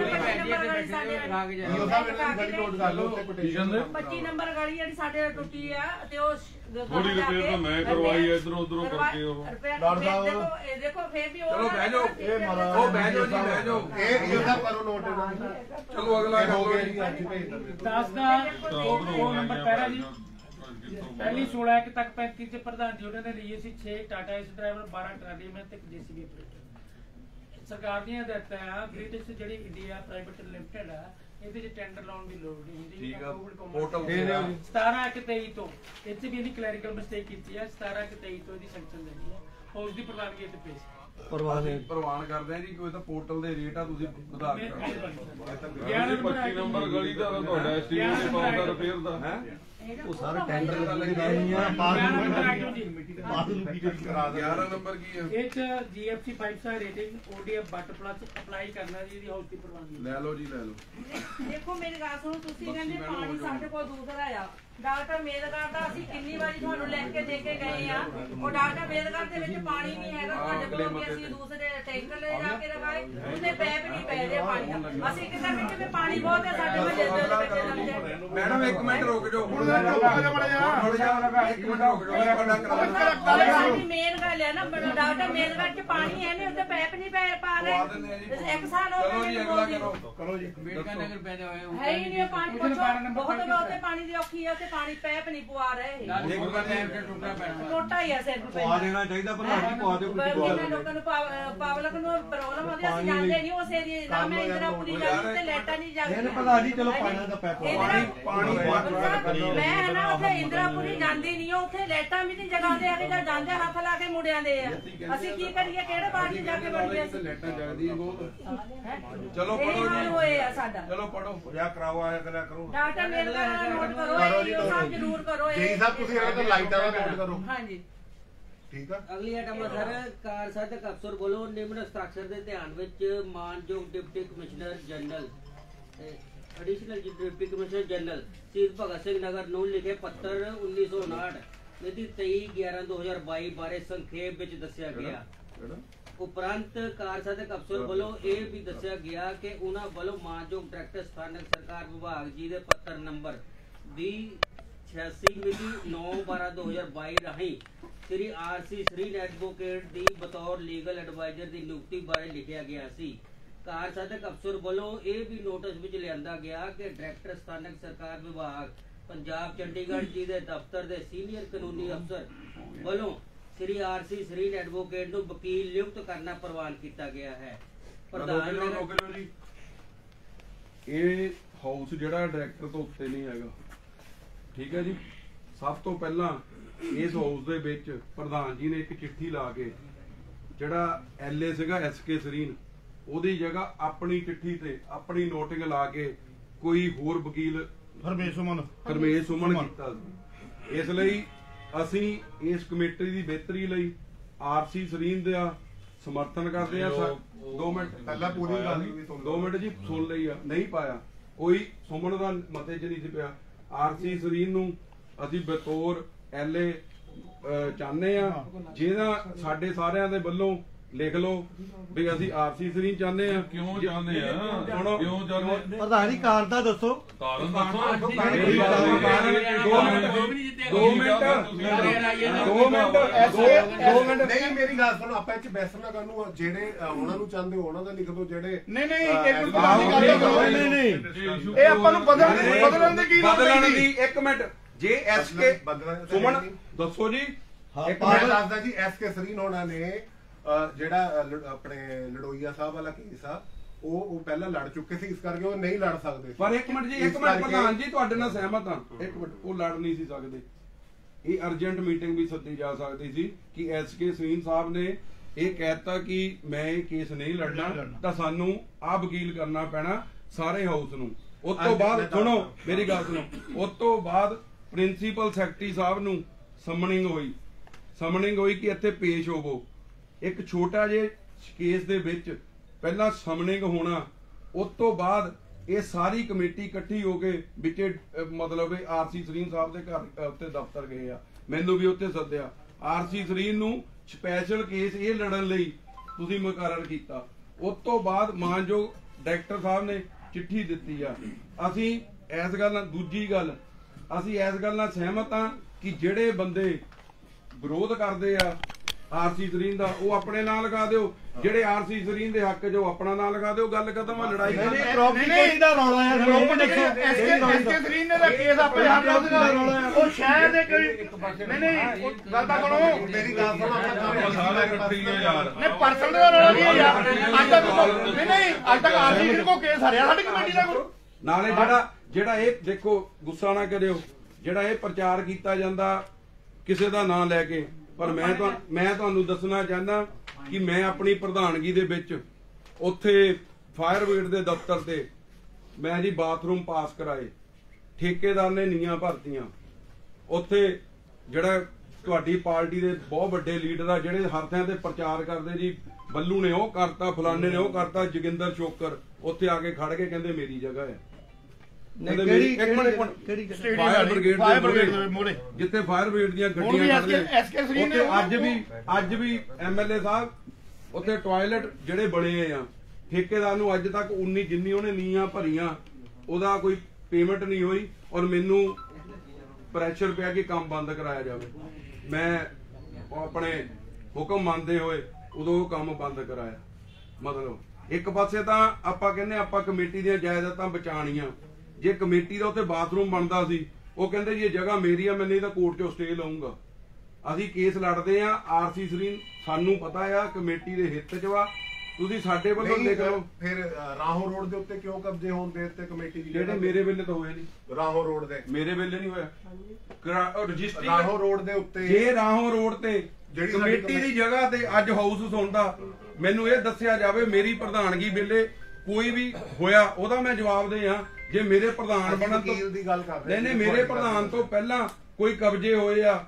25 ਨੰਬਰ ਗਲੀ ਜਿਹੜੀ ਸਾਡੇ ਟੁੱਟੀ ਆ ਤੇ ਉਹ ਥੋੜੀ ਰਿਪੇਅਰ ਤਾਂ ਮੈਂ ਕਰਵਾਈ ਇਧਰੋਂ ਉਧਰੋਂ ਕਰਕੇ। ਉਹ ਦੇਖੋ ਫੇਰ ਵੀ ਚਲੋ ਬਹਿ ਜਾਓ, ਉਹ ਬਹਿ ਜਾਓ ਜੀ, ਬਹਿ ਜਾਓ। ਇਹ ਤਾਂ ਕਰੋ ਨੋਟ। ਚਲੋ ਅਗਲਾ ਕਰੋ ਜੀ। 10 ਦਾ ਉਹ ਨੰਬਰ ਪਹਿਰਾ ਜੀ, ਪਹਿਲੀ 16 ਤੱਕ 35 ਚ ਪ੍ਰਧਾਨ ਜੀ ਉਹਨਾਂ ਨੇ ਲਈ ਸੀ 6 ਟਾਟਾ ਏਸ ਡਰਾਈਵਰ, 12 ਟਰਾਲੀ ਮੈਂ ਤੇ ਜੀਸੀਬੀ ਆਪਰੇਟਰ। ਸਰਕਾਰ ਦੀਆਂ ਹਦਾਇਤਾਂ ਆ, ਬ੍ਰਿਟਿਸ਼ ਜਿਹੜੀ ਇੰਡੀਆ ਪ੍ਰਾਈਵੇਟ ਲਿਮਟਿਡ ਆ, ਇਹਦੇ ਚ ਟੈਂਡਰ ਲਾਉਣ ਦੀ ਲੋੜ ਨਹੀਂ ਹੁੰਦੀ। ਠੀਕ ਆ, ਪੋਰਟਲ 17/23 ਤੋਂ ਇਹ ਚ ਵੀ ਇਹਦੀ ਕਲੈਰੀਕਲ ਮਿਸਟੇਕ ਕੀਤੀ ਹੈ। 17/23 ਤੋਂ ਇਹਦੀ ਸੈਂਕਸ਼ਨ ਲੈਣੀ ਹੈ, ਉਸ ਦੀ ਪ੍ਰਵਾਨਗੀ ਇੱਥੇ ਪੇਸ਼ ਪ੍ਰਵਾਨ ਕਰਦੇ ਆ ਜੀ। ਕੋਈ ਤਾਂ ਪੋਰਟਲ ਦੇ ਰੇਟ ਆ, ਤੁਸੀਂ ਵਧਾ ਕੇ 25 ਨੰਬਰ ਗਲੀ ਦਾ ਤੁਹਾਡਾ ਐਸਟੀਮੇਟ ਪਾਉਂਦਾ ਰਿਪੇਅਰ ਦਾ ਹੈ। ਉਹ ਸਾਰੇ ਟੈਂਡਰ ਦਾ ਲੱਗਿਆ ਆ। ਬਾਅਦ ਨੂੰ ਕਰਾ ਦੇ। 11 ਨੰਬਰ ਕੀ ਹੈ? ਇਹ ਚ GFC 5 star rating ODF but plus apply ਕਰਨਾ ਜੀ, ਇਹਦੀ ਹਾਊਸ ਦੀ ਪ੍ਰਵਾਨਗੀ ਲੈ ਲਓ ਜੀ, ਲੈ ਲਓ। ਦੇਖੋ ਮੇਰੀ ਗੱਲ ਸੁਣੋ, ਤੁਸੀਂ ਕਹਿੰਦੇ ਪਾਣੀ ਸਾਡੇ ਕੋਲ ਦੂਸਰਾ ਆ। ਡਾਕਟਰ ਮੇਦਗੜ ਦਾ ਅਸੀਂ ਕਿੰਨੀ ਵਾਰੀ ਤੁਹਾਨੂੰ ਲਿਖ ਕੇ ਦੇ ਕੇ ਗਏ ਆ। ਉਹ ਡਾਕਟਰ ਮੇਦਗੜ ਦੇ ਵਿੱਚ ਪਾਣੀ ਨਹੀਂ ਹੈਗਾ ਤੁਹਾਡੇ ਕੋਲ, ਕਿ ਅਸੀਂ ਦੂਸਰੇ ਟੈਂਕਰ ਲੈ ਜਾ ਕੇ ਲਗਾਏ, ਉਹਦੇ ਪੈਪ ਨਹੀਂ ਪਏ। ਪੈ ਰਿਹਾ ਪਾਣੀ ਦਾ। ਅਸੀਂ ਕਿਤੇ ਵੀ ਕਿਤੇ ਪਾਣੀ ਬਹੁਤ ਹੈ ਸਾਡੇ ਮਹੱਲੇ ਦੇ ਵਿੱਚ ਲੰਘਦੇ। ਮੈਡਮ ਇੱਕ ਮਿੰਟ ਰੁਕ ਜਾਓ ਹੁਣ ਚੁੱਪ ਕਰ ਜਾ ਮਾੜਾ ਜਿਹਾ। ਇੱਕ ਮਿੰਟ ਰੁਕ ਜਾਓ ਸਾਡੀ ਮੇਨ ਗੱਲ ਹੈ ਨਾ ਡਾਕਟਰ ਮੇਨ ਗੱਲ ਚ ਪਾਣੀ ਹੈ ਨਹੀਂ ਉੱਤੇ ਪੈਪ ਨਹੀਂ ਪਾ ਰਹੇ। ਇੱਕ ਸਾਲ ਹੋ ਚਲੋ ਜੀ ਗਿਆ ਅਗਲਾ ਕਰੋ ਨਗਰ ਪੈਦਾ ਹੋਏ ਹੈ ਹੀ ਨਹੀਂ ਪਾਣੀ ਪੁੱਛੋ ਬਹੁਤ ਲੋਕ ਤੇ ਪਾਣੀ ਦੀ ਔਖੀ ਹੈ ਤੇ ਪਾਣੀ ਪੈਪ ਨਹੀਂ ਪਵਾ ਰਹੇ। ਟੋਟਾ ਹੀ ਆ ਸਿਰਫ ਪਵਾ ਦੇਣਾ ਚਾਹੀਦਾ ਪ੍ਰਧਾਨ ਜੀ, ਪਵਾ ਦਿਓ ਕੋਈ ਕਿੰਨੇ ਲੋਕਾਂ ਨੂੰ ਪਾਵਲਕ ਨੂੰ ਪ੍ਰੋਬਲਮ ਆਉਂਦੀ ਅਸੀਂ ਜਾਣਦੇ ਨਹੀਂ ਉਸ ਏਰੀਏ ਦਾ। ਮੈਂ ਇੰਦਰਾਪੁਰੀ ਜਾਂਦੀ ਤੇ ਲੈਟਾਂ ਨਹੀਂ ਜਾਂਦੀ। ਇਹਨੇ ਪ੍ਰਧਾਨ ਜੀ ਚਲੋ ਪਾਣੀ ਦਾ ਪੈਪ ਮੈਂ ਨਾ ਉੱਥੇ ਇੰਦਰਾਪੁਰੀ ਜਾਂਦੀ ਨਹੀਂ ਉੱਥੇ ਲੈਟਾਂ ਵੀ ਨਹੀਂ ਜਗਾਉਂਦੇ ਹੈਗੇ ਜਾਂ ਜਾਂਦੇ ਹੱਥ ਲਾ ਕੇ ਮੁੜ ਆਉਂਦੇ ਆ। ਅਸੀਂ ਕੀ ਕਰੀਏ ਕਿਹੜੇ ਪਾਣੀ ਜਾ ਕੇ ਵੜੀਏ ਅਸੀਂ। ਲੈਟਾਂ ਜਗਦੀ ਬਹੁਤ। ਚਲੋ ਇਹ ਪੜੋ ਹਾਲ ਜੀ ਹੋਏ ਆ ਸਾਡਾ। ਚਲੋ ਪੜੋ ਜਾਂ ਕਰਾਓ ਆਇਆ ਕਰਿਆ ਕਰੋ। ਡਾਕਟਰ ਮੇਰੇ ਦਾ ਨੋਟ ਕਰੋ ਇਹ ਸਾਹਿਬ ਜ਼ਰੂਰ ਕਰੋ ਜੀ ਸਾਹਿਬ ਤੁਸੀਂ ਇਹਨਾਂ ਤੋਂ ਲਾਈਟਾਂ ਦਾ ਨੋਟ ਕਰੋ। ਹਾਂਜੀ ਠੀਕ ਆ। ਅਗਲੀ ਆਈਟਮ ਹੈ ਸਰ ਕਾਰ ਸਾਧਕ ਅਫਸਰ ਵੱਲੋਂ ਨਿਮਨ ਹਸਤਾਖਰ ਦੇ ਧਿਆਨ ਵਿੱਚ ਮਾਨਯੋਗ deputy commissioner general additional deputy commissioner general Shaheed Bhagat Singh Nagar ਨੂੰ ਲਿਖੇ ਪੱਤਰ 1959 ਮਿਤੀ 23/11/2022 ਬਾਰੇ ਸੰਖੇਪ ਵਿੱਚ ਦੱਸਿਆ ਗਿਆ। ਉਪਰੰਤ ਕਾਰ ਸਾਧਕ ਅਫਸਰ ਵੱਲੋਂ ਇਹ ਵੀ ਦੱਸਿਆ ਗਿਆ ਕਿ ਉਹਨਾਂ ਵੱਲੋਂ ਮਾਨਯੋਗ ਡਾਇਰੈਕਟਰ ਸਥਾਨਕ ਸਰਕਾਰ ਵਿਭਾਗ ਜੀ ਦੇ ਪੱਤਰ ਨੰਬਰ 2086 ਮਿਤੀ 9/12/2022 ਰਾਹੀਂ ਸ੍ਰੀ ਆਰਸੀ ਸ੍ਰੀ ਐਡਵੋਕੇਟ ਦੀ ਬਤੌਰ ਲੀਗਲ ਐਡਵਾਈਜ਼ਰ ਦੀ ਨਿਯੁਕਤੀ ਬਾਰੇ ਲਿਖਿਆ ਗਿਆ ਸੀ। ਕਾਰ ਸਾਧਕ ਅਫਸਰ ਵੱਲੋਂ ਇਹ ਵੀ ਨੋਟਿਸ ਵਿੱਚ ਲਿਆਂਦਾ ਗਿਆ ਕਿ ਡਾਇਰੈਕਟਰ ਸਥਾਨਕ ਸਰਕਾਰ ਵਿਭਾਗ ਪੰਜਾਬ ਚੰਡੀਗੜ੍ਹ ਜੀ ਦੇ ਦਫ਼ਤਰ ਦੇ ਸੀਨੀਅਰ ਕਾਨੂੰਨੀ ਅਫਸਰ ਵੱਲੋਂ ਸ੍ਰੀ ਆਰਸੀ ਸ੍ਰੀ ਐਡਵੋਕੇਟ ਨੂੰ ਵਕੀਲ ਨਿਯੁਕਤ ਕਰਨਾ ਪ੍ਰਵਾਨ ਕੀਤਾ ਗਿਆ ਹੈ। ਪ੍ਰਧਾਨ ਜੀ ਇਹ ਹਾਊਸ ਜਿਹੜਾ ਡਾਇਰੈਕਟਰ ਤੋਂ ਉੱਤੇ ਨਹੀਂ ਹੈਗਾ, ਠੀਕ ਹੈ ਜੀ। ਸਭ ਤੋਂ ਪਹਿਲਾਂ ਇਸ ਹਾਊਸ ਦੇ ਵਿੱਚ ਪ੍ਰਧਾਨ ਜੀ ਨੇ ਇੱਕ ਚਿੱਠੀ ਲਾ ਕੇ ਜਿਹੜਾ ਐਲਏ ਸੀਗਾ ਐਸਕੇ ਸਰੀਨ ਉਹਦੀ ਜਗ੍ਹਾ ਆਪਣੀ ਚਿੱਠੀ ਤੇ ਆਪਣੀ ਨੋਟਿੰਗ ਲਾ ਕੇ ਕੋਈ ਹੋਰ ਵਕੀਲ ਹਰਮੇਸ਼ ਸੁਮਨ ਕੀਤਾ ਸੀ। ਇਸ ਲਈ ਅਸੀਂ ਇਸ ਕਮੇਟੀ ਦੀ ਬਿਹਤਰੀ ਲਈ ਆਰਸੀ ਸਰੀਨ ਦਾ ਸਮਰਥਨ ਕਰਦੇ ਆ। 2 ਮਿੰਟ ਪਹਿਲਾਂ ਪੂਰੀ ਗੱਲ 2 ਮਿੰਟ ਜੀ ਸੁਣ ਲਈ ਆ, ਨਹੀਂ ਪਾਇਆ ਕੋਈ ਸੁਮਨ ਦਾ ਮਤੇ 'ਚ ਨਹੀਂ ਸੀ ਪਿਆ। ਆਰਸੀ ਸਰੀਨ ਨੂੰ ਅਸੀਂ ਬਤੌਰ ਐਲਏ ਚਾਹੁੰਦੇ ਆ, ਜਿਹਦਾ ਸਾਡੇ ਸਾਰਿਆਂ ਦੇ ਵੱਲੋਂ ਲਿਖ ਲਓ ਵੀ ਅਸੀਂ ਆਰਸੀ ਸਰੀਨ ਚਾਹੁੰਦੇ ਆ। ਕਿਉਂ ਚਾਹੁੰਦੇ ਆ? ਕਿਉਂ ਚਾਹੁੰਦੇ? ਪ੍ਰਧਾਨ ਜੀ ਕਾਰਨ ਤਾਂ ਦੱਸੋ। ਕਾਰਨ ਦੱਸੋ। 2 ਮਿੰਟ ਨਹੀਂ ਮੇਰੀ ਗੱਲ ਸੁਣੋ। ਆਪਾਂ ਇਹ ਚ ਬਹਿਸ ਨਾ ਕਰਨੂੰ। ਜਿਹੜੇ ਉਹਨਾਂ ਨੂੰ ਚਾਹੁੰਦੇ ਉਹਨਾਂ ਦਾ ਲਿਖ ਦਿਓ। ਜਿਹੜੇ ਨਹੀਂ ਇੱਕ ਮਿੰਟ ਨਹੀਂ ਇਹ ਆਪਾਂ ਨੂੰ ਬਦਲਣ ਦੀ ਕੀ ਬਦਲਣ ਦੀ 1 ਮਿੰਟ ਜੇ ਐਸਕੇ ਸੁਮਨ ਦੱਸੋ ਜੀ। ਇੱਕ ਮੈਂ ਦੱਸਦਾ ਜੀ ਐਸਕੇ ਸਰੀਨ ਹੋਣਾ ਨੇ ਜਿਹੜਾ ਆਪਣੇ ਲੜੋਈਆ ਸਾਹਿਬ ਵਾਲਾ ਕੇਸ ਆ ਉਹ ਪਹਿਲਾਂ ਲੜ ਚੁੱਕੇ ਸੀ, ਇਸ ਕਰਕੇ ਉਹ ਨਹੀਂ ਲੜ ਸਕਦੇ। ਪਰ 1 ਮਿੰਟ ਜੀ, 1 ਮਿੰਟ ਪ੍ਰਧਾਨ ਜੀ ਤੁਹਾਡੇ ਨਾਲ ਸਹਿਮਤ ਹਾਂ। 1 ਮਿੰਟ ਉਹ ਲੜ ਨਹੀਂ ਸੀ ਸਕਦੇ। ਇਹ ਅਰਜੈਂਟ ਮੀਟਿੰਗ ਵੀ ਸੱਦੀ ਜਾ ਸਕਦੀ ਸੀ ਕਿ ਐਸਕੇ ਸਰੀਨ ਸਾਹਿਬ ਨੇ ਇਹ ਕਹਿਤਾ ਕਿ ਮੈਂ ਇਹ ਕੇਸ ਨਹੀਂ ਲੜਨਾ ਤਾਂ ਸਾਨੂੰ ਆ ਵਕੀਲ ਕਰਨਾ ਪੈਣਾ ਸਾਰੇ ਹਾਊਸ ਨੂੰ। ਉਸ ਤੋਂ ਬਾਅਦ ਸੁਣੋ ਮੇਰੀ ਗੱਲ ਸੁਣੋ, ਉਸ ਤੋਂ ਬਾਅਦ ਪ੍ਰਿੰਸੀਪਲ ਸੈਕਟਰੀ ਸਾਹਿਬ ਨੂੰ ਸਮਨਿੰਗ ਹੋਈ ਕਿ ਇੱਥੇ ਪੇਸ਼ ਹੋਵੋ। ਇੱਕ ਛੋਟਾ ਜਿਹੇ ਕੇਸ ਦੇ ਵਿੱਚ ਪਹਿਲਾਂ ਸਮਨਿੰਗ ਹੋਣਾ, ਉਸ ਤੋਂ ਬਾਅਦ ਇਹ ਸਾਰੀ ਕਮੇਟੀ ਇਕੱਠੀ ਹੋ ਕੇ ਵਿੱਚ ਮਤਲਬ ਆਰਸੀ ਸਰੀਨ ਸਾਹਿਬ ਦੇ ਘਰ ਉੱਤੇ ਦਫ਼ਤਰ ਗਏ ਆ, ਮੈਨੂੰ ਵੀ ਉੱਥੇ ਸੱਦਿਆ। ਆਰਸੀ ਸਰੀਨ ਨੂੰ ਸਪੈਸ਼ਲ ਕੇਸ ਇਹ ਲੜਨ ਲਈ ਤੁਸੀਂ ਮੁਕਰਰ ਕੀਤਾ। ਉਸ ਤੋਂ ਬਾਅਦ ਮਾਨਯੋਗ ਡਾਇਰੈਕਟਰ ਸਾਹਿਬ ਨੇ ਚਿੱਠੀ ਦਿੱਤੀ ਆ। ਅਸੀਂ ਇਸ ਗੱਲ ਨਾਲ ਦੂਜੀ ਗੱਲ ਅਸੀਂ ਇਸ ਗੱਲ ਨਾਲ ਸਹਿਮਤ ਹਾਂ ਕਿ ਜਿਹੜੇ ਬੰਦੇ ਵਿਰੋਧ ਕਰਦੇ ਆ ਆਰਸੀ ਸਰੀਨ ਦਾ ਉਹ ਆਪਣੇ ਨਾਂ ਲਗਾ ਦਿਓ, ਜਿਹੜੇ ਆਰਸੀ ਸਰੀਨ ਦੇ ਹੱਕ 'ਚ ਉਹ ਆਪਣਾ ਨਾਂ ਲਗਾ ਦਿਓ। ਗੱਲ ਖਤਮ ਆ। ਲੜਾਈ ਪ੍ਰਾਪਰਟੀ ਦਾ ਰੌਲਾ ਹੈ। ਐਸਕੇ ਸਰੀਨ ਨੇ ਦਾ ਕੇਸ ਆਪਣੇ ਹੱਥ ਵਿੱਚ ਰੌਲਾ ਹੈ। ਉਹ ਸ਼ਹਿਰ ਦੇ ਕੋਈ ਨਹੀਂ ਗੱਲ ਤਾਂ ਸੁਣੋ ਮੇਰੀ ਗੱਲ ਸੁਣੋ। ਆਪਾਂ ਸਾਰੇ ਇਕੱਠੇ ਹੀ ਆ ਯਾਰ। ਨਹੀਂ ਪਰਸਨ ਦਾ ਰੌਲਾ ਕੀ ਹੈ ਯਾਰ? ਅੱਜ ਤੱਕ ਆਰਸੀ ਸਰੀਨ ਕੋ ਕੇਸ ਹਰਿਆ ਸਾਡੀ ਕਮੇਟੀ ਦਾ ਕੋਈ। ਨਾਲੇ ਜਿਹੜਾ ਇਹ ਦੇਖੋ ਗੁੱਸਾ ਨਾ ਕਰਿਓ, ਜਿਹੜਾ ਇਹ ਪ੍ਰਚਾਰ ਕੀਤਾ ਜਾਂਦਾ ਕਿਸੇ ਦਾ ਨਾਂ ਲੈ ਕੇ, ਪਰ ਮੈਂ ਤੁਹਾਨੂੰ ਦੱਸਣਾ ਚਾਹੁੰਦਾ ਕਿ ਮੈਂ ਆਪਣੀ ਪ੍ਰਧਾਨਗੀ ਦੇ ਵਿੱਚ ਉੱਥੇ ਫਾਇਰ ਬ੍ਰਿਗੇਡ ਦੇ ਦਫ਼ਤਰ ਤੇ ਮੈਂ ਜੀ ਬਾਥਰੂਮ ਪਾਸ ਕਰਾਏ, ਠੇਕੇਦਾਰ ਨੇ ਨੀਆਂ ਭਰਤੀਆਂ। ਉੱਥੇ ਜਿਹੜਾ ਤੁਹਾਡੀ ਪਾਰਟੀ ਦੇ ਬਹੁਤ ਵੱਡੇ ਲੀਡਰ ਆ ਜਿਹੜੇ ਹਰ ਥਾਂ ਤੇ ਪ੍ਰਚਾਰ ਕਰਦੇ ਜੀ ਬੱਲੂ ਨੇ ਉਹ ਕਰਤਾ, ਫਲਾਣੇ ਨੇ ਉਹ ਕਰਤਾ, ਜੋਗਿੰਦਰ ਸ਼ੋਕਰ ਉੱਥੇ ਆ ਕੇ ਖੜ ਕੇ ਕਹਿੰਦੇ ਮੇਰੀ ਜਗ੍ਹਾ ਹੈ। ਫਾਇਰ ਬ੍ਰਿਗੇਡ ਦੇ ਮੋਹਰੇ ਜਿੱਥੇ ਫਾਇਰ ਬ੍ਰਿਗੇਡ ਦੀਆਂ ਗੱਡੀਆਂ ਉੱਥੇ ਅੱਜ ਵੀ ਐਮਐਲਏ ਸਾਹਿਬ ਉੱਥੇ ਟਾਇਲਟ ਜਿਹੜੇ ਬਣੇ ਆ ਠੇਕੇਦਾਰ ਨੂੰ ਅੱਜ ਤੱਕ ਉਨੀ ਜਿੰਨੀ ਉਹਨੇ ਨੀਆਂ ਭਰੀਆਂ ਉਹਦਾ ਕੋਈ ਪੇਮੈਂਟ ਨਹੀਂ ਹੋਈ ਔਰ ਮੈਨੂੰ ਪ੍ਰੈਸ਼ਰ ਪਿਆ ਕਿ ਕੰਮ ਬੰਦ ਕਰਾਇਆ ਜਾਵੇ। ਮੈਂ ਆਪਣੇ ਹੁਕਮ ਮੰਨਦੇ ਹੋਏ ਉਦੋਂ ਉਹ ਕੰਮ ਬੰਦ ਕਰਾਇਆ। ਮਤਲਬ ਇੱਕ ਪਾਸੇ ਤਾਂ ਆਪਾਂ ਕਹਿੰਦੇ ਆਪਾਂ ਕਮੇਟੀ ਦੀਆਂ ਜਾਇਦਾਦਾਂ ਬਚਾਣੀਆਂ, ਜੇ ਕਮੇਟੀ ਦਾ ਉੱਥੇ ਬਾਥਰੂਮ ਬਣਦਾ ਸੀ ਉਹ ਕਹਿੰਦੇ ਜੀ ਇਹ ਜਗ੍ਹਾ ਮੇਰੀ ਆ, ਮੈਂ ਨਹੀਂ ਤਾਂ ਕੋਰਟ 'ਚੋਂ ਸਟੇ ਲਊਂਗਾ। ਅਸੀਂ ਕੇਸ ਲੜਦੇ ਆ ਆਰਸੀ ਸਰੀਨ, ਸਾਨੂੰ ਪਤਾ ਆ ਕਮੇਟੀ ਦੇ ਹਿੱਤ 'ਚ ਵਾ, ਤੁਸੀਂ ਸਾਡੇ ਵੱਲੋਂ ਲਿਖ ਲਓ। ਫਿਰ ਰਾਹੋਂ ਰੋਡ ਦੇ ਉੱਤੇ ਕਿਉਂ ਕਬਜ਼ੇ ਹੋਣ ਦੇ ਉੱਤੇ ਕਮੇਟੀ ਦੀ? ਜਿਹੜੇ ਮੇਰੇ ਵੇਲੇ ਤਾਂ ਹੋਏ ਨਹੀਂ। ਰਾਹੋਂ ਰੋਡ ਦੇ ਮੇਰੇ ਵੇਲੇ ਨਹੀਂ ਹੋਇਆ ਰਜਿਸਟਰੀ। ਰਾਹੋਂ ਰੋਡ ਦੇ ਉੱਤੇ ਜੇ ਰਾਹੋਂ ਰੋਡ ਤੇ ਕਮੇਟੀ ਦੀ ਜਗ੍ਹਾ ਤੇ ਅੱਜ ਹਾਊਸ ਸੁਣਦਾ, ਮੈਨੂੰ ਇਹ ਦੱਸਿਆ ਜਾਵੇ ਮੇਰੀ ਪ੍ਰਧਾਨਗੀ ਵੇਲੇ ਕੋਈ ਵੀ ਹੋਇਆ ਉਹਦਾ ਮੈਂ ਜਵਾਬ ਦੇ ਆ। ਜੇ ਮੇਰੇ ਪ੍ਰਧਾਨ ਬਣਨ ਤੋਂ ਵਕੀਲ ਦੀ ਗੱਲ ਕਰ ਰਹੇ ਨਹੀਂ ਮੇਰੇ ਪ੍ਰਧਾਨ ਤੋਂ ਪਹਿਲਾਂ ਕੋਈ ਕਬਜ਼ੇ ਹੋਏ ਆ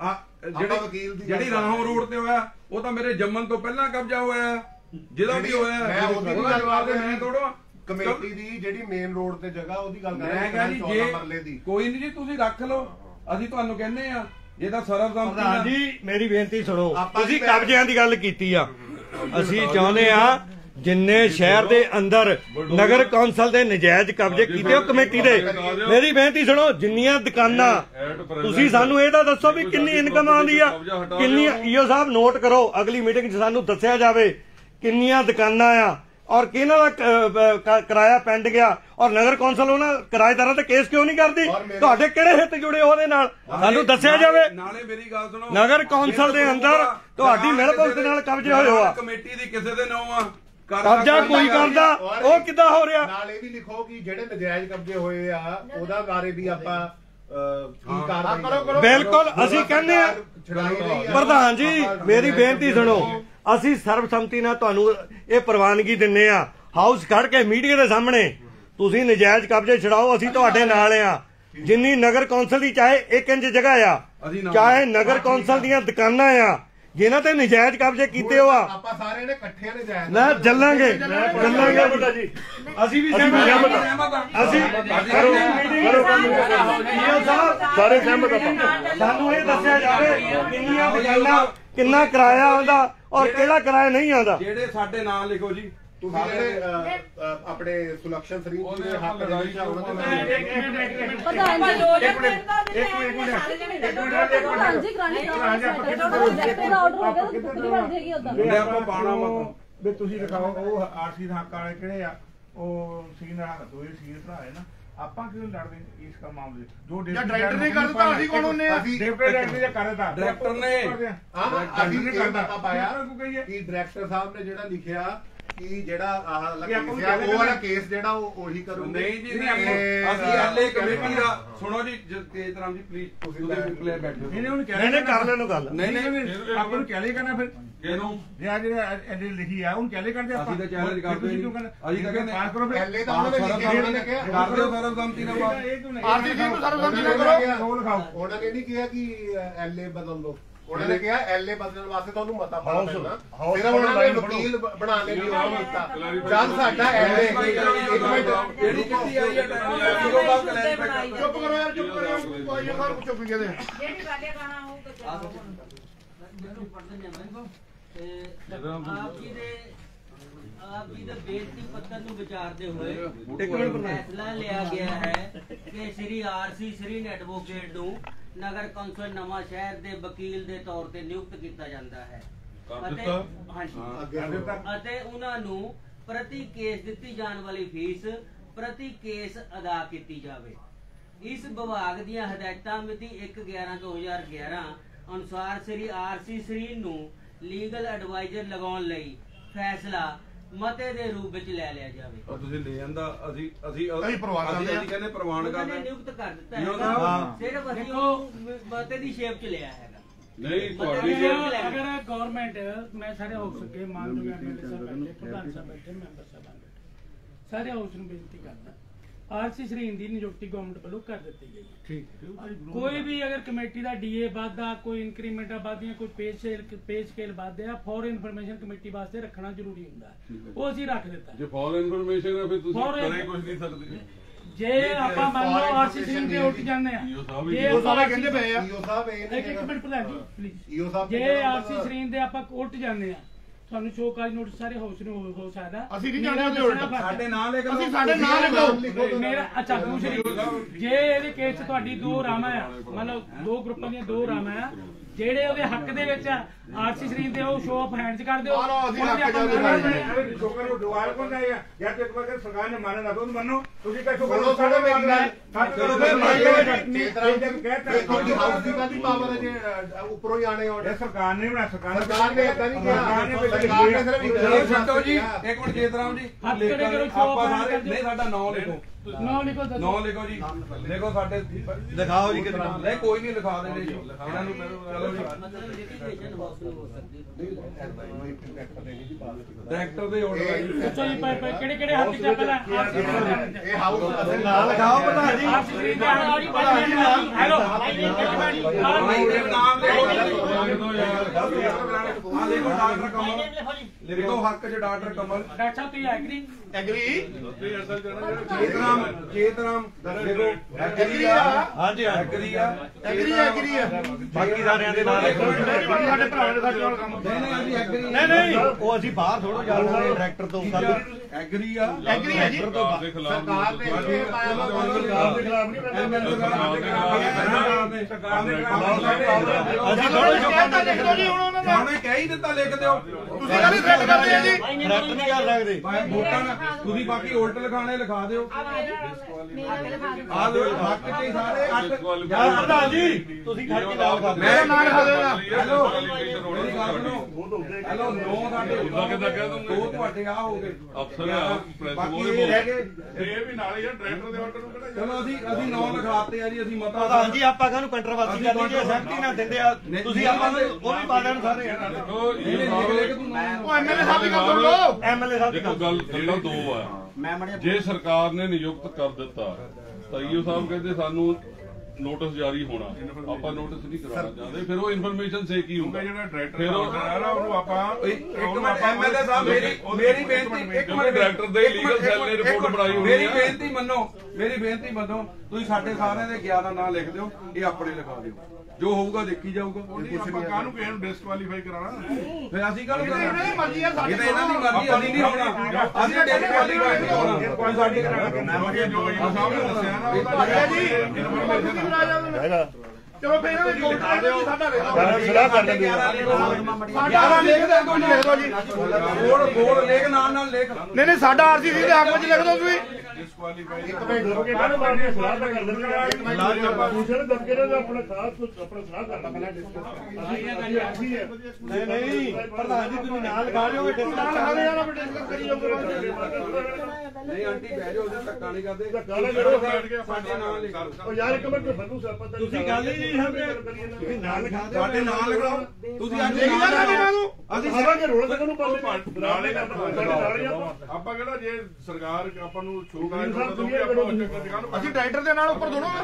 ਜਿਹੜੀ ਰਾਹੋਂ ਰੋਡ ਤੇ ਹੋਇਆ ਉਹ ਤਾਂ ਮੇਰੇ ਜੰਮਣ ਤੋਂ ਪਹਿਲਾਂ ਕਬਜ਼ਾ ਹੋਇਆ। ਜਿਹਦਾ ਵੀ ਹੋਇਆ ਉਹਦਾ ਜਵਾਬ ਦੇ ਮੈਂ ਤੋੜੋ। ਕਮੇਟੀ ਦੀ ਜਿਹੜੀ ਮੇਨ ਰੋਡ ਤੇ ਜਗ੍ਹਾ ਉਹਦੀ ਗੱਲ ਕਰ ਰਹੇ ਮੈਂ ਕਿਹਾ ਜੀ ਜੇ ਕੋਈ ਨਹੀਂ ਜੀ ਤੁਸੀਂ ਰੱਖ ਲਓ, ਅਸੀਂ ਤੁਹਾਨੂੰ ਕਹਿੰਦੇ ਆ ਜੇ ਤਾਂ ਸਰਬਸੰਮਤੀ ਜੀ ਮੇਰੀ ਬੇਨਤੀ ਸੁਣੋ। ਤੁਸੀਂ ਕਬਜ਼ਿਆਂ ਦੀ ਗੱਲ ਕੀਤੀ ਆ, ਅਸੀਂ ਚਾਹੁੰਦੇ ਆ ਜਿੰਨੇ ਸ਼ਹਿਰ ਦੇ ਅੰਦਰ ਨਗਰ ਕੌਂਸਲ ਦੇ ਨਜਾਇਜ਼ ਕਬਜ਼ੇ ਕੀਤੇ ਉਹ ਕਮੇਟੀ ਦੇ। ਮੇਰੀ ਬੇਨਤੀ ਸੁਣੋ, ਜਿੰਨੀਆਂ ਦੁਕਾਨਾਂ ਤੁਸੀਂ ਸਾਨੂੰ ਇਹ ਤਾਂ ਦੱਸੋ ਵੀ ਕਿੰਨੀ ਇਨਕਮ ਆਉਂਦੀ ਆ, ਕਿੰਨੀ ਈਓ ਸਾਹਿਬ ਨੋਟ ਕਰੋ, ਅਗਲੀ ਮੀਟਿੰਗ 'ਚ ਸਾਨੂੰ ਦੱਸਿਆ ਜਾਵੇ ਕਿੰਨੀਆਂ ਦੁਕਾਨਾਂ ਆ ਔਰ ਕਿਹਨਾਂ ਦਾ ਕਿਰਾਇਆ ਪੈਂਡ ਗਿਆ ਔਰ ਨਗਰ ਕੌਂਸਲ ਉਹਨਾਂ ਕਿਰਾਏਦਾਰਾਂ ਤੇ ਕੇਸ ਕਿਉਂ ਨਹੀਂ ਕਰਦੀ? ਤੁਹਾਡੇ ਕਿਹੜੇ ਹਿੱਤ ਜੁੜੇ ਉਹਦੇ ਨਾਲ ਸਾਨੂੰ ਦੱਸਿਆ ਜਾਵੇ। ਨਾਲੇ ਮੇਰੀ ਗੱਲ ਸੁਣੋ, ਨਗਰ ਕੌਂਸਲ ਦੇ ਅੰਦਰ ਤੁਹਾਡੀ ਮਿਲਭੁਗਤ ਨਾਲ ਕਬਜ਼ੇ ਹੋਏ ਹੋ ਆ। ਕਮੇਟੀ ਦੀ ਕਿਸੇ ਦੇ ਨਾਂ ਆ ਕਬਜ਼ਾ ਕੋਈ ਕਰਦਾ ਉਹ ਕਿੱਦਾਂ ਹੋ ਰਿਹਾ? ਨਾਲ ਇਹ ਵੀ ਲਿਖੋ ਕਿ ਜਿਹੜੇ ਨਜਾਇਜ਼ ਕਬਜ਼ੇ ਹੋਏ ਆ ਉਹਦਾ ਬਾਰੇ ਵੀ ਆਪਾਂ ਕੀ ਕਾਰਵਾਈ। ਬਿਲਕੁਲ ਅਸੀਂ ਕਹਿੰਦੇ ਆ ਪ੍ਰਧਾਨ ਜੀ ਮੇਰੀ ਬੇਨਤੀ ਸੁਣੋ, ਅਸੀਂ ਸਰਬਸੰਮਤੀ ਨਾਲ ਤੁਹਾਨੂੰ ਇਹ ਪ੍ਰਵਾਨਗੀ ਦਿੰਨੇ ਆ ਹਾਊਸ ਖੜ ਕੇ ਮੀਡੀਆ ਦੇ ਸਾਹਮਣੇ ਤੁਸੀਂ ਨਜਾਇਜ਼ ਕਬਜ਼ੇ ਛਡਾਓ, ਅਸੀਂ ਤੁਹਾਡੇ ਨਾਲ ਆ। ਜਿੰਨੀ ਨਗਰ ਕੌਂਸਲ ਦੀ ਚਾਹੇ 1 ਇੰਚ ਜਗ੍ਹਾ ਆ, ਚਾਹੇ ਨਗਰ ਕੌਂਸਲ ਦੀਆਂ ਦੁਕਾਨਾਂ ਆ ਜਿਨ੍ਹਾਂ ਤੇ ਨਜਾਇਜ਼ ਕਬਜ਼ੇ ਕੀਤੇ ਹੋ ਆ, ਆਪਾਂ ਸਾਰੇ ਨੇ ਇਕੱਠੇ ਨਜਾਇਜ਼ ਨਾ ਚੱਲਾਂਗੇ ਬੇਟਾ ਜੀ। ਅਸੀਂ ਵੀ ਸਹਿਮਤ ਅਸੀਂ ਸਾਰੇ ਸਹਿਮਤ ਆਪਾਂ। ਸਾਨੂੰ ਇਹ ਦੱਸਿਆ ਜਾਵੇ ਕਿੰਨੀਆਂ ਦੁਕਾਨਾਂ ਕਿੰਨਾ ਕਿਰਾਇਆ ਆਉਂਦਾ ਔਰ ਕਿਹੜਾ ਕਿਰਾਇਆ ਨਹੀਂ ਆਉਂਦਾ। ਜਿਹੜੇ ਸਾਡੇ ਨਾਂ ਲਿਖੋ ਜੀ। ਤੁਸੀਂ ਜਿਹੜੇ ਆਪਣੇ ਸੁਲੱਖਣ ਸਰੀਨ ਜੀ ਦੇ ਹੱਕ ਦੇ ਵਿੱਚ ਉਹਨਾਂ ਦੇ ਵੀ ਤੁਸੀਂ ਦਿਖਾਓ ਉਹ ਆਰਸੀ ਹੱਕ ਵਾਲੇ ਕਿਹੜੇ ਆ, ਉਹ ਸੀਨ ਦੋਏ ਸੀਨ ਭਰਾ ਹੈ ਨਾ। ਆਪਾਂ ਕਿਉਂ ਲੜਦੇ ਇਸ ਦਾ ਮਾਮਲੇ ਜੋ ਡਾਇਰੈਕਟਰ ਨੇ ਕਰ ਦਿੱਤਾ, ਅਸੀਂ ਕੋਣ ਹੁੰਨੇ ਆ? ਡਾਇਰੈਕਟਰ ਨੇ ਕਰ ਦਿੱਤਾ, ਡਾਇਰੈਕਟਰ ਨੇ ਅਸੀਂ ਨਹੀਂ ਕਰਦਾ ਪਾਇਆ ਕਿ ਡਾਇਰੈਕਟਰ ਸਾਹਿਬ ਨੇ ਜਿਹੜਾ ਲਿਖਿਆ ਕਿ ਜਿਹੜਾ ਆਹ ਲਿਖਿਆ ਉਹ ਵਾਲਾ ਕੇਸ ਜਿਹੜਾ ਉਹ ਉਹੀ ਕਰੂਗੇ। ਨਹੀਂ ਜੀ ਅਸੀਂ ਐਲਏ ਕਮੇਟੀ ਦਾ ਸੁਣੋ ਜੀ ਤੇਜ ਰਾਮ ਜੀ ਪਲੀਜ਼ ਤੁਸੀਂ ਪਲੇਅਰ ਬੈਠੋ। ਇਹਨੇ ਹੁਣ ਨਹੀਂ ਕਰ ਲੈਣੋ ਗੱਲ। ਨਹੀਂ ਆਪਾਂ ਨੂੰ ਚੈਲੰਜ ਕਰਨਾ ਫਿਰ ਕਿਹਨੂੰ ਜਿਹੜਾ ਐਡੀ ਲਿਖੀ ਆ ਉਹਨੂੰ ਚੈਲੰਜ ਕਰਦੇ ਆਪਾਂ। ਅਸੀਂ ਤਾਂ ਚੈਲੰਜ ਕਰਦੇ ਤੁਸੀਂ ਕਿਉਂ ਕਰਦੇ? ਅਸੀਂ ਤਾਂ ਕਹਿੰਦੇ ਪਾਸ ਕਰੋ ਫਿਰ। ਐਲਏ ਤਾਂ ਉਹਨੇ ਲਿਖਿਆ ਉਹਨੇ ਕਿਹਾ ਕਰ ਦਿਓ ਸਰਬਸੰਮਤੀ ਨਾਲ ਬਾਤ। ਆਰਸੀ ਜੀ ਨੂੰ ਸਰਬਸੰਮਤੀ ਨਾਲ ਕਰੋ। ਉਹ ਲਿਖਾਓ। ਉਹਨਾਂ ਨੇ ਨਹੀਂ ਕਿਹਾ ਕਿ ਐਲਏ ਬਦਲ ਦੋ, ਉਹਨਾਂ ਨੇ ਕਿਹਾ ਐਲਏ ਬਦਲਣ ਵਾਸਤੇ ਤੁਹਾਨੂੰ ਮਤਾ ਪਾਉਣਾ ਪੈਣਾ। ਫਿਰ ਉਹਨਾਂ ਨੇ ਵਕੀਲ ਬਣਾਉਣ ਲਈ ਉਹਨਾਂ ਨੂੰ ਦਿੱਤਾ। ਜਦ ਸਾਡਾ ਐਲਏ ਇੱਕ ਮਿੰਟ ਜਿਹੜੀ ਚਿੱਠੀ ਆਈ ਹੈ ਟਾਈਮ ਬਾਅਦ ਕਲੈਰੀਫਾਈ ਕਰ। ਚੁੱਪ ਕਰੋ ਯਾਰ, ਚੁੱਪ ਕਰੋ। ਕੋਈ ਯਾਰ ਕੁਝ ਚੁੱਪ ਕਿਹਦੇ ਜਿਹੜੀ ਵਾਲੇ ਗਾਣਾ ਉਹ ਆਪ ਜੀ ਦੇ ਬੇਨਤੀ ਪੱਤਰ ਨੂੰ ਵਿਚਾਰਦੇ ਹੋਏ ਫੈਸਲਾ ਲਿਆ ਗਿਆ ਹੈ ਕਿ ਸ੍ਰੀ ਆਰਸੀ ਸ੍ਰੀ ਐਡਵੋਕੇਟ ਨੂੰ ਨਗਰ ਕੌਂਸਲ ਨਵਾਂ ਸ਼ਹਿਰ ਦੇ ਵਕੀਲ ਦੇ ਤੌਰ ਤੇ ਨਿਯੁਕਤ ਕੀਤਾ ਜਾਂਦਾ ਹੈ ਅਤੇ ਉਹਨਾਂ ਨੂੰ ਪ੍ਰਤੀ ਕੇਸ ਦਿੱਤੀ ਜਾਣ ਵਾਲੀ ਫੀਸ ਪ੍ਰਤੀ ਕੇਸ ਅਦਾ ਕੀਤੀ ਜਾਵੇ। ਇਸ ਵਿਭਾਗ ਦੀਆਂ ਹਦਾਇਤਾਂ ਮਿਤੀ 1/11/2011 ਅਨੁਸਾਰ ਸ੍ਰੀ ਆਰਸੀ ਸ੍ਰੀ ਨੂੰ ਲੀਗਲ ਐਡਵਾਈਜ਼ਰ ਲਗਾਉਣ ਲਈ ਫੈਸਲਾ ਮਤੇ ਦੇ ਰੂਪ ਵਿੱਚ ਲੈ ਲਿਆ ਜਾਵੇ। ਤੁਸੀਂ ਲੈ ਜਾਂਦਾ ਅਸੀਂ ਪ੍ਰਵਾਨ ਕਰਦੇ ਅਸੀਂ ਕਹਿੰਦੇ ਪ੍ਰਵਾਨ ਉਹਨਾਂ ਕਰਦੇ ਨੇ ਨਿਯੁਕਤ ਕਰ ਦਿੱਤਾ ਹੈ, ਸਿਰਫ ਅਸੀਂ ਉਹ ਮਤੇ ਦੀ ਸ਼ੇਪ 'ਚ ਲਿਆ ਹੈਗਾ। ਨਹੀਂ ਤੁਹਾਡੀ ਅਗਰ ਗਵਰਨਮੈਂਟ ਮੈਂ ਸਾਰੇ ਹਾਊਸ ਅੱਗੇ ਮਾਨਯੋਗ ਐਮਐਲਏ ਸਾਹਿਬ ਬੈਠੇ, ਪ੍ਰਧਾਨ ਸਾਹਿਬ ਬੈਠੇ, ਮੈਂਬਰ ਸਾਹਿਬਾਨ ਬੈਠੇ, ਸਾਰੇ ਹਾਊਸ ਨੂੰ ਬੇਨਤੀ ਕਰਦਾ ਆਰਸੀ ਸ੍ਰੀ ਦੀ ਨਿਯੁਕਤੀ ਗਵਰਨਮੈਂਟ ਵੱਲੋਂ ਕਰ ਦਿੱਤੀ ਗਈ। ਠੀਕ ਕੋਈ ਵੀ ਅਗਰ ਕਮੇਟੀ ਦਾ ਡੀਏ ਵਾਧਾ, ਕੋਈ ਇੰਕਰੀਮੈਂਟ ਵਾਧੀਆਂ, ਕੋਈ ਪੇ ਸਕੇਲ ਵਾਧਿਆ, ਫॉर ਇਨਫੋਰਮੇਸ਼ਨ ਕਮੇਟੀ ਵਾਸਤੇ ਰੱਖਣਾ ਜ਼ਰੂਰੀ ਹੁੰਦਾ ਹੈ, ਉਹ ਅਸੀਂ ਰੱਖ ਦਿੱਤਾ। ਜੇ ਫॉर ਇਨਫੋਰਮੇਸ਼ਨ ਹੈ ਫਿਰ ਤੁਸੀਂ ਕਰੇ ਕੁਝ ਨਹੀਂ ਸਕਦੇ। ਜੇ ਆਪਾਂ ਮੰਨ ਲਓ ਆਰਸੀ ਸ੍ਰੀ ਤੇ ਉੱਠ ਜਾਂਦੇ ਆ, ਜੇ ਉਹ ਸਾਰੇ ਕਹਿੰਦੇ ਪਏ ਆ ਈਓ ਸਾਹਿਬ ਇਹ ਇੱਕ ਮਿੰਟ ਪ੍ਰਧਾਨ ਜੀ ਪਲੀਜ਼, ਈਓ ਸਾਹਿਬ ਜੇ ਆਰਸੀ ਸ੍ਰੀ ਦੇ ਆਪਾਂ ਉੱਠ ਜਾਂਦੇ ਆ ਤੁਹਾਨੂੰ ਸ਼ੋਕਾਜ਼ ਨੋਟਿਸ ਸਾਰੇ ਹਾਊਸ ਨੂੰ ਹੋ ਸਕਦਾ। ਅਸੀਂ ਨਹੀਂ ਜਾਣਦੇ ਉਲਟ ਸਾਡੇ ਨਾਂ ਲਿਖ ਲਓ, ਅਸੀਂ ਸਾਡੇ ਨਾਂ ਲਿਖੋ ਮੇਰਾ ਅੱਛਾ ਦੂਸਰੀ ਜੇ ਇਹਦੇ ਕੇਸ 'ਚ ਤੁਹਾਡੀ 2 ਰਾਵਾਂ ਆ, ਮਤਲਬ 2 ਗਰੁੱਪਾਂ ਦੀਆਂ 2 ਰਾਵਾਂ ਆ, ਜਿਹੜੇ ਉਹਦੇ ਹੱਕ ਦੇ ਵਿੱਚ ਆਰਸੀ ਸ਼ਰੀਫ ਦੇ ਉਹ ਸ਼ੋ ਆਫ ਹੈਂਡਸ ਕਰ ਦਿਓ। ਅਸੀਂ ਹੱਕ ਜਾਂਦੇ ਸ਼ੋਕਰ ਨੂੰ ਦੁਆਰ ਕੋਲ ਨਹੀਂ ਆ ਜਾਂ ਤੇ ਕੋਈ ਸਰਕਾਰ ਨੇ ਮਾਨਣਾ ਦੋ ਮੰਨੋ ਤੁਸੀਂ ਕਹਿ ਸ਼ੋਕਰ ਸਾਡੇ ਮੇਰੀ ਗੱਲ ਤੁਹਾਡੀ ਹਾਊਸ ਦੀ ਕਾਹਦੀ ਪਾਵਰ ਹੈ ਜੇ ਉੱਪਰੋਂ ਹੀ ਆਣੇ ਆਰਡਰ ਸਰਕਾਰ ਨੇ ਬਣਾ ਸਰਕਾਰ ਨੇ ਇਦਾਂ ਨਹੀਂ ਕਿਹਾ, ਸਰਕਾਰ ਨੇ ਸਿਰਫ ਛੱਡੋ ਜੀ ਇੱਕ ਮਿੰਟ ਜੇਤਰਾਮ ਜੀ ਆਪਾਂ ਸਾਰੇ ਨਹੀਂ ਸਾਡਾ ਨਾਂ ਲਿਖੋ, ਨਾਂ ਲਿਖੋ ਜੀ, ਲਿਖੋ ਸਾਡੇ ਦਿਖਾਓ ਜੀ ਕਿਤੇ ਨਹੀਂ ਕੋਈ ਨਹੀਂ ਲਿਖਾ ਦੇਣੇ ਜੀ ਇਹਨਾਂ ਨੂੰ ਚਲੋ ਜੀ ਡਾਇਰੈਕਟਰ ਦੇ ਆਰਡਰ ਹੈ ਜੀ। ਅੱਛਾ ਜੀ ਕਿਹੜੇ ਹੱਕ 'ਚ ਪਹਿਲਾਂ ਇਹ ਹਾਊਸ ਨਾਲ ਲਿਖਾਓ ਪ੍ਰਧਾਨ ਜੀ। ਹੈਲੋ ਨਾਮ ਲਿਖੋ ਡਾਕਟਰ ਕਮਲ, ਲਿਖੋ ਹੱਕ 'ਚ ਡਾਕਟਰ ਕਮਲ। ਡਾਕਟਰ ਸਾਹਿਬ ਤੁਸੀਂ ਐਗਰੀ ਜੇਤਰਾਮ ਲਿਖੋ ਐਗਰੀ ਆ, ਹਾਂਜੀ ਐਗਰੀ ਆ, ਐਗਰੀ ਆ ਬਾਕੀ ਸਾਰਿਆਂ ਦੇ ਨਾਲ ਸਾਡੇ ਭਰਾ ਨੇ ਸਾਡੇ ਨਾਲ ਕੰਮ ਨਹੀਂ ਅਸੀਂ ਐਗਰੀ ਨਹੀਂ ਉਹ ਅਸੀਂ ਬਾਹਰ ਥੋੜੋ ਜਾ ਸਕਦੇ ਡਾਇਰੈਕਟਰ ਤੋਂ ਗੱਲ ਐਗਰੀ ਆ, ਐਗਰੀ ਹੈ ਜੀ ਸਰਕਾਰ ਦੇ ਖਿਲਾਫ ਸਰਕਾਰ ਨੇ ਇਹ ਪਾਇਆ ਸਰਕਾਰ ਦੇ ਖਿਲਾਫ ਨਹੀਂ ਅਸੀਂ ਥੋੜੋ ਕਹਿੰਦਾ ਲਿਖ ਦਿਓ ਜੀ ਹੁਣ ਉਹਨਾਂ ਦਾ ਉਹਨੇ ਕਹਿ ਹੀ ਦਿੱਤਾ ਲਿਖ ਦਿਓ। ਤੁਸੀਂ ਕਾਹਦੀ ਥ੍ਰੈਟ ਕਰਦੇ ਆ ਜੀ ਡਾਇਰੈਕਟ ਨਹੀਂ ਕਰ ਸਕਦੇ। ਵੋਟਾਂ ਤੁਸੀਂ ਬਾਕੀ ਉਲਟ ਲਿਖਾਣੇ ਲਿਖਾ ਦਿਓ। ਆ ਲੋ ਹੱਕ 'ਚ ਹੀ ਸਾਰੇ 8 ਯਾਰ ਪ੍ਰਧਾਨ ਜੀ ਤੁਸੀਂ ਖੜ ਕੇ ਗੱਲ ਕਰ ਮੈਂ ਨਾਂ ਲਿਖਾ ਦੇਣਾ। ਹੈਲੋ ਮੇਰੀ ਗੱਲ ਸੁਣੋ, ਹੈਲੋ 9 ਸਾਡੇ ਕਿੱਦਾਂ ਕਹਿ ਦੂੰਗੇ? 2 ਤੁਹਾਡੇ ਆ ਹੋ ਗਏ ਅਫਸਰ ਆ ਪ੍ਰੈਸ ਬਾਕੀ ਉਹਦੇ ਇਹ ਰਹਿ ਗਏ। ਇਹ ਵੀ ਨਾਲ ਹੀ ਆ ਡਾਇਰੈਕਟਰ ਦੇ ਆਰਡਰ ਨੂੰ ਕਿਹੜਾ ਚਲੋ ਅਸੀਂ 9 ਲਿਖਾਤੇ ਆ ਜੀ, ਅਸੀਂ ਮਤਾ ਪ੍ਰਧਾਨ ਜੀ ਆਪਾਂ ਕਾਹਨੂੰ ਕੰਟਰੋਵਰਸੀ ਕਰਨੀ ਜੇ ਸਹਿਮਤੀ ਨਾਲ ਦਿੰਦੇ ਆ ਤੁਸੀਂ ਆਪਾਂ ਨੂੰ ਉਹ ਵੀ ਪਾ ਦੇਣ ਸਾਰੇ ਦੇਖੋ ਇਹ ਲਿਖ ਤੂੰ ਉਹ ਐਮਐਲਏ ਸਾਹਿਬ ਦੀ ਗੱਲ ਸੁਣ ਲਓ। ਐਮਐਲਏ ਸਾਹਿਬ ਦੀ ਦੇਖੋ ਗੱਲ ਗੱਲਾਂ 2 ਆ। ਜੇ ਸਰਕਾਰ ਨੇ ਨਿਯੁਕਤ ਕਰ ਦਿੱਤਾ ਤਾਂ ਈਓ ਸਾਹਿਬ ਕਹਿੰਦੇ ਸਾਨੂੰ ਨੋਟਿਸ ਜਾਰੀ ਹੋਣਾ, ਆਪਾਂ ਨੋਟਿਸ ਨਹੀਂ ਕਰਾਉਣਾ ਚਾਹੁੰਦੇ, ਫਿਰ ਉਹ ਇਨਫੋਰਮੇਸ਼ਨ ਸੇ ਕੀ ਹੋਊਗਾ ਜਿਹੜਾ ਡਾਇਰੈਕਟਰ ਫਿਰ ਉਹ ਉਹਨੂੰ ਆਪਾਂ ਇੱਕ ਮਿੰਟ ਐਮਐਲਏ ਸਾਹਿਬ ਮੇਰੀ ਬੇਨਤੀ ਇੱਕ ਮਿੰਟ ਡਾਇਰੈਕਟਰ ਦੇ ਲੀਗਲ ਸੈੱਲ ਨੇ ਰਿਪੋਰਟ ਬਣਾਈ ਹੋਈ ਹੈ। ਮੇਰੀ ਬੇਨਤੀ ਮੰਨੋ ਤੁਸੀਂ ਸਾਡੇ ਸਾਰਿਆਂ ਦੇ 11 ਨਾਂ ਲਿਖ ਦਿਓ, ਇਹ ਆਪਣੇ ਲਿਖਾ ਦਿਓ, ਜੋ ਹੋਊਗਾ ਦੇਖੀ ਜਾਊਗਾ। ਆਪਾਂ ਕਾਹਨੂੰ ਕਿਸੇ ਨੂੰ ਡਿਸਕੁਆਲੀਫਾਈ ਕਰਾਣਾ ਫਿਰ ਅਸੀਂ ਕਾਹਨੂੰ ਇਹਨਾਂ ਦੀ ਮਰਜ਼ੀ ਆ ਸਾਡੀ ਇਹ ਤਾਂ ਇਹਨਾਂ ਦੀ ਮਰਜ਼ੀ, ਅਸੀਂ ਨਹੀਂ ਹੋਣਾ, ਅਸੀਂ ਡਿਸਕੁਆਲੀਫਾਈ ਨਹੀਂ ਹੋਣਾ ਸਾਡੇ ਜੋ ਇਹ ਸਾਹਮਣੇ ਦੱਸਿਆ ਨਾ ਉਹਦਾ ਜੀ ਇਨਫੋਰਮੇਸ਼ਨ ਹੈਗਾ। ਚਲੋ ਫੇਰ ਇਹਨਾਂ ਨੂੰ ਕਰ ਦਿਓ ਸਾਡਾ ਸਲਾਹ ਕਰ ਲੈਂਦੇ 11 ਲਿਖ ਦੇ ਕੋਈ ਲਿਖ ਦੋ ਜੀ, ਬੋਲ ਲਿਖ ਨਾਲ ਲਿਖ। ਨਹੀਂ ਸਾਡਾ ਆਰਸੀ ਦੇ ਹੱਕ ਵਿੱਚ ਲਿਖ ਦਿਓ ਤੁਸੀਂ। ਕਾਹਨੂੰ ਮਾਰਨੀ ਸਲਾਹ ਤਾਂ ਕਰ ਲੈਂਦੇ ਆਪਾਂ ਦੂਸਰੇ ਦਬਕੇ ਨਾਲ ਆਪਣਾ ਸਲਾਹ ਕਰਨਾ ਪਹਿਲਾਂ ਨਹੀਂ ਪ੍ਰਧਾਨ ਜੀ ਤੁਸੀਂ ਨਾਲ ਲਿਖਾ ਲਿਓ ਨਹੀਂ ਆਂਟੀ ਬਹਿ ਜਾਓ, ਉਹਦੇ ਧੱਕਾ ਨਹੀਂ ਕਰਦੇ, ਸਾਡੇ ਨਾਂ ਲਿਖ ਦਿਓ। ਯਾਰ ਇੱਕ ਮਿੰਟ ਬੰਦੂ ਸਾਹਿਬ ਪਤਾ ਤੁਸੀਂ ਗੱਲ ਹੀ ਨਹੀਂ ਸਮਝੇ ਤੁਸੀਂ ਨਾਲ ਲਿਖਾ ਦਿਓ ਸਾਡੇ ਨਾਂ ਲਿਖਾਓ ਤੁਸੀਂ ਅੱਜ ਅਸੀਂ ਸਭਾ ਕੇ ਰੋਲ ਸਕਣ ਨੂੰ ਨਾਲੇ ਆਪਾਂ ਕਿਹੜਾ ਜੇ ਸਰਕਾਰ ਆਪਾਂ ਨੂੰ ਸ਼ੋਅ ਕਰੇ ਅਸੀਂ ਡਾਇਰੈਕਟਰ ਦੇ ਨਾਲ ਉੱਪਰ ਦੋਨੋਂ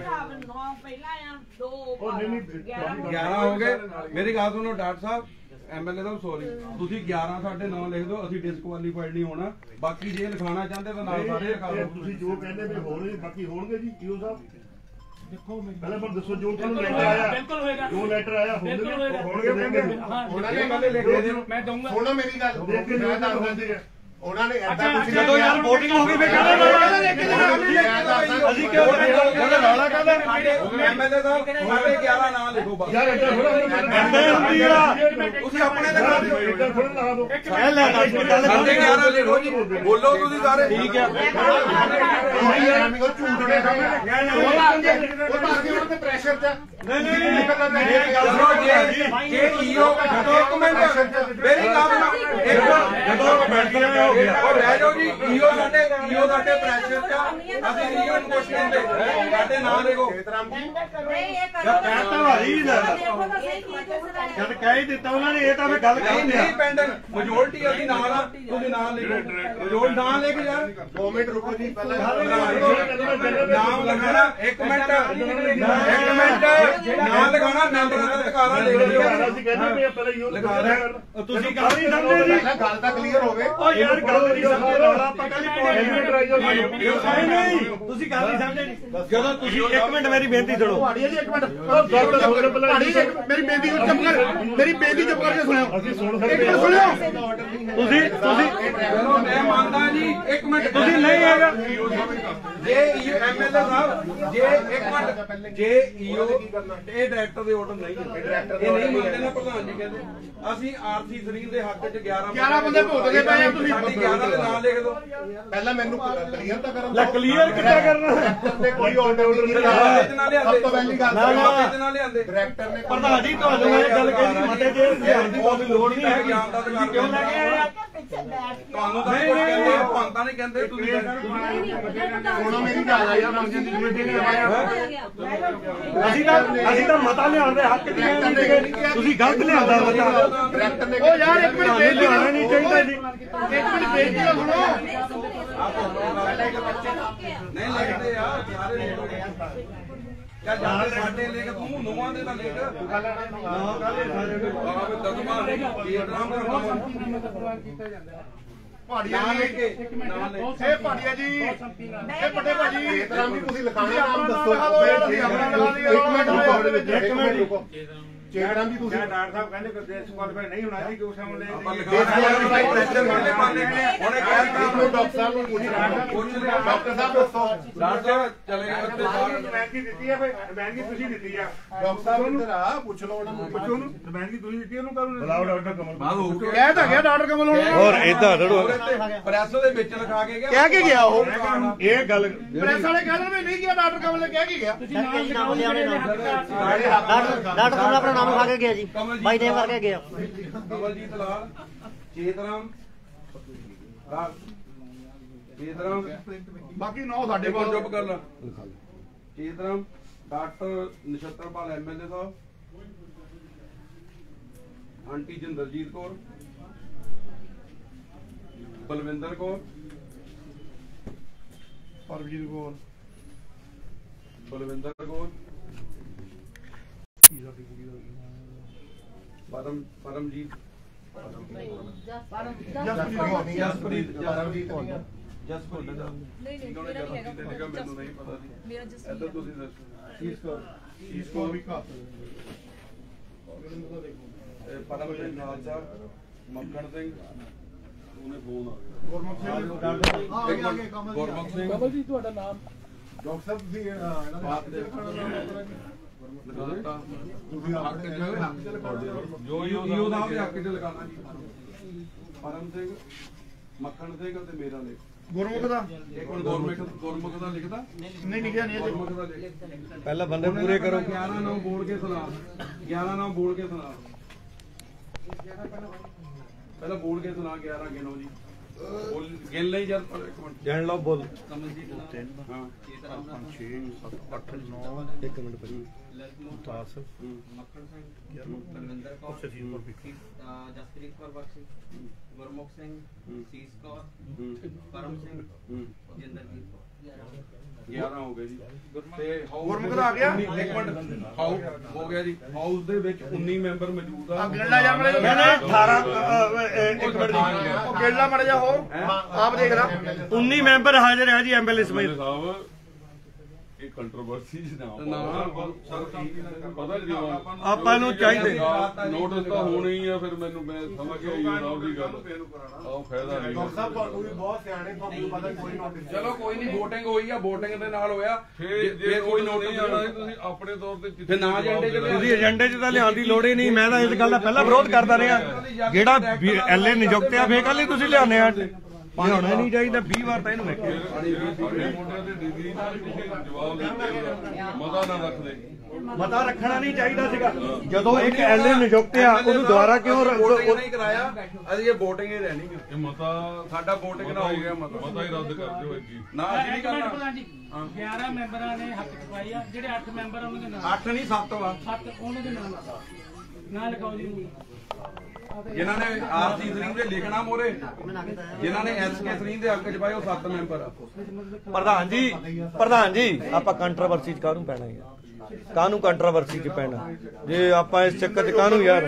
11 ਹੋ ਗਏ। ਮੇਰੀ ਗੱਲ ਸੁਣੋ ਡਾਕਟਰ ਸਾਹਿਬ, ਐਮਐਲਏ ਸਾਹਿਬ ਸੌਰੀ, ਤੁਸੀਂ 11 ਸਾਡੇ ਨਾਂ ਲਿਖ ਦਿਓ, ਅਸੀਂ ਡਿਸਕੁਆਲੀਫਾਈਡ ਨਹੀਂ ਹੋਣਾ। ਬਾਕੀ ਜੇ ਲਿਖਾਣਾ ਚਾਹੁੰਦੇ ਤਾਂ ਨਾਲ ਸਾਰੇ ਲਿਖਾ ਦਿਓ। ਤੁਸੀਂ ਜੋ ਕਹਿੰਦੇ ਵੀ ਹੋਣਗੇ ਬਾਕੀ ਹੋਣਗੇ ਜੀ ਈਓ ਸਾਹਿਬ। ਦੇਖੋ ਪਹਿਲਾਂ ਪਰ ਦੱਸੋ ਜੋ ਤੁਹਾਨੂੰ ਲੈਟਰ ਆਇਆ ਬਿਲਕੁਲ ਹੋਏਗਾ, ਜੋ ਲੈਟਰ ਆਇਆ ਬਿਲਕੁਲ ਹੋਏਗਾ। ਹੋਣਗੇ ਹਾਂ ਉਹਨਾਂ ਨੇ ਪਹਿਲੇ ਲਿਖ ਦੇ ਦਿਓ। ਮੈਂ ਦਊਂਗਾ। ਸੁਣੋ ਮੇਰੀ ਗੱਲ, ਦੇਖ ਕੇ ਮੈਂ ਦੱਸ ਦਿੰਦੀ ਉਹਨਾਂ ਨੇ ਐਦਾਂ ਕੁਝ ਜਦੋਂ ਯਾਰ ਵੋਟਿੰਗ ਹੋ ਗਈ ਫੇਰ ਕਹਿੰਦੇ ਅਸੀਂ ਕਿਉਂ ਰੌਲਾ ਕਹਿੰਦੇ ਐਮਐਲਏ ਸਾਹਿਬ ਸਾਡੇ 11 ਨਾਂ ਲਿਖੋ ਬਸ। ਯਾਰ ਇੱਧਰ ਥੋੜਾ ਐਂਦੇ ਹੁੰਦੀ ਆ ਤੁਸੀਂ ਆਪਣੇ ਲਿਖਾ ਦਿਓ, ਇੱਧਰ ਥੋੜਾ ਲਾ ਦਿਓ। ਕਹਿ ਲੈ ਦੱਸ ਕੇ ਗੱਲ ਸਾਡੇ 11 ਲਿਖੋ ਜੀ, ਬੋਲੋ ਤੁਸੀਂ ਸਾਰੇ। ਠੀਕ ਹੈ ਝੂਠ ਦੇ ਸਾਹਮਣੇ ਉਹ ਤਾਂ ਅੱਗੇ ਉਹਨਾਂ ਦੇ ਪ੍ਰੈਸ਼ਰ 'ਚ ਨਹੀਂ ਮੇਰੀ ਗੱਲ ਸੁਣੋ, ਜੇ ਈਓ ਇੱਕ ਮਿੰਟ ਮੇਰੀ ਗੱਲ ਸੁਣੋ, ਜਦੋਂ ਬੈਠੀਆਂ ਹੋ ਗਿਆ ਉਹ ਰਹਿ ਜਾਓ ਜੀ। ਈਓ ਸਾਡੇ ਪ੍ਰੈਸ਼ਰ 'ਚ ਅਸੀਂ ਈਓ ਨੂੰ ਕੁਛ ਕਹਿੰਦੇ, ਸਾਡੇ ਨਾਂ ਲਿਖੋ। ਕਹਿਤਾ ਭਾਈ ਜਦ ਕਹਿ ਹੀ ਦਿੱਤਾ ਉਹਨਾਂ ਨੇ, ਇਹ ਤਾਂ ਫੇਰ ਗੱਲ ਨਹੀਂ ਕਰਦੇ ਨਹੀਂ ਪੈਂਡਿੰਗ ਮੈਜੋਰਟੀ ਅਸੀਂ ਨਾਲ ਆ, ਤੁਸੀਂ ਨਾਂ ਲਿਖੋ, ਮੈਜੋਰਟੀ ਨਾਂ ਲਿਖ ਯਾਰ। 2 ਮਿੰਟ ਰੁਕੋ ਜੀ ਪਹਿਲਾਂ ਨਾਮ ਲਿਖਣਾ, ਇੱਕ ਮਿੰਟ ਨਾਮ ਲਿਖਾਣਾ, ਮੈਂਬਰਾਂ ਦਾ ਅਧਿਕਾਰ ਲਿਖ ਦਿਓ। ਅਸੀਂ ਕਹਿੰਦੇ ਵੀ ਪਹਿਲਾਂ ਈਓ ਲਿਖਾ ਤੁਸੀਂ ਗੱਲ ਨਹੀਂ ਸਮਝੇ ਜੀ। ਪਹਿਲਾਂ ਗੱਲ ਤਾਂ ਕਲੀਅਰ ਹੋਵੇ। ਓ ਯਾਰ ਗੱਲ ਨਹੀਂ ਸਮਝੇ, ਰੌਲਾ ਆਪਾਂ ਕੱਲ ਤੁਸੀਂ ਗੱਲ ਨਹੀਂ ਸਮਝੇ ਜਦੋਂ ਤੁਸੀਂ 1 ਮਿੰਟ ਮੇਰੀ ਬੇਨਤੀ ਸੁਣੋ ਮੇਰੀ ਬੇਨਤੀ ਚੁੱਪ ਕਰ ਮੇਰੀ ਬੇਨਤੀ ਚੁੱਪ ਕਰਕੇ ਸੁਣਿਓ ਅਸੀਂ ਸੁਣਿਓ ਤੁਸੀਂ ਮੈਂ ਮੰਨਦਾ ਜੀ 1 ਮਿੰਟ ਤੁਸੀਂ ਨਹੀਂ ਹੈਗਾ ਜੇ ਐਮਐਲਏ ਸਾਹਿਬ ਜੇ 1 ਮਿੰਟ ਜੇ ਈਓ ਇਹ ਡਾਇਰੈਕਟਰ ਦੇ ਆਰਡਰ ਨਹੀਂ ਇਹ ਨਹੀਂ ਮੰਨਦੇ ਨਾ ਪ੍ਰਧਾਨ ਜੀ ਕਹਿੰਦੇ ਅਸੀਂ ਆਰਸੀ ਸਰੀਰ ਦੇ ਹੱਕ 'ਚ 11 ਬੰਦੇ ਭੁਗਤਦੇ ਪਏ ਆ ਤੁਸੀਂ 11 ਦੇ ਨਾਂ ਲਿਖ ਦਿਓ ਪਹਿਲਾਂ ਮੈਨੂੰ ਕਲੀਅਰ ਤਾਂ ਕਰਨ ਲੈ ਕਲੀਅਰ ਕਿੱਦਾਂ ਕਰਨਾ ਕੋਈ ਆਰਡਰ ਨਹੀਂ ਸਭ ਤੋਂ ਪਹਿਲੀ ਗੱਲ ਡਾਇਰੈਕਟਰ ਨੇ ਪ੍ਰਧਾਨ ਜੀ ਤੁਹਾਨੂੰ ਇਹ ਗੱਲ ਕਹਿੰਦੀ ਮਤੇ ਜੇ ਧਿਆਨ ਦੀ ਕੋਈ ਲੋੜ ਨਹੀਂ ਹੈਗੀ ਤੁਸੀਂ ਕਿਉਂ ਲੈ ਕੇ ਆਏ ਆ ਤੁਹਾਨੂੰ ਤਾਂ ਕੁਝ ਕਹਿੰਦੇ ਪੰਤਾ ਨਹੀਂ ਕਹਿੰਦੇ ਤੁਸੀਂ ਸੁਣੋ ਮੇਰੀ ਗੱਲ ਆ ਯਾਰ ਮੰਗਣ ਦੀ ਜ਼ਰੂਰਤ ਨਹੀਂ ਅਸੀਂ ਤਾਂ ਮਤਾ ਲਿਆਉਣ ਦੇ ਹੱਕ 'ਚ ਨਹੀਂ ਤੁਸੀਂ ਗਲਤ ਲਿਆਂਦਾ ਮਤਾ ਡਾਇਰੈਕਟਰ ਨੇ ਉਹ ਯਾਰ 1 ਮਿੰਟ ਬੇਨਤੀ ਲਿਆਉਣਾ ਨਹੀਂ ਚਾਹੀਦਾ ਜੀ 1 ਮਿੰਟ ਬੇਨਤੀ ਤਾਂ ਸੁਣੋ ਨਹੀਂ ਲਿਖਦੇ ਆ ਸਾਰੇ ਯਾਰ ਜਾਨ ਸਾਡੇ ਲਿਖ ਤੂੰ ਨੂਆਂ ਦੇ ਤਾਂ ਲਿਖ ਦਗਮਾ ਇਹ ਡਰਾਮ ਭਾੜੀਆ ਜੀ ਇਹ ਭਾੜੀਆ ਜੀ ਇਹ ਵੱਡੇ ਭਾਜੀ ਇਸ ਤਰ੍ਹਾਂ ਵੀ ਤੁਸੀਂ ਲਿਖਾਣਾ ਨਾਮ ਦੱਸੋ ਇੱਕ ਮਿੰਟ ਰੁਕੋ ਚੇਅਰਮੈਨ ਵੀ ਤੁਸੀਂ ਡਾਕਟਰ ਸਾਹਿਬ ਕਹਿੰਦੇ ਗੁਰਦੇਵ ਕੁਆਲੀਫਾਈ ਨਹੀਂ ਹੋਣਾ ਸੀ ਕਿ ਉਸ ਸਮੇਂ ਆਪਾਂ ਉਹਨੇ ਕਹਿ ਡਾਕਟਰ ਸਾਹਿਬ ਨੂੰ ਡਾਕਟਰ ਸਾਹਿਬ ਦੱਸੋ ਡਾਕਟਰ ਚਲੇ ਗਏ ਉੱਤੇ ਬਾਹਰ ਰਵਾਨਗੀ ਦਿੱਤੀ ਹੈ ਭਾਈ ਰਵਾਨਗੀ ਤੁਸੀਂ ਦਿੱਤੀ ਆ ਡਾਕਟਰ ਸਾਹਿਬ ਇੱਧਰ ਆ ਪੁੱਛ ਲਓ ਉਹਨਾਂ ਨੂੰ ਪੁੱਛੋ ਉਹਨੂੰ ਰਵਾਨਗੀ ਤੁਸੀਂ ਦਿੱਤੀ ਉਹਨੂੰ ਕਰੋ ਬੁਲਾਓ ਡਾਕਟਰ ਕਮਲ ਬਾਹਰ ਹੋ ਗਿਆ ਕਹਿ ਤਾਂ ਗਿਆ ਡਾਕਟਰ ਕਮਲ ਉਹਨੂੰ ਹੋਰ ਇਦਾਂ ਡੜੋ ਪ੍ਰੈਸ ਦੇ ਵਿੱਚ ਲਿਖਾ ਕੇ ਗਿਆ ਕਹਿ ਕੇ ਗਿਆ ਉਹ ਇਹ ਗੱਲ ਪ੍ਰੈਸ ਵਾਲੇ ਕਹਿੰਦੇ ਵੀ ਨਹੀਂ ਗਿਆ ਡਾਕਟਰ ਕਮਲ ਨੇ ਕਹਿ ਕੇ ਗਿਆ ਡਾਕਟਰ ਸਾਹਿਬ ਆਪਣਾ ਨਾਮ ਖਾ ਕੇ ਗਿਆ ਜੀ ਬਾਈ ਨੇਮ ਕਰਕੇ ਗਿਆ ਕਮਲਜੀਤ ਲਾਲ ਚੇਤਰਾਮ ਚੇਤਰਾਮ ਬਾਕੀ 9 ਸਾਡੇ ਕੋਲ ਕੋਲ ਚੁੱਪ ਕਰ ਲਾ ਚੇਤਰਾਮ ਡਾਕਟਰ ਨਛੱਤਰਪਾਲ ਐਮਐਲਏ ਸਾਹਿਬ ਆਂਟੀ ਜਿੰਦਰਜੀਤ ਕੌਰ ਬਲਵਿੰਦਰ ਕੌਰ ਪਰਮਜੀਤ ਕੌਰ ਬਲਵਿੰਦਰ ਕੌਰ ਪਰਮਜੀਤ ਜਸਪ੍ਰੀਤ ਮੈਨੂੰ ਨਹੀਂ ਪਤਾ ਸੀ ਇੱਧਰ ਤੁਸੀਂ ਦੱਸੋ ਇਸ ਕੋ ਵੀ ਕਾ ਪਰਮਜੀਤ ਨਾਲ ਸਾਹਿਬ ਮੱਖਣ ਸਿੰਘ ਉਹਨੇ ਫੋਨ ਗੁਰਮੁਖ ਸਿੰਘ ਗੁਰਮੁਖ ਸਿੰਘ ਕਮਲ ਜੀ ਤੁਹਾਡਾ ਨਾਮ ਡਾਕਟਰ ਸਾਹਿਬ ਤੁਸੀਂ ਬਾਤ ਦੇ ਜੋ ਈਓ ਦਾ ਵੀ ਹੱਕ 'ਚ ਲਗਾਉਣਾ ਜੀ ਪਰਮ ਸਿੰਘ ਮੱਖਣ ਸਿੰਘ ਤੇ ਮੇਰਾ ਲਿਖ ਗੁਰਮੁਖ ਦਾ ਇੱਕ ਹੁਣ ਗੁਰਮੁਖ ਦਾ ਲਿਖਦਾ ਨਹੀਂ ਲਿਖਿਆ ਨਹੀਂ ਗੁਰਮੁਖ ਦਾ ਲਿਖ ਪਹਿਲਾਂ ਬੰਦੇ ਪੂਰੇ ਕਰੋ 11 ਨਾਮ ਬੋਲ ਕੇ ਸੁਣਾ 11 ਨਾਮ ਬੋਲ ਕੇ ਸੁਣਾ ਪਹਿਲਾਂ ਬੋਲ ਕੇ ਸੁਣਾ 11 ਗਿਣੋ ਜੀ ਬੋਲ ਗਿਣ ਲਈ ਜਦ ਇੱਕ ਮਿੰਟ ਜਾਣ ਲਓ ਬੋਲ ਕਮਲਜੀਤ ਹਾਂ 6 7 8 9 1 ਮਿੰਟ ਭਾਈ 10 ਮੱਖਣ ਸਿੰਘ ਬਲਵਿੰਦਰ ਕੌਰ ਜਸਪ੍ਰੀਤ ਕੌਰ ਬਖਸ਼ੀ ਗੁਰਮੁਖ ਸਿੰਘ ਸੀਸ ਕੌਰ ਪਰਮ ਸਿੰਘ ਜਿੰਦਰਜੀਤ ਕੌਰ 11 ਹੋ ਗਏ ਜੀ ਤੇ ਗੁਰਮੁਖ ਦਾ ਆ ਗਿਆ? ਇੱਕ ਮਿੰਟ ਹਾਊਸ ਹੋ ਗਿਆ ਜੀ ਹਾਊਸ ਦੇ ਵਿੱਚ 19 ਮੈਂਬਰ ਮੌਜੂਦ ਆ ਗਿਣਲਾ ਯਾਰ ਮੜੇ ਨਹੀਂ 18 ਇੱਕ ਮਿੰਟ ਉਹ ਗਿਣਲਾ ਮੜ ਜਾ ਹੋ ਆਪ ਦੇਖ ਲੈ 19 ਮੈਂਬਰ ਹਾਜ਼ਰ ਹੈ ਜੀ ਐਮਐਲਏ ਸਮੇਤ ਸਾਹਿਬ ਇਹ ਕੰਟਰੋਵਰਸੀ ਨਾ ਸਰ ਪਤਾ ਜੀ ਆਪਾਂ ਨੂੰ ਚਾਹੀਦੇ ਨੋਟਿਸ ਤਾਂ ਹੋਣਾ ਹੀ ਆ ਫਿਰ ਮੈਨੂੰ ਮੈਂ ਸਮਝ ਗਿਆ ਇਹ ਸਾਹਿਬ ਦੀ ਗੱਲ ਆਹ ਫਾਇਦਾ ਨਹੀਂ ਡਾਕਟਰ ਸਾਹਿਬ ਤੁਹਾਨੂੰ ਵੀ ਬਹੁਤ ਸਿਆਣੇ ਤੁਹਾਨੂੰ ਪਤਾ ਕੋਈ ਨੋਟਿਸ ਚਲੋ ਕੋਈ ਨਹੀਂ VOTING ਹੋਈ ਆ VOTING ਦੇ ਨਾਲ ਹੋਇਆ ਜੇ ਕੋਈ ਨੋਟਿਸ ਆਣਾ ਤੁਸੀਂ ਆਪਣੇ ਤੌਰ ਤੇ ਫਿਰ ਨਾ ਏਜੰਡੇ 'ਚ ਤੁਸੀਂ ਏਜੰਡੇ 'ਚ ਤਾਂ ਲਿਆਉਣ ਦੀ ਲੋੜ ਹੀ ਨਹੀਂ ਮੈਂ ਤਾਂ ਇਸ ਗੱਲ ਦਾ ਪਹਿਲਾਂ ਵਿਰੋਧ ਕਰਦਾ ਰਿਹਾ ਜਿਹੜਾ ਐਲਏ ਨਿਯੁਕਤ ਆ ਫੇਰ ਕੱਲ ਹੀ ਤੁਸੀਂ ਲਿਆਉਂਦੇ ਆ ਲਿਆਉਣਾ ਨਹੀਂ ਚਾਹੀਦਾ 20 ਵਾਰ ਤਾਂ ਇਹਨੂੰ ਵੇਖਿਆ ਸਾਡੇ ਮੁੰਡਿਆਂ ਦੀ ਡਿਗਰੀ ਨਾਲ ਤੁਸੀਂ ਜਵਾਬ ਦਿੰਦੇ ਮਤਾ ਨਾ ਰੱਖਦੇ ਮਤਾ ਰੱਖਣਾ ਨਹੀਂ ਚਾਹੀਦਾ ਸੀਗਾ ਜਦੋਂ ਇੱਕ ਐਲਏ ਨਿਯੁਕਤ ਆ ਉਹਨੂੰ ਦੁਬਾਰਾ ਕਿਉਂ VOTING ਨਹੀਂ ਕਰਾਇਆ ਅਸੀਂ ਇਹ VOTING ਹੀ ਰਹਿਣੀ ਇਹ ਮਤਾ ਸਾਡਾ VOTING ਨਾ ਹੋ ਗਿਆ ਮਤਾ ਹੀ ਰੱਦ ਕਰ ਦਿਓ ਜੀ ਨਾ ਅਸੀਂ ਨਹੀਂ ਕਰਨਾ ਪ੍ਰਧਾਨ ਜੀ 11 ਮੈਂਬਰਾਂ ਨੇ ਹੱਕ ਚੁਕਾਈ ਆ ਜਿਹੜੇ 8 ਮੈਂਬਰ ਉਹਨਾਂ ਦੇ ਨਾਮ 8 ਨਹੀਂ 7 ਵਾ 7 ਉਹਨਾਂ ਦੇ ਨਾਮ ਨਾ ਲਿਖਾਓ ਜੀ ਜਿਨ੍ਹਾਂ ਨੇ ਆਰਸੀ ਸਰੀਂ ਦੇ ਲਿਖਣਾ ਮੋਰੇ ਜਿਨ੍ਹਾਂ ਨੇ ਐਸਕੇ ਸਰੀਂ ਦੇ ਹੱਕ ਚ ਪਾਏ ਉਹ 7 ਮੈਂਬਰ ਆ ਪ੍ਰਧਾਨ ਜੀ ਆਪਾਂ ਕੰਟਰੋਵਰਸੀ ਚ ਕਾਹਨੂੰ ਪੈਣਾ ਯਾਰ ਕਾਹਨੂੰ ਕੰਟਰੋਵਰਸੀ ਚ ਪੈਣਾ ਜੇ ਆਪਾਂ ਇਸ ਚੱਕਰ ਚ ਕਾਹਨੂੰ ਯਾਰ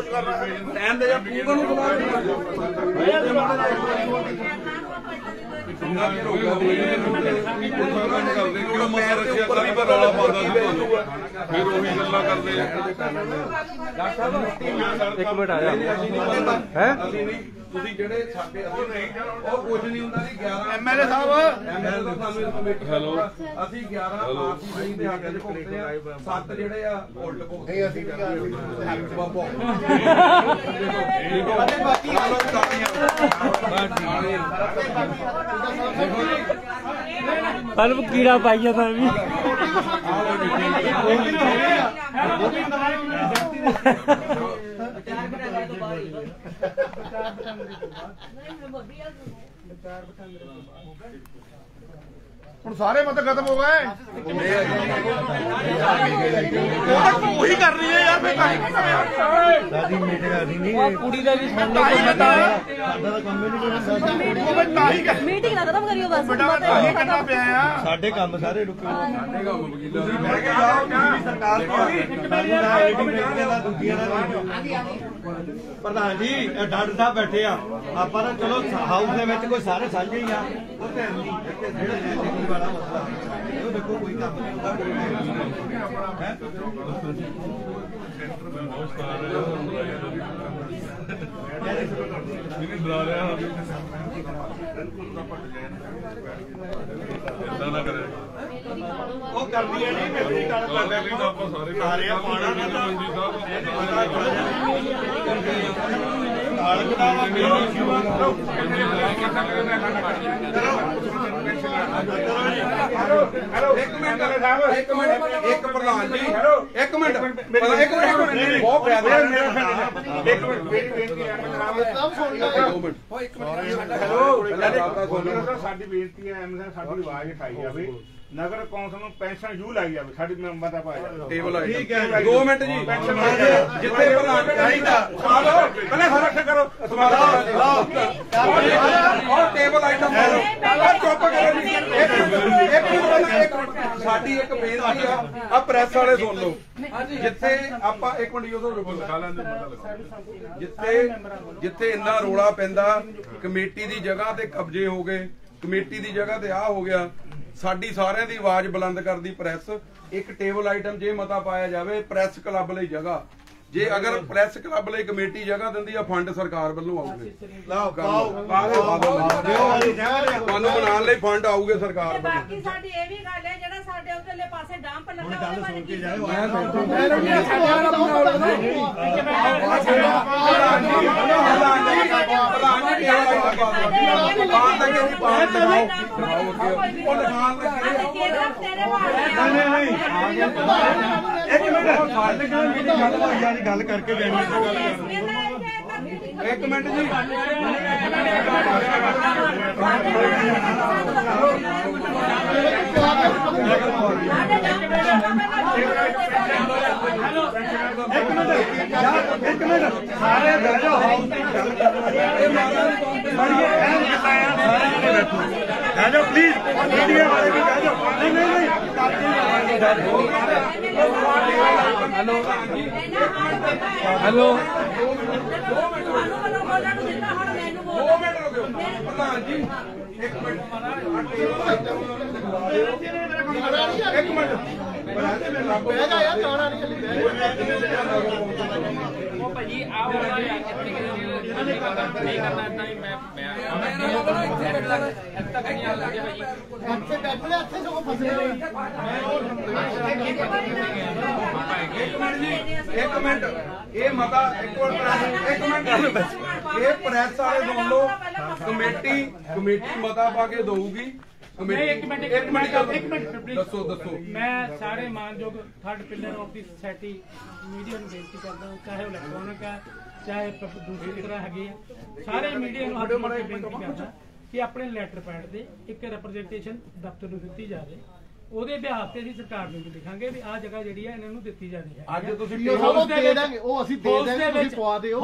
ਟਾਈਮ ਦੇ ਜਾਂ ਪੂਰਨ ਨੂੰ ਕਿੰਨਾ ਚਿਰ ਹੋ ਗਿਆ ਕਰਦੇ ਕਿਉਂ ਮਸਾ ਰੱਖਿਆ ਕਦੀ ਪਰ ਰੌਲਾ ਪਾਉਂਦਾ ਸੀ ਤੁਹਾਨੂੰ ਫਿਰ ਉਹੀ ਗੱਲਾਂ ਕਰਦੇ ਆ। ਇੱਕ ਮਿੰਟ ਆਇਆ ਹੈ ਤੁਸੀਂ ਜਿਹੜੇ ਸਾਡੇ ਉਹ ਕੁਝ ਨਹੀਂ ਹੁੰਦਾ ਜੀ 11 ਐਮਐਲਏ ਸਾਹਿਬ ਹੈਲੋ ਅਸੀਂ 11 ਆਰਸੀ ਦੇ ਹੱਕ ਚ ਭੁਗਤੇ ਆ 7 ਜਿਹੜੇ ਆ ਉਲਟ ਭੁਗਤੇ ਨਹੀਂ ਅਸੀਂ ਬਾਬਾ ਪਰ ਕੀੜਾ ਪਾਈ ਜਾਂਦਾ ਵੀ ਹੁਣ ਸਾਰੇ ਮਤ ਖਤਮ ਹੋ ਗਏ ਉਹੀ ਕਰ ਰਹੀ ਹੈ ਯਾਰ ਸਾਡੀ ਮੀਟਿੰਗ ਆਦੀ ਨਹੀਂ ਕੁੜੀ ਦਾ ਵੀ ਸਾਡੇ ਕੋਲ ਸਾਡਾ ਤਾਂ ਕੰਮ ਹੀ ਨਹੀਂ ਮੀਟਿੰਗ ਨਾ ਖਤਮ ਕਰਿਓ ਬਸ ਤਾਹੀ ਕਰਨਾ ਪਿਆ ਆ ਸਾਡੇ ਕੰਮ ਸਾਰੇ ਰੁਕੇ ਸਾਡੇ ਕੰਮ ਵਕੀਲਾਂ ਤੁਸੀਂ ਬਹਿ ਕੇ ਜਾਓ ਤੁਸੀਂ ਸਰਕਾਰ ਦੂਜੀਆਂ ਦਾ ਪ੍ਰਧਾਨ ਜੀ ਡਾਕਟਰ ਸਾਹਿਬ ਬੈਠੇ ਆ ਆਪਾਂ ਤਾਂ ਚਲੋ ਹਾਊਸ ਦੇ ਵਿੱਚ ਕੋਈ ਸਾਰੇ ਸਾਂਝੇ ਹੀ ਆ ਉਹ ਤੇ ਜਿਹੜਾ ਜ਼ਿੰਦਗੀ ਵਾਲਾ ਮਸਲਾ ਉਹ ਦੇਖੋ ਕੋਈ ਕੰਮ ਨਹੀਂ ਹੁੰਦਾ ਹੈ ਨਹੀਂ ਬੁਲਾ ਰਿਹਾ ਇਦਾਂ ਨਾ ਕਰੇ ਉਹ ਕਰਦੀ ਹੈ ਨਹੀਂ ਮੇਰੀ ਗੱਲ ਕਰਦੇ ਲਈ ਤਾਂ ਆਪਾਂ ਸਾਰੇ ਪਾਣਾ ਨਾ ਤਾਂ ਮੰਜੀ ਸਾਹਿਬ ਹਾਲਤ ਦਾ ਇੱਕ ਮਿੰਟ ਇੱਕ ਪ੍ਰਧਾਨ ਜੀ ਇੱਕ ਮਿੰਟ ਬਹੁਤ ਪਿਆਰ ਇੱਕ ਮਿੰਟ ਮੇਰੀ ਬੇਨਤੀ ਹੈ ਸਾਡੀ ਬੇਨਤੀ ਹੈ ਐਮਐਲਏ ਸਾਡੀ ਆਵਾਜ਼ ਉਠਾਈ ਜਾਵੇ ਨਗਰ ਕੌਂਸਲ ਨੂੰ ਪੈਨਸ਼ਨ ਯੂ ਲਾਈ ਜਾਵੇ ਸਾਡੀ ਮੈਂਬਰ ਦਾ ਪਾਇਆ ਟੇਬਲ ਆਈ ਠੀਕ ਹੈ 2 ਮਿੰਟ ਜੀ ਜਿੱਥੇ ਪ੍ਰਧਾਨ ਚਾਹੀਦਾ ਪਹਿਲਾਂ ਸਰਕਟ ਕਰੋ ਔਰ ਟੇਬਲ ਆਈਟਮ ਚੁੱਪ ਕਰੋ ਜੀ ਇੱਕ ਮਿੰਟ ਸਾਡੀ ਇੱਕ ਬੇਨਤੀ ਆ ਪ੍ਰੈਸ ਵਾਲੇ ਸੁਣ ਲਓ ਜਿੱਥੇ ਆਪਾਂ ਇੱਕ ਮਿੰਟ ਉਹ ਲਿਖਾ ਲੈਂਦੇ ਜਿੱਥੇ ਇੰਨਾ ਰੋਲਾ ਪੈਂਦਾ ਕਮੇਟੀ ਦੀ ਜਗ੍ਹਾ ਤੇ ਕਬਜ਼ੇ ਹੋ ਗਏ ਕਮੇਟੀ ਦੀ ਜਗ੍ਹਾ ਤੇ ਆ ਹੋ ਗਿਆ ਸਾਡੀ ਸਾਰਿਆਂ ਦੀ ਆਵਾਜ਼ ਬੁਲੰਦ ਕਰਦੀ ਪ੍ਰੈਸ ਇੱਕ ਟੇਬਲ ਆਈਟਮ ਜੇ ਮਤਾ ਪਾਇਆ ਜਾਵੇ ਪ੍ਰੈਸ ਕਲੱਬ ਲਈ ਜਗ੍ਹਾ ਜੇ ਅਗਰ ਪ੍ਰੈਸ ਕਲੱਬ ਲਈ ਕਮੇਟੀ ਜਗ੍ਹਾ ਦਿੰਦੀ ਆ ਫੰਡ ਸਰਕਾਰ ਵੱਲੋਂ ਆਉਗੇ ਤੁਹਾਨੂੰ ਬਣਾਉਣ ਲਈ ਫੰਡ ਆਉਗੇ ਸਰਕਾਰ ਵੱਲੋਂ ਬਾਕੀ ਸਾਡੀ ਇਹ ਵੀ ਗੱਲ ਹੈ ਜਿਹੜਾ ਸਾਡੇ ਉਧਰਲੇ ਪਾਸੇ ਡੰਪ ਲੱਗਾ ਉਹਦੇ ਬਾਰੇ ਕੀ ਗੱਲ ਕਰਕੇ ਇੱਕ ਮਿੰਟ ਜੀ ਇੱਕ ਮਿੰਟ ਸਾਰੇ ਬਹਿ ਜਾਓ ਹਾਊਸ ਦੀ ਗੱਲ ਬਹਿ ਜਾਓ ਪਲੀਜ਼ ਮੀਡੀਆ ਵਾਲੇ ਵੀ ਬਹਿ ਜਾਓ ਨਹੀਂ ਹੈਲੋ ਹੈਲੋ 2 ਮਿੰਟ ਰੁਕਿਓ ਪ੍ਰਧਾਨ ਜੀ ਇੱਕ ਮਿੰਟ ਉਹ ਭਾਜੀ ਆਹ ਵਾਲਾ ਨਹੀਂ ਕਰਨਾ ਇਦਾਂ ਹੀ ਮੈਂ ਤੱਕ ਨਹੀਂ ਆ ਲੱਗਿਆ ਭਾਜੀ ਇੱਕ ਮਿੰਟ ਇਹ ਮਤਾ ਇੱਕ ਮਿੰਟ ਇਹ ਪ੍ਰੈਸ ਵਾਲੇ ਸੁਣ ਲਓ ਕਮੇਟੀ ਮਤਾ ਪਾ ਕੇ ਦਊਗੀ ਇੱਕ ਮਿੰਟ ਦੱਸੋ ਮੈਂ ਸਾਰੇ ਮਾਨਯੋਗ third pillar of the society media ਨੂੰ ਬੇਨਤੀ ਕਰਦਾ ਚਾਹੇ ਉਹ ਇਲੈਕਟ੍ਰੋਨਿਕ ਹੈ ਚਾਹੇ ਦੂਸਰੀ ਤਰ੍ਹਾਂ ਹੈਗੀ ਹੈ ਸਾਰੇ ਮੀਡੀਆ ਨੂੰ ਹੱਥ ਜੋੜ ਕੇ ਬੇਨਤੀ ਕਰਦਾ ਕਿ ਆਪਣੇ ਲੈਟਰ ਪੈਡ ਤੇ ਇੱਕ ਰਿਪਰੈਜ਼ੈਂਟੇਸ਼ਨ ਦਫ਼ਤਰ ਨੂੰ ਦਿੱਤੀ ਜਾਵੇ ਉਹਦੇ ਬਿਹਾਰ ਤੇ ਅਸੀਂ ਸਰਕਾਰ ਨੂੰ ਵੀ ਲਿਖਾਂਗੇ ਵੀ ਆਹ ਜਗ੍ਹਾ ਜਿਹੜੀ ਹੈ ਇਹਨਾਂ ਨੂੰ ਦਿੱਤੀ ਜਾਣੀ ਹੈ। ਅੱਜ ਤੁਸੀਂ ਉਹ ਦੇ ਦਾਂਗੇ, ਉਹ ਅਸੀਂ ਦੇ ਦਾਂਗੇ, ਤੁਸੀਂ ਪਵਾ ਦਿਓ।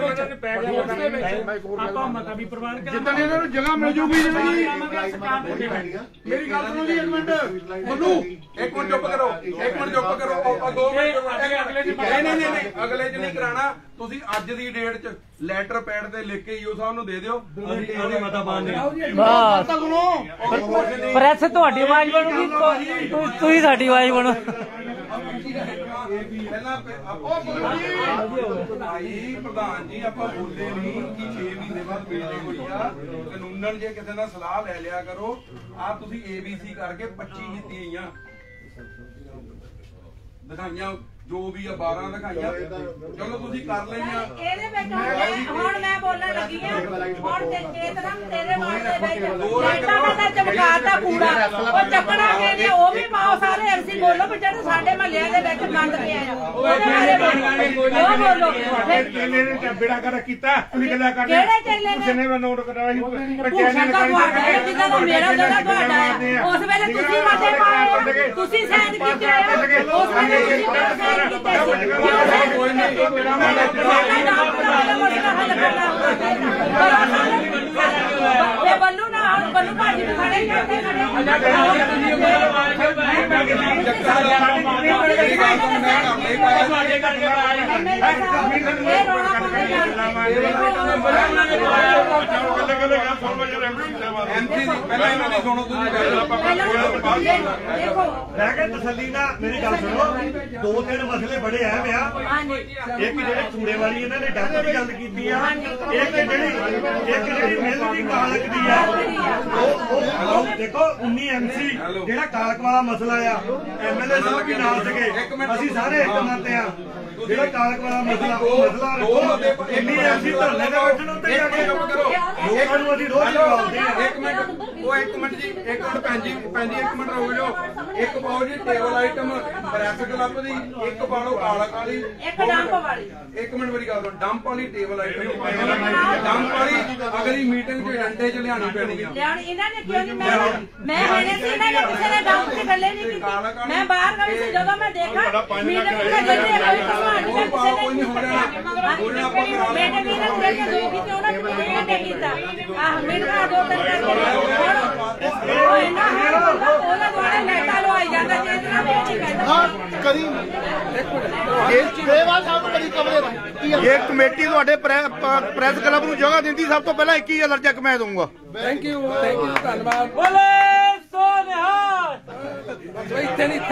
ਆਪਾਂ ਮਤਾ ਵੀ ਪ੍ਰਵਾਨ ਕਰਾਂਗੇ ਜਿੱਦਾਂ ਇਹਨਾਂ ਨੂੰ ਜਗ੍ਹਾ ਮਿਲ ਜੂਗੀ ਜੀ। ਮੇਰੀ ਗੱਲ ਸੁਣੋ ਜੀ, ਇੱਕ ਮਿੰਟ ਬੋਲੂ, ਇੱਕ ਮਿੰਟ ਚੁੱਪ ਕਰੋ, ਇੱਕ ਮਿੰਟ ਚੁੱਪ ਕਰੋ, 2 ਮਿੰਟ ਨਹੀਂ ਅਗਲੇ ਚ ਨਹੀਂ ਕਰਾਣਾ। ਤੁਸੀਂ ਅੱਜ ਦੀ ਡੇਟ 'ਚ ਲੈਟਰ ਪੈਡ ਤੇ ਲਿਖ ਕੇ ਈਓ ਸਾਹਿਬ ਨੂੰ ਦੇ ਦਿਓ, ਅਸੀਂ ਉਹਦੀ ਮਤਾ ਪਾਉਂਦੇ ਹਾਂ। ਪ੍ਰੈਸ ਤੁਹਾਡੀ ਆਵਾਜ਼ ਬਣੂਗੀ, ਤੁਸੀਂ ਸਾਡੀ ਆਵਾਜ਼ ਬਣੋ। ਪ੍ਰਧਾਨ ਜੀ ਆਪਾਂ ਬੋਲੇ ਨਹੀਂ ਕਿ 6 ਮਹੀਨੇ ਬਾਅਦ ਮੀਟਿੰਗ ਹੋਈ ਆ, ਕਾਨੂੰਨਨ ਜੇ ਕਿਸੇ ਦਾ ਸਲਾਹ ਲੈ ਲਿਆ ਕਰੋ। ਆ ਤੁਸੀਂ ABC ਕਰਕੇ 25 ਕੀਤੀਆਂ ਦਿਖਾਈਆਂ, ਜੋ ਵੀ ਆ 12 ਦਿਖਾਈਆਂ, ਚਲੋ ਤੁਸੀਂ ਕਰ ਲਈਆਂ। ਇਹਦੇ ਵਿੱਚ ਹੁਣ ਮੈਂ ਬੋਲਣ ਲੱਗੀ ਆ, ਹੁਣ ਚੇਤਨਾ ਤੇਰੇ ਵਾਰ ਦੇ ਵਿੱਚ ਲੈਟਾਂ ਦਾ ਚਮਕਾਤਾ ਪੂਰਾ, ਉਹ ਚੱਕਣਾ ਕਹਿੰਦੇ ਉਹ ਵੀ ਪਾਓ ਸਾਰੇ। ਅਸੀਂ ਬੋਲੋ ਵੀ ਜਿਹੜੇ ਸਾਡੇ ਮਹੱਲਿਆਂ ਦੇ ਵਿੱਚ ਗੰਦ ਪਿਆ ਆ ਉਹਦੇ ਬਾਰੇ ਬੋਲੋ। ਚੇਲੇ ਨੇ ਬੇੜਾ ਕਰ ਕੀਤਾ, ਤੁਸੀਂ ਗੱਲਾਂ ਕਰਦੇ ਕਿਹੜੇ ਚੇਲੇ ਨੇ? ਕਿਸੇ ਨੇ ਨੋਟ ਕਰਾਇਆ ਸੀ ਭੂਸ਼ਣ ਦਾ ਤੁਹਾਡਾ ਹੈ, ਜਿੱਦਾਂ ਦਾ ਮੇਰਾ ਜਿਹੜਾ ਤੁਹਾਡਾ ਆ, ਉਸ ਵੇਲੇ ਤੁਸੀਂ ਮਤੇ ਪਾਏ, ਤੁਸੀਂ ਸਾਈਨ ਕੀਤੇ ਆ, ਉਸ ਵੇਲੇ ਤੁਸੀਂ ਸਾਈਨ ਕੀਤੇ ਸੀ। ਕੋਈ ਨਹੀਂ ਇਹ ਬੱਲੂ ਨਾ ਬੱਲੂ ਭਾਜੀ ਨੂੰ ਖੜੇ ਕਰਦੇ ਖੜੇ ਰਹਿ ਕੇ ਤਸੱਲੀ ਨਾਲ ਮੇਰੀ ਗੱਲ ਸੁਣੋ। 2-3 ਮਸਲੇ ਬੜੇ ਅਹਿਮ ਆ। ਇੱਕ ਜਿਹੜੇ ਕੂੜੇ ਵਾਲੀ ਇਹਨਾਂ ਨੇ ਡੰਪ ਦੀ ਗੱਲ ਕੀਤੀ ਆ, ਇੱਕ ਜਿਹੜੀ ਮਿਲ ਦੀ ਕਾਲਕ ਦੀ ਆ, ਉਹ ਦੇਖੋ 19 MC ਜਿਹੜਾ ਕਾਲਕ ਵਾਲਾ ਮਸਲਾ ਆ, MLA ਸਾਹਿਬ ਵੀ ਨਾਲ ਸੀਗੇ, ਅਸੀਂ ਸਾਰੇ ਇੱਕ ਮੰਨਦੇ ਆ। ਜਿਹੜਾ ਕਾਲਕ ਵਾਲਾ ਮਸਲਾ ਉਹ ਮਸਲਾ ਰੱਖੋ। 19 MC ਧਰਨੇ ਦੇ ਬੈਠਣ ਉੱਤੇ ਜਾ ਕੇ ਲੋਕਾਂ ਨੂੰ ਅਸੀਂ ਰੋਜ਼ ਜਵਾਬਦੇ ਆ। ਇੱਕ ਮਿੰਟ ਜੀ, ਇੱਕ ਮਿੰਟ ਭੈਣ ਜੀ ਇੱਕ ਮਿੰਟ ਰੁਕ ਜਾਓ। ਇੱਕ ਪਾਓ ਜੀ ਟੇਬਲ ਆਈਟਮ ਪ੍ਰੈਸ ਕਲੱਬ ਦੀ, ਇੱਕ ਪਾਓ ਕਾਲਕ ਵਾਲੀ, ਇੱਕ ਡੰਪ ਵਾਲੀ। ਇੱਕ ਮਿੰਟ ਮੇਰੀ ਗੱਲ ਸੁਣ, ਡੰਪ ਵਾਲੀ ਟੇਬਲ ਆਈਟਮ, ਡੰਪ ਵਾਲੀ ਅਗਲੀ ਮੀਟਿੰਗ 'ਚ ਏਜੰਡੇ 'ਚ ਲਿਆਣੀ ਪੈਣੀ ਆ। ਇਹਨਾਂ ਨੇ ਕਿਉਂ ਨਹੀਂ, ਮੈਂ ਹੈਣੇ ਸੀ, ਇਹਨਾਂ ਨੇ ਕਿਸੇ ਨੇ ਡੰਪ ਤੇ ਗੱਲੇ ਨਹੀਂ ਕੀਤੀ। ਮੈਂ ਬਾਹਰ ਗਈ ਸੀ, ਜਦੋਂ ਮੈਂ ਦੇਖਾ ਮੀਟਿੰਗ ਤੇ ਗੱਲੇ ਹੋਈ ਕਹਾਣੀ ਦਾ ਕਿਸੇ ਨੇ ਨਹੀਂ ਪੜਿਆ। ਮੈਨੇ ਵੀ ਇਹਨਾਂ ਨੂੰ ਦੇਖ ਕੇ ਦੋ ਕੀਤੀ, ਉਹਨਾਂ ਨੇ ਕਿਹਨੇ ਕੀਤਾ ਆਹ ਮੇਰਾ ਦੋ ਤਿੰਨ ਕਰਕੇ ਉਹ ਇਹਨਾਂ ਹਾਲ ਹੁੰਦਾ, ਉਹਨਾਂ ਦੁਆਰਾ ਲੈਟਾ ਲਵਾਈ ਜਾਂਦਾ ਜੇ ਇਤਨਾ ਵੀ ਨਹੀਂ ਕਹਿੰਦਾ। ਹਾਂ ਕਦੀ ਗਰੇਵਾਲ ਸਾਹਿਬ ਨੂੰ ਕਦੀ ਕਮਰੇ ਦਾ ਇਹ ਕਮੇਟੀ ਤੁਹਾਡੇ ਪ੍ਰੈਸ ਕਲੱਬ ਨੂੰ ਜਗ੍ਹਾ ਦਿੰਦੀ, ਸਭ ਤੋਂ ਪਹਿਲਾਂ 21,000 ਚੈੱਕ ਮੈਂ ਦਊਂਗਾ। ਥੈਂਕ ਯੂ ਧੰਨਵਾਦ। ਬੋਲੇ ਸੋਨਿਹਾਲ। ਇੱਥੇ ਨਹੀਂ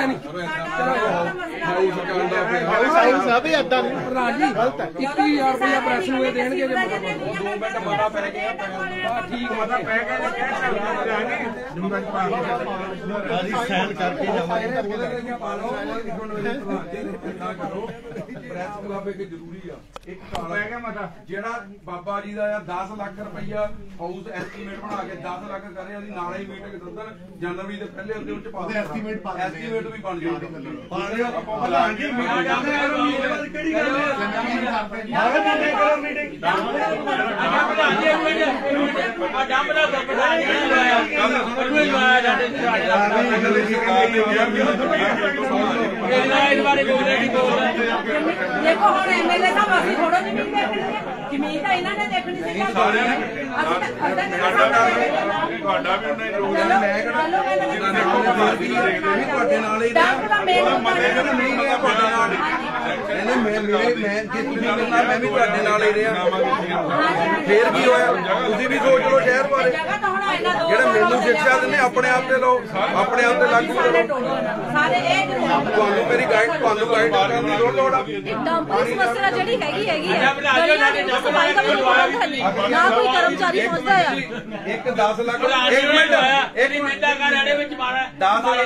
ਹਾਊਸ ਸਾਹਿਬ ਇਹ ਏਦਾਂ ਨਹੀਂ ਪ੍ਰਧਾਨ ਜੀ, 21,000 ਰੁਪਇਆ ਪ੍ਰੈਸ ਨੂੰ ਇਹ ਦੇਣਗੇ। 2 ਮਿੰਟ ਮਾੜਾ ਪੈ ਗਿਆ, ਠੀਕ ਮਾੜਾ ਪੈ ਗਿਆ। ਅਸੀਂ ਸਾਈਨ ਕਰਕੇ ਜਾਵਾਂਗੇ। ਪ੍ਰੈਸ ਕਲੱਬ ਇੱਕ ਜ਼ਰੂਰੀ ਆ। ਇੱਕ ਜਿਹੜਾ ਬਾਬਾ ਜੀ ਦਾ ਆ 10 ਲੱਖ ਰੁਪਇਆ ਹਾਊਸ ਐਸਟੀਮੇਟ ਬਣਾ ਕੇ 10 ਲੱਖ ਕਰੇ, ਅਸੀਂ ਨਾਲੇ ਹੀ ਮੀਟਿੰਗ ਦੱਸਣ ਜਨਵਰੀ ਦੇ ਪਹਿਲੇ ਹਫ਼ਤੇ ਵਿੱਚ ਪਾ ਦਿੰਦੇ। ਐਸਟੀਮੇਟ ਵੀ ਬਣ ਜਾਊਗਾ। ਪ੍ਰਧਾਨ ਜੀ ਮੀਟਿੰਗ ਕਰਦੇ ਕਰੋ, ਮੀਟਿੰਗ ਕਿਹੜੀ ਗੱਲ ਹੈ? ਆਵੇ ਮੀਟਿੰਗ ਕਰੋ, ਮੀਟਿੰਗ ਦੇਖੋ ਹੁਣ MLA ਸਾਹਿਬ ਅਸੀਂ ਥੋੜਾ ਜ਼ਮੀਨ ਦੇਖਣੀ ਹੈ, ਜ਼ਮੀਨ ਤਾਂ ਇਹਨਾਂ ਨੇ ਦੇਖਣੀ ਸੀ। ਤੁਹਾਡਾ ਵੀ ਉਹਨਾਂ ਹੀ ਰੋਲ ਹੈ। ਤੁਹਾਡੇ ਨਾਲ ਹੀ ਰਿਹਾ, ਨਹੀਂ ਰਿਹਾ ਤੁਹਾਡੇ ਨਾਲ। ਮੈਂ ਜੇ ਤੁਸੀਂ ਕਹਿੰਦਾ ਮੈਂ ਵੀ ਤੁਹਾਡੇ ਨਾਲ ਹੀ ਰਿਹਾ, ਫੇਰ ਕੀ ਹੋਇਆ? ਤੁਸੀਂ ਵੀ ਸੋਚ ਲਓ ਸ਼ਹਿਰ ਬਾਰੇ। ਜਿਹੜਾ ਮੈਨੂੰ ਸਿੱਖਿਆ ਦਿੰਦੇ ਆਪਣੇ ਆਪ ਤੇ ਲਓ, ਆਪਣੇ ਆਪ ਤੇ ਲਾਗੂ ਕਰੋ। ਤੁਹਾਨੂੰ ਮੇਰੀ ਗਾਈਡ ਕਰਨ ਦੀ ਲੋੜ ਆ। ਡੰਪ ਦੀ ਸਮੱਸਿਆ ਜਿਹੜੀ ਹੈਗੀ ਹੈ ਗਲੀਆਂ ਦੇ ਵਿੱਚ ਸਫਾਈ ਦਾ ਕੋਈ ਪ੍ਰਬੰਧ ਹੈ ਨਹੀਂ, ਨਾ ਕੋਈ ਕਰਮਚਾਰੀ ਪਹੁੰਚਦਾ ਆ। ਇੱਕ 10 ਲੱਖ ਇੱਕ ਮਿੰਟ ਮਿੰਟਾਂ ਕਰ ਇਹਦੇ ਵਿੱਚ ਮਾਰਾ 10 ਲੱਖ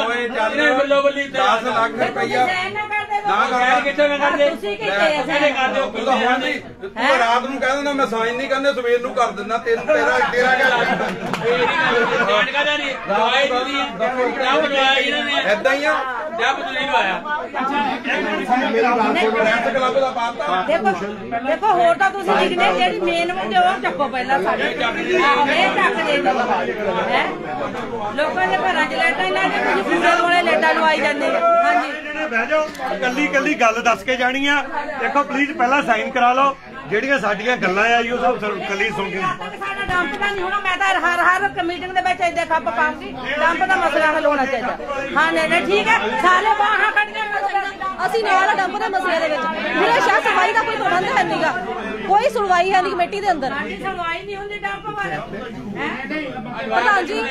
ਰੁਪਈਆ ਨਾ ਕਰ ਕਿੱਥੇ ਮੈਂ ਕਰਦੇ ਤੁਸੀਂ ਕਿਤੇ ਕਿਹੜੇ ਕਰਦੇ ਹੋ ਤੂੰ ਤਾਂ ਹੁਣ ਨਹੀਂ, ਤੂੰ ਰਾਤ ਨੂੰ ਕਹਿ ਦਿੰਦਾ ਮੈਂ ਸਾਈਨ ਨਹੀਂ ਕਰਨੇ, ਸਵੇਰ ਨੂੰ ਕਰ ਦਿੰਦਾ। ਤੇਰਾ ਕਿਆ ਨਹੀਂ ਏਦਾਂ ਹੀ ਆ। ਦੇਖੋ ਹੋਰ ਤਾਂ ਤੁਸੀਂ ਲਿਖਦੇ ਜਿਹੜੀ ਮੇਨ ਮੁੱਦੇ ਉਹ ਚੱਕੋ ਪਹਿਲਾਂ ਸਾਡੇ ਇਹ ਚੱਕਦੇ ਹੈ ਲੋਕਾਂ ਦੇ ਘਰਾਂ 'ਚ ਲੈਟਾਂ ਇਹਨਾਂ ਦੇ ਤੁਸੀਂ ਪੂਰੇ ਕੋਲੇ ਲੈਟਾਂ ਲਵਾਈ ਜਾਂਦੇ ਹਾਂਜੀ ਬਹਿ ਜਾਓ ਕੱਲੀ ਕੱਲੀ ਗੱਲ ਦੱਸ ਕੇ ਜਾਣੀ ਆ ਦੇਖੋ ਪਲੀਜ਼ ਪਹਿਲਾਂ ਸਾਈਨ ਕਰਾ ਲਓ ਜਿਹੜੀਆਂ ਸਾਡੀਆਂ ਗੱਲਾਂ ਆ ਉਹ ਸਭ ਕੱਲੀ ਸੁਣ ਕੇ ਸਾਡਾ ਡੰਪ ਦਾ ਨਹੀਂ ਹੋਣਾ ਮੈਂ ਤਾਂ ਹਰ ਮੀਟਿੰਗ ਦੇ ਵਿੱਚ ਇੱਦਾਂ ਖੱਪ ਪਾਉਂਗੀ ਡੰਪ ਦਾ ਮਸਲਾ ਹੱਲ ਹੋਣਾ ਚਾਹੀਦਾ ਹਾਂ ਨਹੀਂ ਠੀਕ ਹੈ ਸਾਰੇ ਬਾਹਾਂ ਕੱਢ ਕੇ ਅਸੀਂ ਨਾਲ ਡੰਪ ਦੇ ਮਸਲੇ ਦੇ ਵਿੱਚ ਮੇਰੇ ਸ਼ਾਹ ਸਫਾਈ ਦਾ ਕੋਈ ਪ੍ਰਬੰਧ ਹੈ ਨਹੀਂਗਾ ਕੋਈ ਸੁਣਵਾਈ ਹੈ ਨਹੀਂ ਕਮੇਟੀ ਦੇ ਅੰਦਰ ਸੁਣਵਾਈ ਨਹੀਂ ਹੁੰਦੀ ਡੰਪ ਬਾਰੇ ਪ੍ਰਧਾਨ ਜੀ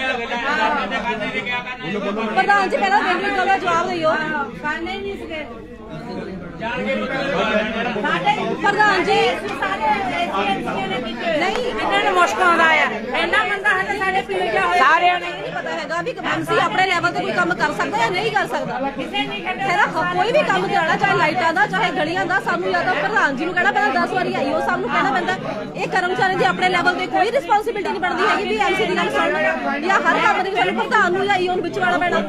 ਪਹਿਲਾਂ ਮੈਨੂੰ ਗੱਲ ਦਾ ਜਵਾਬ ਦਿਓ ਖਾਣੇ ਨਹੀਂ ਸੀਗੇ ਪ੍ਰਧਾਨ ਜੀ ਨਹੀਂ ਇਹਨਾਂ ਨੂੰ ਮੁਸ਼ਕ ਆਉਂਦਾ ਆ ਇੰਨਾ ਬੰਦਾ ਹਲੇ ਸਾਡੇ ਪਿੰਡ ਜਾ ਹੋਇਆ ਸਾਰਿਆਂ ਨੂੰ ਨਹੀਂ ਪਤਾ ਹੈਗਾ ਵੀ ਐਮਸੀ ਆਪਣੇ ਲੈਵਲ ਤੇ ਕੋਈ ਕੰਮ ਕਰ ਸਕਦਾ ਜਾਂ ਨਹੀਂ ਕਰ ਸਕਦਾ ਕੋਈ ਵੀ ਕੰਮ ਕਰਾਉਣਾ ਚਾਹੇ ਲਾਈਟਾਂ ਦਾ ਚਾਹੇ ਗਲੀਆਂ ਦਾ ਸਾਨੂੰ ਜਾਂ ਤਾਂ ਪ੍ਰਧਾਨ ਜੀ ਨੂੰ ਕਹਿਣਾ ਪੈਂਦਾ 10 ਵਾਰੀ ਆਈਓ ਸਾਨੂੰ ਕਹਿਣਾ ਪੈਂਦਾ ਇਹ ਕਰਮਚਾਰੀ ਦੀ ਆਪਣੇ ਲੈਵਲ ਤੇ ਕੋਈ ਰਿਸਪੌਂਸਿਬਿਲਟੀ ਨਹੀਂ ਬਣਦੀ ਹੈਗੀ ਵੀ ਐਮਸੀ ਦੀ ਗੱਲ ਸੁਣਨਾ ਜਾਂ ਹਰ ਕੰਮ ਦੇ ਵਿੱਚ ਪ੍ਰਧਾਨ ਨੂੰ ਜਾਂ ਆਈਓ ਨੂੰ ਵਿੱਚ ਵਾਲਾ ਪੈਣਾ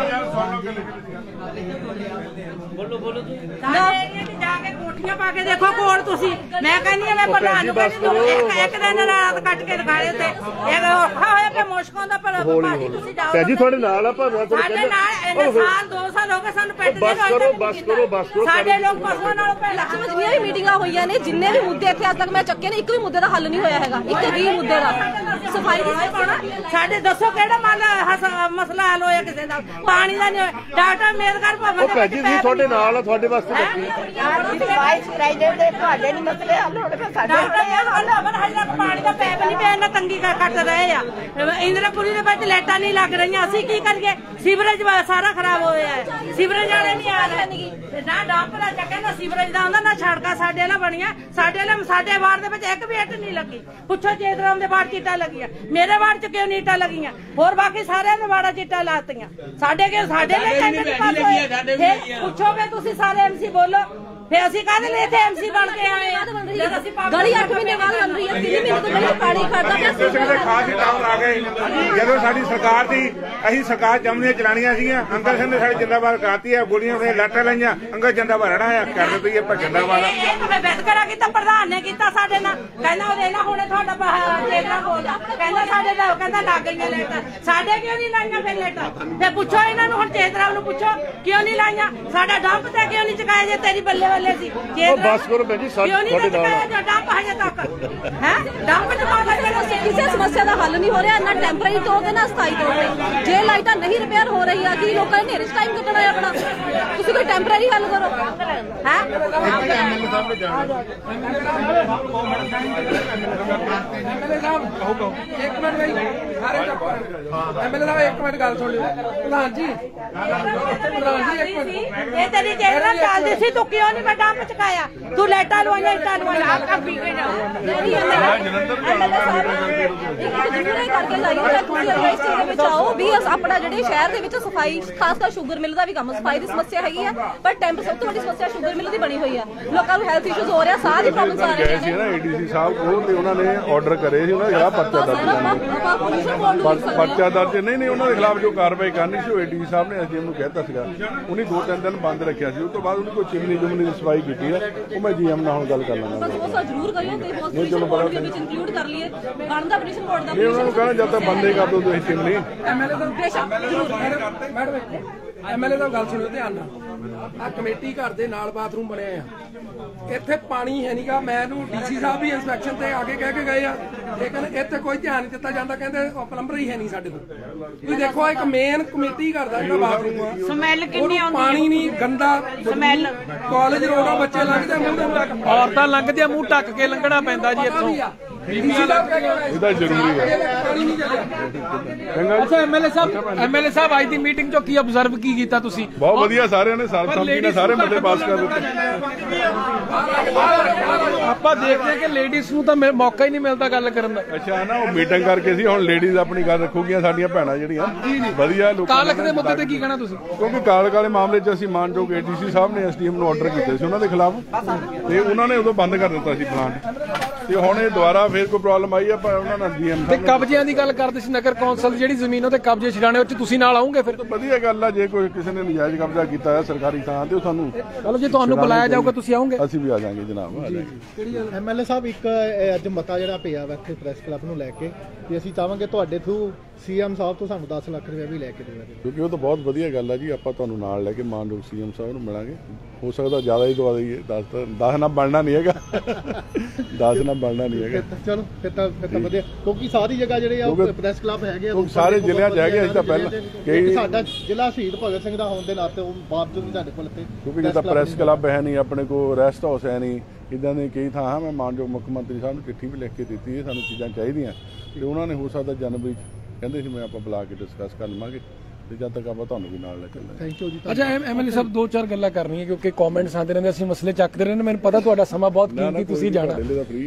ਬੋਲੋ ਜਾ ਕੇ ਕੋਠੀਆਂ ਪਾ ਕੇ ਦੇਖੋ ਕੋਲ ਤੁਸੀਂ ਮੈਂ ਕਹਿੰਦੀ ਆ ਮੈਂ ਪ੍ਰਧਾਨ ਨੂੰ ਕਹਿੰਦੀ ਇੱਕ ਦਿਨ ਰਾਤ ਕੱਟ ਕੇ ਦਿਖਾਏ ਤੇ ਇਹ ਔਖਾ ਹੋਇਆ ਕਿ ਮੁਸ਼ਕ ਹੁੰਦਾ ਪਰ ਭਾਜੀ ਤੁਸੀਂ ਜਾਓ ਜੀ ਤੁਹਾਡੇ ਨਾਲ ਆ ਭਾਵੇਂ ਸਾਡੇ ਨਾਲ ਇਹਨੇ ਸਾਲ 2 ਸਾਲ ਹੋ ਗਏ ਸਾਨੂੰ ਪਿੰਡ ਦੇ ਬਸ ਕਰੋ ਸਾਡੇ ਲੋਕ ਪਸ਼ੂਆਂ ਨਾਲ ਪਹਿਲਾਂ ਜਿੰਨੀਆਂ ਵੀ ਮੀਟਿੰਗਾਂ ਹੋਈਆਂ ਨੇ ਜਿੰਨੇ ਵੀ ਮੁੱਦੇ ਇੱਥੇ ਅੱਜ ਤੱਕ ਮੈਂ ਚੱਕੇ ਨੇ ਇੱਕ ਵੀ ਮੁੱਦੇ ਦਾ ਹੱਲ ਨਹੀਂ ਹੋਇਆ ਹੈਗਾ ਇੱਕ ਵੀ ਮੁੱਦੇ ਦਾ ਸਫਾਈ ਦੀ ਸਾਡੇ ਦੱਸੋ ਕਿਹੜਾ ਮਸਲਾ ਹੱਲ ਹੋਇਆ ਕਿਸੇ ਦਾ ਪਾਣੀ ਦਾ ਨਹੀਂ ਹੋਇਆ ਡਾਕਟਰ ਮੇਦਗਰ ਭਵਨ ਭੈਣ ਜੀ ਤੁਹਾਡੇ ਨਾਲ ਆ ਤੁਹਾਡੇ ਵਾਸਤੇ ਤੁਹਾਡੇ ਨਹੀਂ ਮਸਲੇ ਹੱਲ ਹੋਣੇ ਸਾਡੇ ਪਾਣੀ ਦਾ ਪੈਪ ਨਹੀਂ ਪਿਆ ਇਹਨਾਂ ਤੰਗੀ ਕੱਟ ਰਹੇ ਆ ਇੰਦਰਾਪੁਰੀ ਦੇ ਵਿੱਚ ਲਾਈਟਾਂ ਨਹੀਂ ਲੱਗ ਰਹੀਆਂ ਅਸੀਂ ਕੀ ਕਰੀਏ ਸੀਵਰੇਜ ਸਾਰਾ ਖਰਾਬ ਹੋਇਆ ਹੈ ਸੀਵਰੇਜ ਵਾਲੇ ਨਹੀਂ ਆ ਰਹੇ ਨਾ ਡੰਪ ਦਾ ਚੱਕੇ ਨਾ ਸੀਵਰੇਜ ਦਾ ਆਉਂਦਾ ਨਾ ਸੜਕਾਂ ਸਾਡੇ ਨਾਲ ਬਣੀਆਂ ਸਾਡੇ ਵਾਰਡ ਦੇ ਵਿੱਚ ਇੱਕ ਵੀ ਇੱਟ ਨਹੀਂ ਲੱਗੀ ਪੁੱਛੋ ਚੇਤਰਾਮ ਦੇ ਵਾਰਡ ਚੀਟਾਂ ਲੱਗੀਆਂ ਮੇਰੇ ਵਾਰਡ ਚ ਕਿਉਂ ਨਹੀਂ ਇੱਟਾਂ ਲੱਗੀਆਂ ਹੋਰ ਬਾਕੀ ਸਾਰਿਆਂ ਦੇ ਵਾਰਡਾਂ ਚੀਟਾਂ ਲਾਤੀਆਂ ਸਾਡੇ ਲਈ ਟੈਂਡਰ ਨਹੀਂ ਪਾਸ ਹੋਏ ਪੁੱਛੋ ਵੀ ਤੁਸੀਂ ਸਾਰੇ ਐਮਸੀ ਬੋਲੋ ਫੇ ਅਸੀਂ ਕਾਹਦੇ ਲਈ ਇੱਥੇ ਐਮਸੀ ਬਣ ਕੇ ਆਏ ਆ ਗਲੀ 8 ਮਹੀਨੇ ਬਾਅਦ ਬਣ ਰਹੀ ਹੈ 3 ਮਹੀਨੇ ਤੋਂ ਗਲੀ ਪਾਣੀ ਖੜਦਾ ਪਿਆ ਕਿਸੇ ਦੇ ਖਾਸ ਟਾਊਨ ਆ ਗਏ ਜਦੋਂ ਸਾਡੀ ਸਰਕਾਰ ਦੀ ਅਸੀਂ ਸਰਕਾਰ ਜਮਨੀਆਂ ਚਲਾਣੀਆਂ ਸੀਗੀਆਂ ਅੰਕਲ ਸਿੰਘ ਨੇ ਸਾਡੀ ਜਿੰਦਾਬਾਦ ਕਰਤੀ ਹੈ ਗੋਲੀਆਂ ਉਹਨੇ ਲਾਟਾਂ ਲਾਈਆਂ ਅੰਕਲ ਜਿੰਦਾਬਾਦ ਰਹਿਣਾ ਹੈ ਕਰ ਦਿੱਤੀ ਹੈ ਜਿੰਦਾਬਾਦ ਇਹ ਤਾਂ ਬੈਠਕਰਾ ਕੀਤਾ ਪ੍ਰਧਾਨ ਨੇ ਕੀਤਾ ਸਾਡੇ ਨਾਲ ਕਹਿੰਦਾ ਉਹਦੇ ਨਾਲ ਹੁਣੇ ਤੁਹਾਡਾ ਚੇਤਰਾ ਬੋਲਦਾ ਕਹਿੰਦਾ ਸਾਡੇ ਦਾ ਕਹਿੰਦਾ ਲੱਗ ਗਈਆਂ ਲਾਈਟਾਂ ਸਾਡੇ ਕਿਉਂ ਨਹੀਂ ਲਾਈਆਂ ਫਿਰ ਲਾਈਟਾਂ ਫੇ ਪੁੱਛੋ ਇਹਨਾਂ ਨੂੰ ਹੁਣ ਚੇਤਰਾ ਨੂੰ ਪੁੱਛੋ ਕਿਉਂ ਨਹੀਂ ਲਾਈਆਂ ਸਾਡਾ ਡੰਪ ਤੇ ਕਿਉਂ ਨਹੀਂ ਚੁਕਾਇਆ ਜੇ ਤੇਰੀ ਬੱਲੇ ਸੀ ਬਸ ਕਰੋ ਭੈਣ ਜੀ ਤੁਹਾਡੇ ਨਾਲ ਡੰਪ ਹਜੇ ਤੱਕ ਹੈ ਡੰਪ ਕਿਸੇ ਸਮੱਸਿਆ ਦਾ ਹੱਲ ਨਹੀਂ ਹੋ ਰਿਹਾ ਨਾ ਟੈਂਪਰੇਰੀ ਤੌਰ ਤੇ ਨਾ ਸਥਾਈ ਤੌਰ ਤੇ ਜੇ ਲਾਈਟਾਂ ਨਹੀਂ ਰਿਪੇਅਰ ਹੋ ਰਹੀ ਆ ਕਿ ਲੋਕਾਂ ਨੇ ਹਨੇਰੇ 'ਚ ਟਾਈਮ ਕੱਢਣਾ ਹੈ ਆਪਣਾ ਤੁਸੀਂ ਕੋਈ ਟੈਂਪਰੇਰੀ ਹੱਲ ਕਰੋ ਹੈ ਐਮਐਲਏ ਸਾਹਿਬ ਇੱਕ ਮਿੰਟ ਬਈ ਐਮਐਲਏ ਸਾਹਿਬ ਇੱਕ ਮਿੰਟ ਗੱਲ ਸੁਣ ਲਿਓ ਪ੍ਰਧਾਨ ਜੀ ਇੱਕ ਮਿੰਟ ਇਹ ਤੇਰੀ ਚੇਤਰਾ ਚੱਲਦੀ ਸੀ ਤੂੰ ਕਿਉਂ ਨਹੀਂ ਮੈਂ ਡੰਪ ਚਕਾਇਆ ਤੂੰ ਲਾਈਟਾਂ ਲਵਾਈਆਂ ਇੱਟਾਂ ਲਵਾਈਆਂ ਆਪ ਪੀ ਕੇ ਜਾ ਕਰਕੇ ਲਾਈਓ ਤਾਂ ਤੁਸੀਂ ਇਸ ਚੀਜ਼ ਦੇ ਵਿੱਚ ਆਓ ਵੀ ਆਪਣਾ ਜਿਹੜੇ ਸ਼ਹਿਰ ਦੇ ਵਿੱਚ ਸਫਾਈ ਖਾਸ ਕਰ ਸ਼ੂਗਰ ਮਿਲ ਦਾ ਵੀ ਕੰਮ ਸਫਾਈ ਦੀ ਸਮੱਸਿਆ ਹੈਗੀ ਆ ਪਰ ਟੈਂਪ ਸਭ ਤੋਂ ਵੱਡੀ ਸਮੱਸਿਆ ਸ਼ੂਗਰ ਮਿਲ ਦੀ ਬਣੀ ਹੋਈ ਆ ਲੋਕਾਂ ਨੂੰ ਹੈਲਥ ਇਸ਼ੂਜ਼ ਹੋ ਰਿਹਾ ਸਾਹ ਦੀ ਪ੍ਰੋਬਲਮਸ ਆ ਰਹੀਆਂ ਨੇ ਨਾ ਏਡੀਸੀ ਸਾਹਿਬ ਉਹ ਤੇ ਉਹਨਾਂ ਨੇ ਆਰਡਰ ਕਰੇ ਸੀ ਉਹਨਾਂ ਦਾ ਪਰਚਾ ਦਰਜ ਨਹੀਂ ਉਹਨਾਂ ਦੇ ਖਿਲਾਫ ਜੋ ਕਾਰਵਾਈ ਕਰਨੀ ਸੀ ਉਹ ਏਡੀਸੀ ਸਾਹਿਬ ਨੇ ਐਸਡੀਐਮ ਨੂੰ ਕਹਿਤਾ ਸੀਗਾ ਉਹਨੇ 2-3 ਦਿਨ ਬੰਦ ਰੱਖਿਆ ਸੀ ਉਸ ਤੋਂ ਬਾਅਦ ਉਹਨੇ ਕੋਈ ਚਿਮਨੀ ਦੀ ਸਫਾਈ ਕੀਤੀ ਹੈ ਉਹ ਮੈਂ ਜੀਐਮ ਨਾਲ ਹੁਣ ਗੱਲ ਕਰ ਲਾਂਗਾ ਬਸ ਉਹ ਜ਼ਰੂਰ ਕਰਿਓ ਤੇ ਹਸਪੀਟਲ ਬੋਰਡ ਦੇ ਵਿੱਚ ਇਨਕਲੂਡ ਕਰ ਲਈਏ ਬਣਦਾ ਪਟੀਸ਼ਨ ਬੋਰਡ ਦਾ ਨਹੀਂ ਉਹਨਾਂ ਨੂੰ ਕਹਿਣਾ ਜਦ ਤੱਕ ਬੰਦੇ ਕਰ ਦੋ ਤੁਸੀਂ ਚਿਮਨੀ ਐਮਐਲਏ ਦਾ ਮੈਡਮ ਐਮਐਲਏ ਦਾ ਗੱਲ ਸੁਣਿਓ ਧਿਆਨ ਨਾਲ ਆ ਕਮੇਟੀ ਘਰ ਦੇ ਨਾਲ ਬਾਥਰੂਮ ਬਣਿਆ ਆ ਇੱਥੇ ਪਾਣੀ ਹੈ ਨਹੀਂਗਾ ਮੈਨੂੰ ਡੀਸੀ ਸਾਹਿਬ ਵੀ ਇੰਸਪੈਕਸ਼ਨ ਤੇ ਆ ਕੇ ਕਹਿ ਕੇ ਗਏ ਆ ਲੇਕਿਨ ਇੱਥੇ ਕੋਈ ਧਿਆਨ ਨਹੀਂ ਦਿੱਤਾ ਜਾਂਦਾ ਕਹਿੰਦੇ ਪਲੰਬਰ ਹੀ ਹੈ ਨਹੀਂ ਸਾਡੇ ਕੋਲ ਤੁਸੀਂ ਦੇਖੋ ਇੱਕ ਮੇਨ ਕਮੇਟੀ ਘਰ ਦਾ ਜਿਹੜਾ ਬਾਥਰੂਮ ਆ ਸਮੈਲ ਕਿੰਨੀ ਆਉਂਦੀ ਪਾਣੀ ਨਹੀਂ ਗੰਦਾ ਸਮੈਲ ਕਾਲਜ ਰੋਡੋਂ ਬੱਚੇ ਲੰਘਦੇ ਮੂੰਹ ਦੇ ਔਰਤਾਂ ਲੰਘਦੀਆਂ ਮੂੰਹ ਢੱਕ ਕੇ ਲੰਘਣਾ ਪੈਂਦਾ ਜੀ ਇੱਥੋਂ ਇਹਦਾ ਜ਼ਰੂਰੀ ਹੈ ਅੱਛਾ ਐਮਐਲਏ ਸਾਹਿਬ ਅੱਜ ਦੀ ਮੀਟਿੰਗ ਚੋਂ ਕੀ ਅਬਜ਼ਰਵ ਕੀ ਕੀਤਾ ਤੁਸੀਂ ਬਹੁਤ ਵਧੀਆ ਸਾਰਿਆਂ ਨੇ ਸਰਬਸੰਮਤੀ ਨਾਲ ਸਾਰੇ ਮੁੱਦੇ ਪਾਸ ਕਰ ਦਿੱਤੇ ਆਪਾਂ ਦੇਖਦੇ ਹਾਂ ਕਿ ਲੇਡੀਜ਼ ਨੂੰ ਤਾਂ ਮੌਕਾ ਹੀ ਨਹੀਂ ਮਿਲਦਾ ਗੱਲ ਕਰਨ ਦਾ ਅੱਛਾ ਨਾ ਉਹ ਮੀਟਿੰਗ ਕਰਕੇ ਸੀ ਹੁਣ ਲੇਡੀਜ਼ ਆਪਣੀ ਗੱਲ ਰੱਖੂਗੀਆਂ ਸਾਡੀਆਂ ਭੈਣਾਂ ਜਿਹੜੀਆਂ ਵਧੀਆ ਲੋਕਾਂ ਕਾਲਖ ਦੇ ਮੁੱਦੇ ਤੇ ਕੀ ਕਹਿਣਾ ਤੁਸੀਂ ਕਿਉਂਕਿ ਕਾਲਖ ਵਾਲੇ ਮਾਮਲੇ 'ਚ ਅਸੀਂ ਮਾਨਯੋਗ ਏਡੀਸੀ ਸਾਹਿਬ ਨੇ ਐਸਡੀਐਮ ਨੂੰ ਆਰਡਰ ਕੀਤੇ ਸੀ ਉਹਨਾਂ ਦੇ ਖਿਲਾਫ ਤੇ ਉਹਨਾਂ ਨੇ ਉਦੋਂ ਬੰਦ ਕਰ ਦਿੱਤਾ ਸੀ ਪਲਾਂਟ ਤੇ ਹੁਣ ਇਹ ਦੁਬਾਰਾ ਫੇਰ ਕੋਈ ਪ੍ਰੋਬਲਮ ਆਈ ਆ ਪਰ ਉਹਨਾਂ ਨਾਲ ਡੀਐਮ ਤੇ ਕਬਜ਼ਿਆਂ ਦੀ ਗੱਲ ਕਰਦੇ ਸੀ, ਨਗਰ ਕੌਂਸਲ ਦੀ ਜਿਹੜੀ ਜ਼ਮੀਨ ਉਹ ਤੇ ਕਬਜ਼ੇ ਛਡਾਣੇ, ਉਹ 'ਚ ਤੁਸੀਂ ਨਾਲ ਆਉਂਗੇ ਫਿਰ? ਵਧੀਆ ਗੱਲ ਆ, ਜੇ ਕੋਈ ਕਿਸੇ ਨੇ ਨਜਾਇਜ਼ ਕਬਜ਼ਾ ਕੀਤਾ ਹੈ ਸਰਕਾਰੀ ਥਾਂ ਤੇ ਉਹ ਸਾਨੂੰ ਚਲੋ ਜੇ ਤੁਹਾਨੂੰ ਬੁਲਾਇਆ ਜਾਊਗਾ ਤੁਸੀਂ ਆਉਂਗੇ? ਅਸੀਂ ਵੀ ਆ ਜਾਾਂਗੇ ਜਨਾਬ, ਆ ਜਾਾਂਗੇ। ਐਮਐਲਏ ਸਾਹਿਬ ਇੱਕ ਅੱਜ ਮਤਾ ਜਿਹੜਾ ਪਿਆ ਵਾ ਇੱਥੇ ਪ੍ਰੈਸ ਕਲੱਬ ਨੂੰ ਲੈ ਕੇ ਕਿ ਅਸੀਂ ਚਾਹਾਂਗੇ ਤੁਹਾਡੇ ਥਰੂ ਸੀਐਮ ਸਾਹਿਬ ਤੋਂ ਸਾਨੂੰ 10 ਲੱਖ ਰੁਪਏ ਵੀ ਲੈ ਕੇ ਦੇਣਾ, ਕਿਉਂਕਿ ਉਹ ਤਾਂ ਬਹੁਤ ਵਧੀਆ ਗੱਲ ਆ ਜੀ। ਆਪਾਂ ਤੁਹਾਨੂੰ ਨਾਲ ਲੈ ਕੇ ਮਾਨਯੋਗ ਸੀਐਮ ਸਾਹਿਬ ਨੂੰ ਮਿਲਾਂਗੇ, ਹੋ ਸਕਦਾ ਜ਼ਿਆਦਾ ਹੀ ਦਵਾ ਦਈਏ, 10 ਨਾਲ ਬਣਨਾ ਨਹੀਂ ਹੈਗਾ 10 ਨਾਲ ਬਣਨਾ ਨਹੀਂ ਹੈਗਾ। ਚਲੋ ਫਿਰ ਤਾਂ ਵਧੀਆ, ਕਿਉਂਕਿ ਸਾਰੀ ਜਗ੍ਹਾ ਜਿਹੜੇ ਆ ਪ੍ਰੈਸ ਕਲੱਬ ਹੈਗੇ ਆ ਸਾਰੇ ਜ਼ਿਲ੍ਹਿਆਂ 'ਚ ਹੈਗੇ। ਅਸੀਂ ਤਾਂ ਪਹਿਲਾਂ ਕਈ ਸਾਡਾ ਜ਼ਿਲ੍ਹਾ ਸ਼ਹੀਦ ਭਗਤ ਸਿੰਘ ਦਾ ਹੋਣ ਦੇ ਨਾਤੇ ਉਹ ਬਾਵਜੂਦ ਵੀ ਸਾਡੇ ਕੋਲ ਇੱਥੇ ਕਿਉਂਕਿ ਜਿੱਦਾਂ ਪ੍ਰੈਸ ਕਲੱਬ ਹੈ ਨਹੀਂ, ਆਪਣੇ ਕੋਲ ਰੈਸਟ ਹਾਊਸ ਹੈ ਨਹੀਂ, ਇੱਦਾਂ ਦੇ ਕਈ ਥਾਂ। ਮੈਂ ਮਾਨਯੋਗ ਮੁੱਖ ਮੰਤਰੀ ਸਾਹਿਬ ਨੂੰ ਚਿੱਠੀ ਵੀ ਲਿਖ ਕੇ ਦਿੱਤੀ, ਇਹ ਸਾਨੂੰ ਚੀਜ਼ਾਂ ਚਾਹੀਦੀਆਂ ਤੇ ਉਹਨਾਂ ਨੇ ਹੋ ਸਕਦਾ ਜਨਵਰੀ ਕਹਿੰਦੇ ਸੀ ਮੈਂ ਆਪਾਂ ਬੁਲਾ ਕੇ ਡਿਸਕਸ ਕਰ ਲਵਾਂਗੇ ਤੇ ਜਦ ਤੱਕ ਆਪਾਂ ਤੁਹਾਨੂੰ ਵੀ ਨਾਲ ਲੈ ਚੱਲਾਂਗੇ। ਥੈਂਕ ਯੂ ਜੀ। ਅੱਛਾ ਐਮਐਲਏ ਸਾਹਿਬ 2-4 ਗੱਲਾਂ ਕਰਨੀਆਂ ਕਿਉਂਕਿ ਕਮੈਂਟਸ ਆਉਂਦੇ ਰਹਿੰਦੇ, ਅਸੀਂ ਮਸਲੇ ਚੱਕਦੇ ਰਹਿੰਦੇ, ਮੈਨੂੰ ਪਤਾ ਤੁਹਾਡਾ ਸਮਾਂ ਬਹੁਤ ਕੀਮਤੀ, ਤੁਸੀਂ ਜਾਣਾ।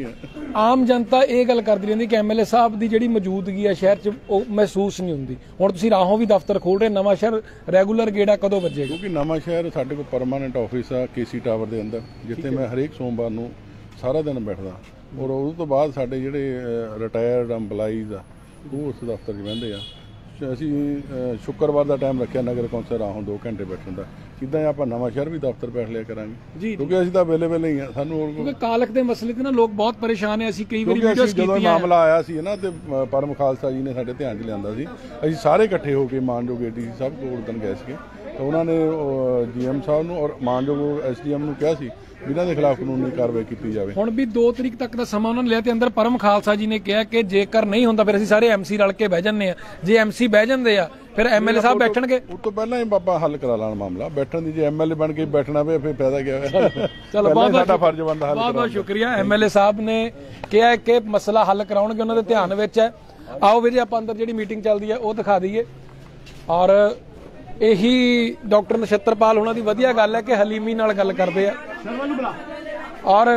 ਆਮ ਜਨਤਾ ਇਹ ਗੱਲ ਕਰਦੀ ਰਹਿੰਦੀ ਕਿ ਐਮਐਲਏ ਸਾਹਿਬ ਦੀ ਜਿਹੜੀ ਮੌਜੂਦਗੀ ਆ ਸ਼ਹਿਰ 'ਚ ਉਹ ਮਹਿਸੂਸ ਨਹੀਂ ਹੁੰਦੀ। ਹੁਣ ਤੁਸੀਂ ਰਾਹੋਂ ਵੀ ਦਫ਼ਤਰ ਖੋਲ ਰਹੇ, ਨਵਾਂ ਸ਼ਹਿਰ ਰੈਗੂਲਰ ਗੇੜਾ ਕਦੋਂ ਵੱਜੇਗਾ? ਕਿਉਂਕਿ ਨਵਾਂ ਸ਼ਹਿਰ ਸਾਡੇ ਕੋਲ ਪਰਮਾਨੈਂਟ ਆਫਿਸ ਆ KC ਟਾਵਰ ਦੇ ਅੰਦਰ, ਜਿੱਥੇ ਮੈਂ ਹਰੇਕ ਸੋਮਵਾਰ ਨੂੰ ਸਾਰਾ ਦਿਨ ਬੈਠਦਾ, ਔਰ ਉਸ ਤੋਂ ਬਾਅਦ ਸਾਡੇ ਜਿਹੜੇ ਰਿਟਾਇਰਡ EMPLOYEES ਆ ਉਹ ਉਸ ਦਫ਼ਤਰ 'ਚ ਬਹਿੰਦੇ ਆ। ਅਸੀਂ ਸ਼ੁੱਕਰਵਾਰ ਦਾ ਟਾਈਮ ਰੱਖਿਆ ਨਗਰ ਕੌਂਸਲ ਰਾਹੋਂ 2 ਘੰਟੇ ਬੈਠਣ ਦਾ। ਇੱਦਾਂ ਆਪਾਂ ਨਵਾਂ ਸ਼ਹਿਰ ਵੀ ਦਫ਼ਤਰ ਬੈਠ ਲਿਆ ਕਰਾਂਗੇ ਕਿਉਂਕਿ ਅਸੀਂ ਤਾਂ ਅਵੇਲੇਬਲ ਨਹੀਂ ਆ। ਸਾਨੂੰ ਕਾਲਖ ਦੇ ਮਸਲੇ ਤੇ ਨਾ ਲੋਕ ਬਹੁਤ ਪਰੇਸ਼ਾਨ ਹੈ। ਅਸੀਂ ਕਈ ਵਾਰੀ ਵੀਡੀਓਜ਼ ਕੀਤੀਆਂ, ਜਦੋਂ ਮਾਮਲਾ ਆਇਆ ਸੀ ਨਾ ਤੇ ਪਰਮ ਖਾਲਸਾ ਜੀ ਨੇ ਸਾਡੇ ਧਿਆਨ 'ਚ ਲਿਆਂਦਾ ਸੀ, ਅਸੀਂ ਸਾਰੇ ਇਕੱਠੇ ਹੋ ਕੇ ਮਾਨਯੋਗ ADC ਸਭ ਕੋਲ ਉਦਣ ਗਏ ਸੀਗੇ ਤਾਂ ਉਹਨਾਂ ਨੇ GM ਸਾਹਿਬ ਨੂੰ ਔਰ ਮਾਨਯੋਗ SDM ਨੂੰ ਕਿਹਾ ਸੀ ਇਹਨਾਂ ਦੇ ਖਿਲਾਫ ਕਾਨੂੰਨੀ ਕਾਰਵਾਈ ਕੀਤੀ ਜਾਵੇ। ਹੁਣ ਵੀ 2 ਤਰੀਕ ਤੱਕ ਦਾ ਸਮਾਂ ਉਹਨਾਂ ਨੇ ਲਿਆ ਤੇ ਅੰਦਰ ਪਰਮ ਖਾਲਸਾ ਜੀ ਨੇ ਕਿਹਾ ਕਿ ਜੇਕਰ ਨਹੀਂ ਹੁੰਦਾ ਫਿਰ ਅਸੀਂ ਸਾਰੇ MC ਰਲ ਕੇ ਬਹਿ ਜੰਨੇ ਆ। ਜੇ MC ਬਹਿ ਜਾਂਦੇ ਆ ਫਿਰ MLA ਸਾਹਿਬ ਬੈਠਣਗੇ। ਉਸ ਤੋਂ ਪਹਿਲਾਂ ਹੀ ਬਾਬਾ ਹੱਲ ਕਰਾ ਲੈਣ ਮਾਮਲਾ, ਬੈਠਣ ਦੀ। ਜੇ MLA ਬਣ ਕੇ ਬੈਠਣਾ ਪਏ ਫਿਰ ਫਾਇਦਾ ਕੀ ਹੋਇਆ? ਚਲੋ ਬਹੁਤ ਸਾਡਾ ਫਰਜ਼ ਬਣਦਾ ਹੱਲ ਕਰਾਉਣਾ। ਬਹੁਤ ਸ਼ੁਕਰੀਆ। MLA ਸਾਹਿਬ ਨੇ ਕਿਹਾ ਕਿ ਮਸਲਾ ਹੱਲ ਕਰਾਉਣਗੇ, ਉਹਨਾਂ ਦੇ ਧਿਆਨ ਵਿੱਚ ਹੈ। ਆਓ ਵੀਰੇ ਆਪਾਂ ਅੰਦਰ ਜਿਹੜੀ ਮੀਟਿੰਗ ਚੱਲਦੀ ਹੈ ਉਹ ਦਿਖਾ ਦਈਏ। ਔਰ ਇਹੀ ਡਾਕਟਰ ਨਛੱਤਰਪਾਲ ਉਹਨਾਂ ਦੀ ਵਧੀਆ ਗੱਲ ਹੈ ਕਿ ਹਲੀਮੀ ਨਾਲ ਗੱਲ ਕਰਦੇ ਆ। ਔਰ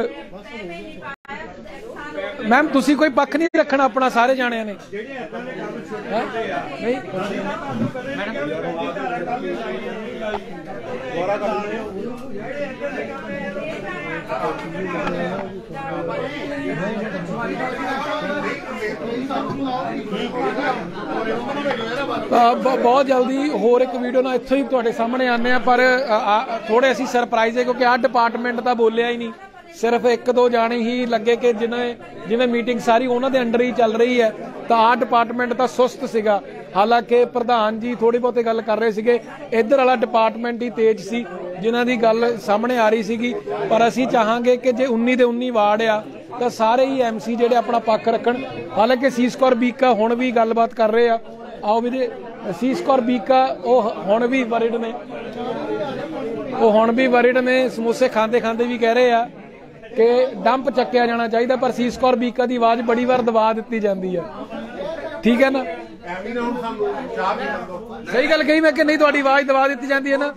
ਮੈਮ ਤੁਸੀਂ ਕੋਈ ਪੱਖ ਨਹੀਂ ਰੱਖਣਾ ਆਪਣਾ, ਸਾਰੇ ਜਾਣਿਆਂ ਨੇ ਨਹੀਂ ਬਹੁਤ ਜਲਦੀ ਹੋਰ ਇੱਕ ਵੀਡੀਓ ਨਾਲ ਇੱਥੋਂ ਹੀ ਤੁਹਾਡੇ ਸਾਹਮਣੇ ਆਉਂਦੇ ਆ। ਪਰ ਥੋੜੇ ਅਸੀਂ ਸਰਪ੍ਰਾਈਜ਼ ਹੈ ਕਿਉਂਕਿ ਆਹ ਡਿਪਾਰਟਮੈਂਟ ਤਾਂ ਬੋਲਿਆ ਹੀ ਨਹੀਂ, ਸਿਰਫ 1-2 ਜਾਣੇ ਹੀ ਲੱਗੇ ਕਿ ਜਿਵੇਂ ਮੀਟਿੰਗ ਸਾਰੀ ਉਹਨਾਂ ਦੇ ਅੰਡਰ ਹੀ ਚੱਲ ਰਹੀ ਹੈ ਤਾਂ ਆਹ ਡਿਪਾਰਟਮੈਂਟ ਤਾਂ ਸੁਸਤ ਸੀਗਾ। ਹਾਲਾਂਕਿ ਪ੍ਰਧਾਨ ਜੀ ਥੋੜੀ ਬਹੁਤੇ ਗੱਲ ਕਰ ਰਹੇ ਸੀਗੇ, ਇੱਧਰ ਵਾਲਾ ਡਿਪਾਰਟਮੈਂਟ ਹੀ ਤੇਜ਼ ਸੀ ਜਿਨ੍ਹਾਂ ਦੀ ਗੱਲ ਸਾਹਮਣੇ ਆ ਰਹੀ ਸੀਗੀ। ਪਰ ਅਸੀਂ ਚਾਹਾਂਗੇ ਕਿ ਜੇ 19 ਦੇ 19 ਵਾਰਡ ਆ ਤਾਂ ਸਾਰੇ ਹੀ MC ਜਿਹੜੇ ਆਪਣਾ ਪੱਖ ਰੱਖਣ। ਹਾਲਾਂਕਿ ਸੀਸ-ਕੌਰ ਬੀਕਾ ਹੁਣ ਵੀ ਗੱਲਬਾਤ ਕਰ ਰਹੇ ਆ। ਆਓ ਵੀਰੇ, ਸੀਸ-ਕੌਰ ਬੀਕਾ ਉਹ ਹੁਣ ਵੀ ਵਰਿਡ ਨੇ, ਸਮੋਸੇ ਖਾਂਦੇ ਖਾਂਦੇ ਵੀ ਕਹਿ ਰਹੇ ਆ ਕਿ ਡੰਪ ਚੱਕਿਆ ਜਾਣਾ ਚਾਹੀਦਾ। ਪਰ ਸੀਸ-ਕੌਰ ਬੀਕਾ ਦੀ ਆਵਾਜ਼ ਬੜੀ ਵਾਰ ਦਬਾ ਦਿੱਤੀ ਜਾਂਦੀ ਆ, ਠੀਕ ਹੈ ਨਾ? ਸਹੀ ਗੱਲ ਕਹੀ ਮੈਂ ਕਿ ਨਹੀਂ, ਤੁਹਾਡੀ ਆਵਾਜ਼ ਦਬਾ ਦਿੱਤੀ ਜਾਂਦੀ ਹੈ ਨਾ?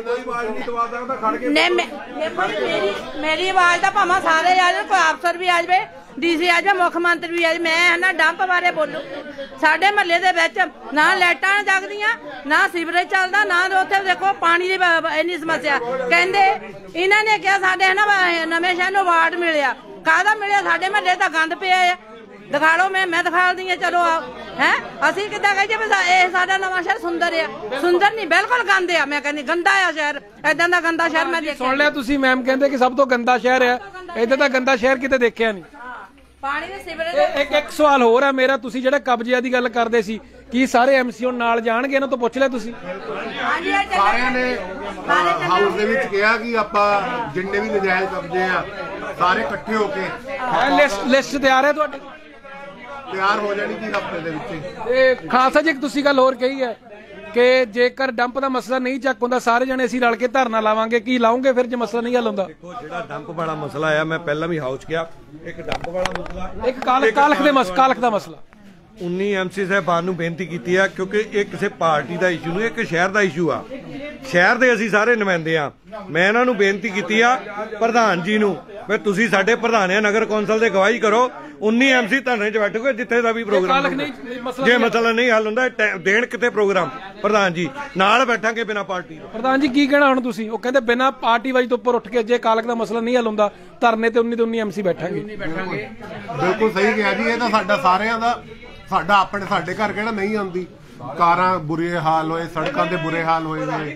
ਮੇਰੀ ਆਵਾਜ਼ ਤਾਂ ਭਾਵੇਂ ਸਾਰੇ ਆ ਜਾਣ, ਕੋਈ ਅਫਸਰ ਵੀ ਆ ਜਾਵੇ, DC ਆ ਜਾਵੇ, ਮੁੱਖ ਮੰਤਰੀ ਵੀ ਆ ਜਾਵੇ, ਮੈਂ ਨਾ ਡੰਪ ਬਾਰੇ ਬੋਲੂ। ਸਾਡੇ ਮਹੱਲੇ ਦੇ ਵਿੱਚ ਨਾ ਲਾਈਟਾਂ ਜਗਦੀਆਂ, ਨਾ ਸੀਵਰੇਜ ਚੱਲਦਾ, ਨਾ ਉੱਥੇ ਦੇਖੋ ਪਾਣੀ ਦੀ ਇੰਨੀ ਸਮੱਸਿਆ। ਕਹਿੰਦੇ ਇਹਨਾਂ ਨੇ ਕਿਹਾ ਸਾਡੇ ਨਾ ਨਵੇਂ ਸ਼ਹਿਰ ਨੂੰ ਵਾਰਡ ਮਿਲਿਆ, ਕਾਹਦਾ ਮਿਲਿਆ? ਸਾਡੇ ਮਹੱਲੇ ਤਾਂ ਗੰਦ ਪਿਆ ਆ। ਦਿਖਾ ਲਓ, ਮੈਂ ਦਿਖਾਲਦੀ ਆ। ਚਲੋ ਆਓ। ਹੈ ਅਸੀਂ ਕਿੱਦਾਂ ਕਹੀਏ ਵੀ ਇਹ ਸਾਡਾ ਨਵਾਂ ਸ਼ਹਿਰ ਸੁੰਦਰ ਆ? ਸੁੰਦਰ ਨਹੀਂ, ਬਿਲਕੁਲ ਗੰਦ ਆ। ਮੈਂ ਕਹਿੰਦੀ ਗੰਦਾ ਆ ਸ਼ਹਿਰ, ਏਦਾਂ ਦਾ ਗੰਦਾ ਸ਼ਹਿਰ ਮੈਂ ਦੇਖਿਆ। ਸੁਣ ਲਿਆ ਤੁਸੀਂ, ਮੈਮ ਕਹਿੰਦੇ ਕਿ ਸਭ ਤੋਂ ਗੰਦਾ ਸ਼ਹਿਰ ਆ। ਏਦਾਂ ਦਾ ਗੰਦਾ ਸ਼ਹਿਰ ਕਿਤੇ ਦੇਖਿਆ ਨਹੀਂ। ਪਾਣੀ ਦੇ ਸੀਵਰੇਜ। ਇੱਕ ਸਵਾਲ ਹੋਰ ਹੈ ਮੇਰਾ, ਤੁਸੀਂ ਜਿਹੜਾ ਕਬਜ਼ਿਆਂ ਦੀ ਗੱਲ ਕਰਦੇ ਸੀ, ਕੀ ਸਾਰੇ MC ਹੁਣ ਨਾਲ ਜਾਣਗੇ? ਇਹਨਾਂ ਤੋਂ ਪੁੱਛ ਲਿਆ ਤੁਸੀਂ? ਸਾਰਿਆਂ ਨੇ ਹਾਊਸ ਦੇ ਵਿੱਚ ਕਿਹਾ ਕਿ ਆਪਾਂ ਜਿੰਨੇ ਵੀ ਨਜਾਇਜ਼ ਕਬਜ਼ੇ ਆ ਸਾਰੇ ਇਕੱਠੇ ਹੋ ਕੇ ਲਿਸਟ ਤਿਆਰ ਹੈ ਤੁਹਾਡੀ? ਤਿਆਰ ਹੋ ਜਾਣੀ ਕਿ ਹਫ਼ਤੇ ਦੇ ਵਿੱਚ। ਤੇ ਖਾਲਸਾ ਜੀ ਇੱਕ ਤੁਸੀਂ ਗੱਲ ਹੋਰ ਕਹੀ ਹੈ ਕਿ ਜੇਕਰ ਡੰਪ ਦਾ ਮਸਲਾ ਨਹੀਂ ਚੱਕ ਹੁੰਦਾ ਸਾਰੇ ਜਣੇ ਅਸੀਂ ਰਲ ਕੇ ਧਰਨਾ ਲਾਵਾਂਗੇ। ਕੀ ਲਾਉਂਗੇ ਫਿਰ ਜੇ ਮਸਲਾ ਨਹੀਂ ਹੱਲ ਹੁੰਦਾ? ਦੇਖੋ ਜਿਹੜਾ ਡੰਪ ਵਾਲਾ ਮਸਲਾ ਆ, ਮੈਂ ਪਹਿਲਾਂ ਵੀ ਹਾਊਸ ਕਿਹਾ, ਇੱਕ ਡੰਪ ਵਾਲਾ ਮਸਲਾ, ਇੱਕ ਕਾਲਖ ਦਾ ਮਸਲਾ 19 MC ਸਾਹਿਬਾਨ ਨੂੰ ਬੇਨਤੀ ਕੀਤੀ ਆ ਕਿਉਂਕਿ ਇਹ ਕਿਸੇ ਪਾਰਟੀ ਦਾ ਇਸ਼ੂ ਨਹੀਂ, ਇੱਕ ਸ਼ਹਿਰ ਦਾ ਇਸ਼ੂ ਆ। ਸ਼ਹਿਰ ਦੇ ਅਸੀਂ ਸਾਰੇ ਨੁਮਾਇੰਦੇ ਆ। ਮੈਂ ਇਹਨਾਂ ਨੂੰ ਬੇਨਤੀ ਕੀਤੀ ਆ ਪ੍ਰਧਾਨ ਜੀ ਨੂੰ ਵੀ ਤੁਸੀਂ ਸਾਡੇ ਪ੍ਰਧਾਨ ਆ ਨਗਰ ਕੌਂਸਲ ਦੇ, ਗਵਾਹੀ ਕਰੋ 19 MC ਧਰਨੇ 'ਚ ਬੈਠੋਗੇ ਜਿੱਥੇ ਦਾ ਵੀ ਪ੍ਰੋਗਰਾਮ ਜੇ ਮਸਲਾ ਨਹੀਂ ਹੱਲ ਹੁੰਦਾ ਦੇਣ ਕਿਤੇ ਪ੍ਰੋਗਰਾਮ ਪ੍ਰਧਾਨ ਜੀ ਨਾਲ ਬੈਠਾਂਗੇ ਬਿਨਾਂ ਪਾਰਟੀ। ਪ੍ਰਧਾਨ ਜੀ ਕੀ ਕਹਿਣਾ ਹੁਣ ਤੁਸੀਂ? ਉਹ ਕਹਿੰਦੇ ਬਿਨਾਂ ਪਾਰਟੀ ਵਾਈ ਤੋਂ ਉੱਪਰ ਉੱਠ ਕੇ ਜੇ ਕਾਲਕ ਦਾ ਮਸਲਾ ਨਹੀਂ ਹੱਲ ਹੁੰਦਾ ਧਰਨੇ ਤੇ 19 ਤੋਂ 19 MC ਬੈਠਾਂਗੇ। ਬਿਲਕੁਲ ਸਹੀ ਕਿਹਾ ਜੀ, ਇਹ ਤਾਂ ਸਾਡਾ ਸਾਰਿਆਂ ਦਾ ਸਾਡਾ ਆਪਣੇ ਸਾਡੇ ਘਰ ਕਿਹੜਾ ਨਹੀਂ ਆਉਂਦੀ, ਕਾਰਾਂ ਬੁਰੇ ਹਾਲ ਹੋਏ, ਸੜਕਾਂ ਦੇ ਬੁਰੇ ਹਾਲ ਹੋਏ ਨੇ।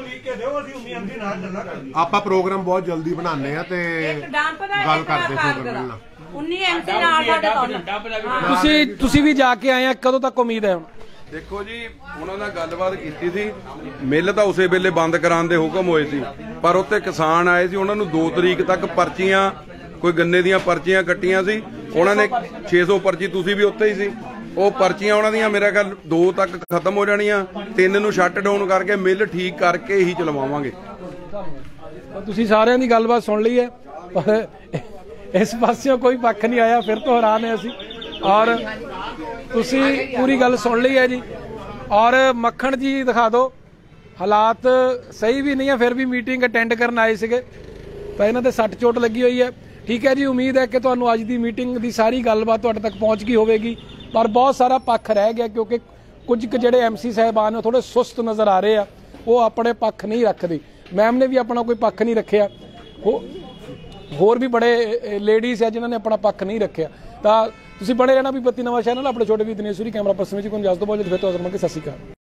ਆਪਾਂ ਪ੍ਰੋਗਰਾਮ ਬਹੁਤ ਜਲਦੀ ਬਣਾਉਂਦੇ ਆ ਤੇ ਗੱਲ ਕਰਦੇ ਫਿਰ। 19 MC ਨਾਲ ਸਾਡੇ ਤੁਸੀਂ ਵੀ ਜਾ ਕੇ ਆਏ ਆ, ਕਦੋਂ ਤੱਕ ਉਮੀਦ ਹੈ? ਹੁਣ ਦੇਖੋ ਜੀ ਉਹਨਾਂ ਨਾਲ ਗੱਲਬਾਤ ਕੀਤੀ ਸੀ, ਮਿੱਲ ਤਾਂ ਉਸੇ ਵੇਲੇ ਬੰਦ ਕਰਾਉਣ ਦੇ ਹੁਕਮ ਹੋਏ ਸੀ, ਪਰ ਉੱਥੇ ਕਿਸਾਨ ਆਏ ਸੀ, ਉਹਨਾਂ ਨੂੰ 2 ਤਰੀਕ ਤੱਕ ਪਰਚੀਆਂ, ਕੋਈ ਗੰਨੇ ਦੀਆਂ ਪਰਚੀਆਂ ਕੱਟੀਆਂ ਸੀ, ਉਹਨਾਂ ਨੇ 600 ਪਰਚੀ, ਤੁਸੀਂ ਵੀ ਉੱਥੇ ਹੀ ਸੀ, ਉਹ ਪਰਚੀਆਂ ਉਹਨਾਂ ਦੀਆਂ ਮੇਰੇ ਖਿਆਲ 2 ਤੱਕ ਖਤਮ ਹੋ ਜਾਣੀਆਂ, 3 ਨੂੰ ਸ਼ਟ ਡਾਊਨ ਕਰਕੇ ਮਿੱਲ ਠੀਕ ਕਰਕੇ ਹੀ ਚਲਵਾਵਾਂਗੇ। ਤੁਸੀਂ ਸਾਰਿਆਂ ਦੀ ਗੱਲਬਾਤ ਸੁਣ ਲਈ ਹੈ, ਪਰ ਇਸ ਪਾਸਿਓਂ ਕੋਈ ਪੱਖ ਨਹੀਂ ਆਇਆ, ਫਿਰ ਤੋਂ ਹੈਰਾਨ ਹੈ ਅਸੀਂ। ਔਰ ਤੁਸੀਂ ਪੂਰੀ ਗੱਲ ਸੁਣ ਲਈ ਹੈ ਜੀ। ਔਰ ਮੱਖਣ ਜੀ ਦਿਖਾ ਦਿਓ, ਹਾਲਾਤ ਸਹੀ ਵੀ ਨਹੀਂ ਹੈ, ਫਿਰ ਵੀ ਮੀਟਿੰਗ ਅਟੈਂਡ ਕਰਨ ਆਏ ਸੀਗੇ ਤਾਂ ਇਹਨਾਂ ਦੇ ਸੱਟ ਚੋਟ ਲੱਗੀ ਹੋਈ ਹੈ। ਠੀਕ ਹੈ ਜੀ, ਉਮੀਦ ਹੈ ਕਿ ਤੁਹਾਨੂੰ ਅੱਜ ਦੀ ਮੀਟਿੰਗ ਦੀ ਸਾਰੀ ਗੱਲਬਾਤ ਤੁਹਾਡੇ ਤੱਕ ਪਹੁੰਚ ਗਈ ਹੋਵੇਗੀ, ਪਰ ਬਹੁਤ ਸਾਰਾ ਪੱਖ ਰਹਿ ਗਿਆ ਕਿਉਂਕਿ ਕੁਝ ਜਿਹੜੇ MC ਸਾਹਿਬਾਨ ਨੇ ਥੋੜੇ ਸੁਸਤ ਨਜ਼ਰ ਆ ਰਹੇ ਆ, ਉਹ ਆਪਣੇ ਪੱਖ ਨਹੀਂ ਰੱਖਦੇ। ਮੈਮ ਨੇ ਵੀ ਆਪਣਾ ਕੋਈ ਪੱਖ ਨਹੀਂ ਰੱਖਿਆ, ਹੋਰ ਵੀ ਬੜੇ ਲੇਡੀਜ਼ ਹੈ ਜਿਨ੍ਹਾਂ ਨੇ ਆਪਣਾ ਪੱਖ ਨਹੀਂ ਰੱਖਿਆ। ਤਾਂ ਤੁਸੀਂ ਬਣੇ ਰਹਿਣਾ ਵੀ ਬੱਤੀ ਨਵਾਂ ਚੈਨਲ, ਆਪਣੇ ਛੋਟੇ ਵੀ ਦਿਨੇਸ਼ਵਰੀ ਕੈਮਰਾ ਪਰਸਨ ਵਿੱਚ ਕੋਈ ਇਜਾਜ਼ਤ ਬਹੁਤ ਜਲਦੀ ਫਿਰ ਤੋਂ ਹਾਜ਼ਰ ਹੋਵਾਂਗੇ। ਸਤਿ ਸ਼੍ਰੀ ਅਕਾਲ।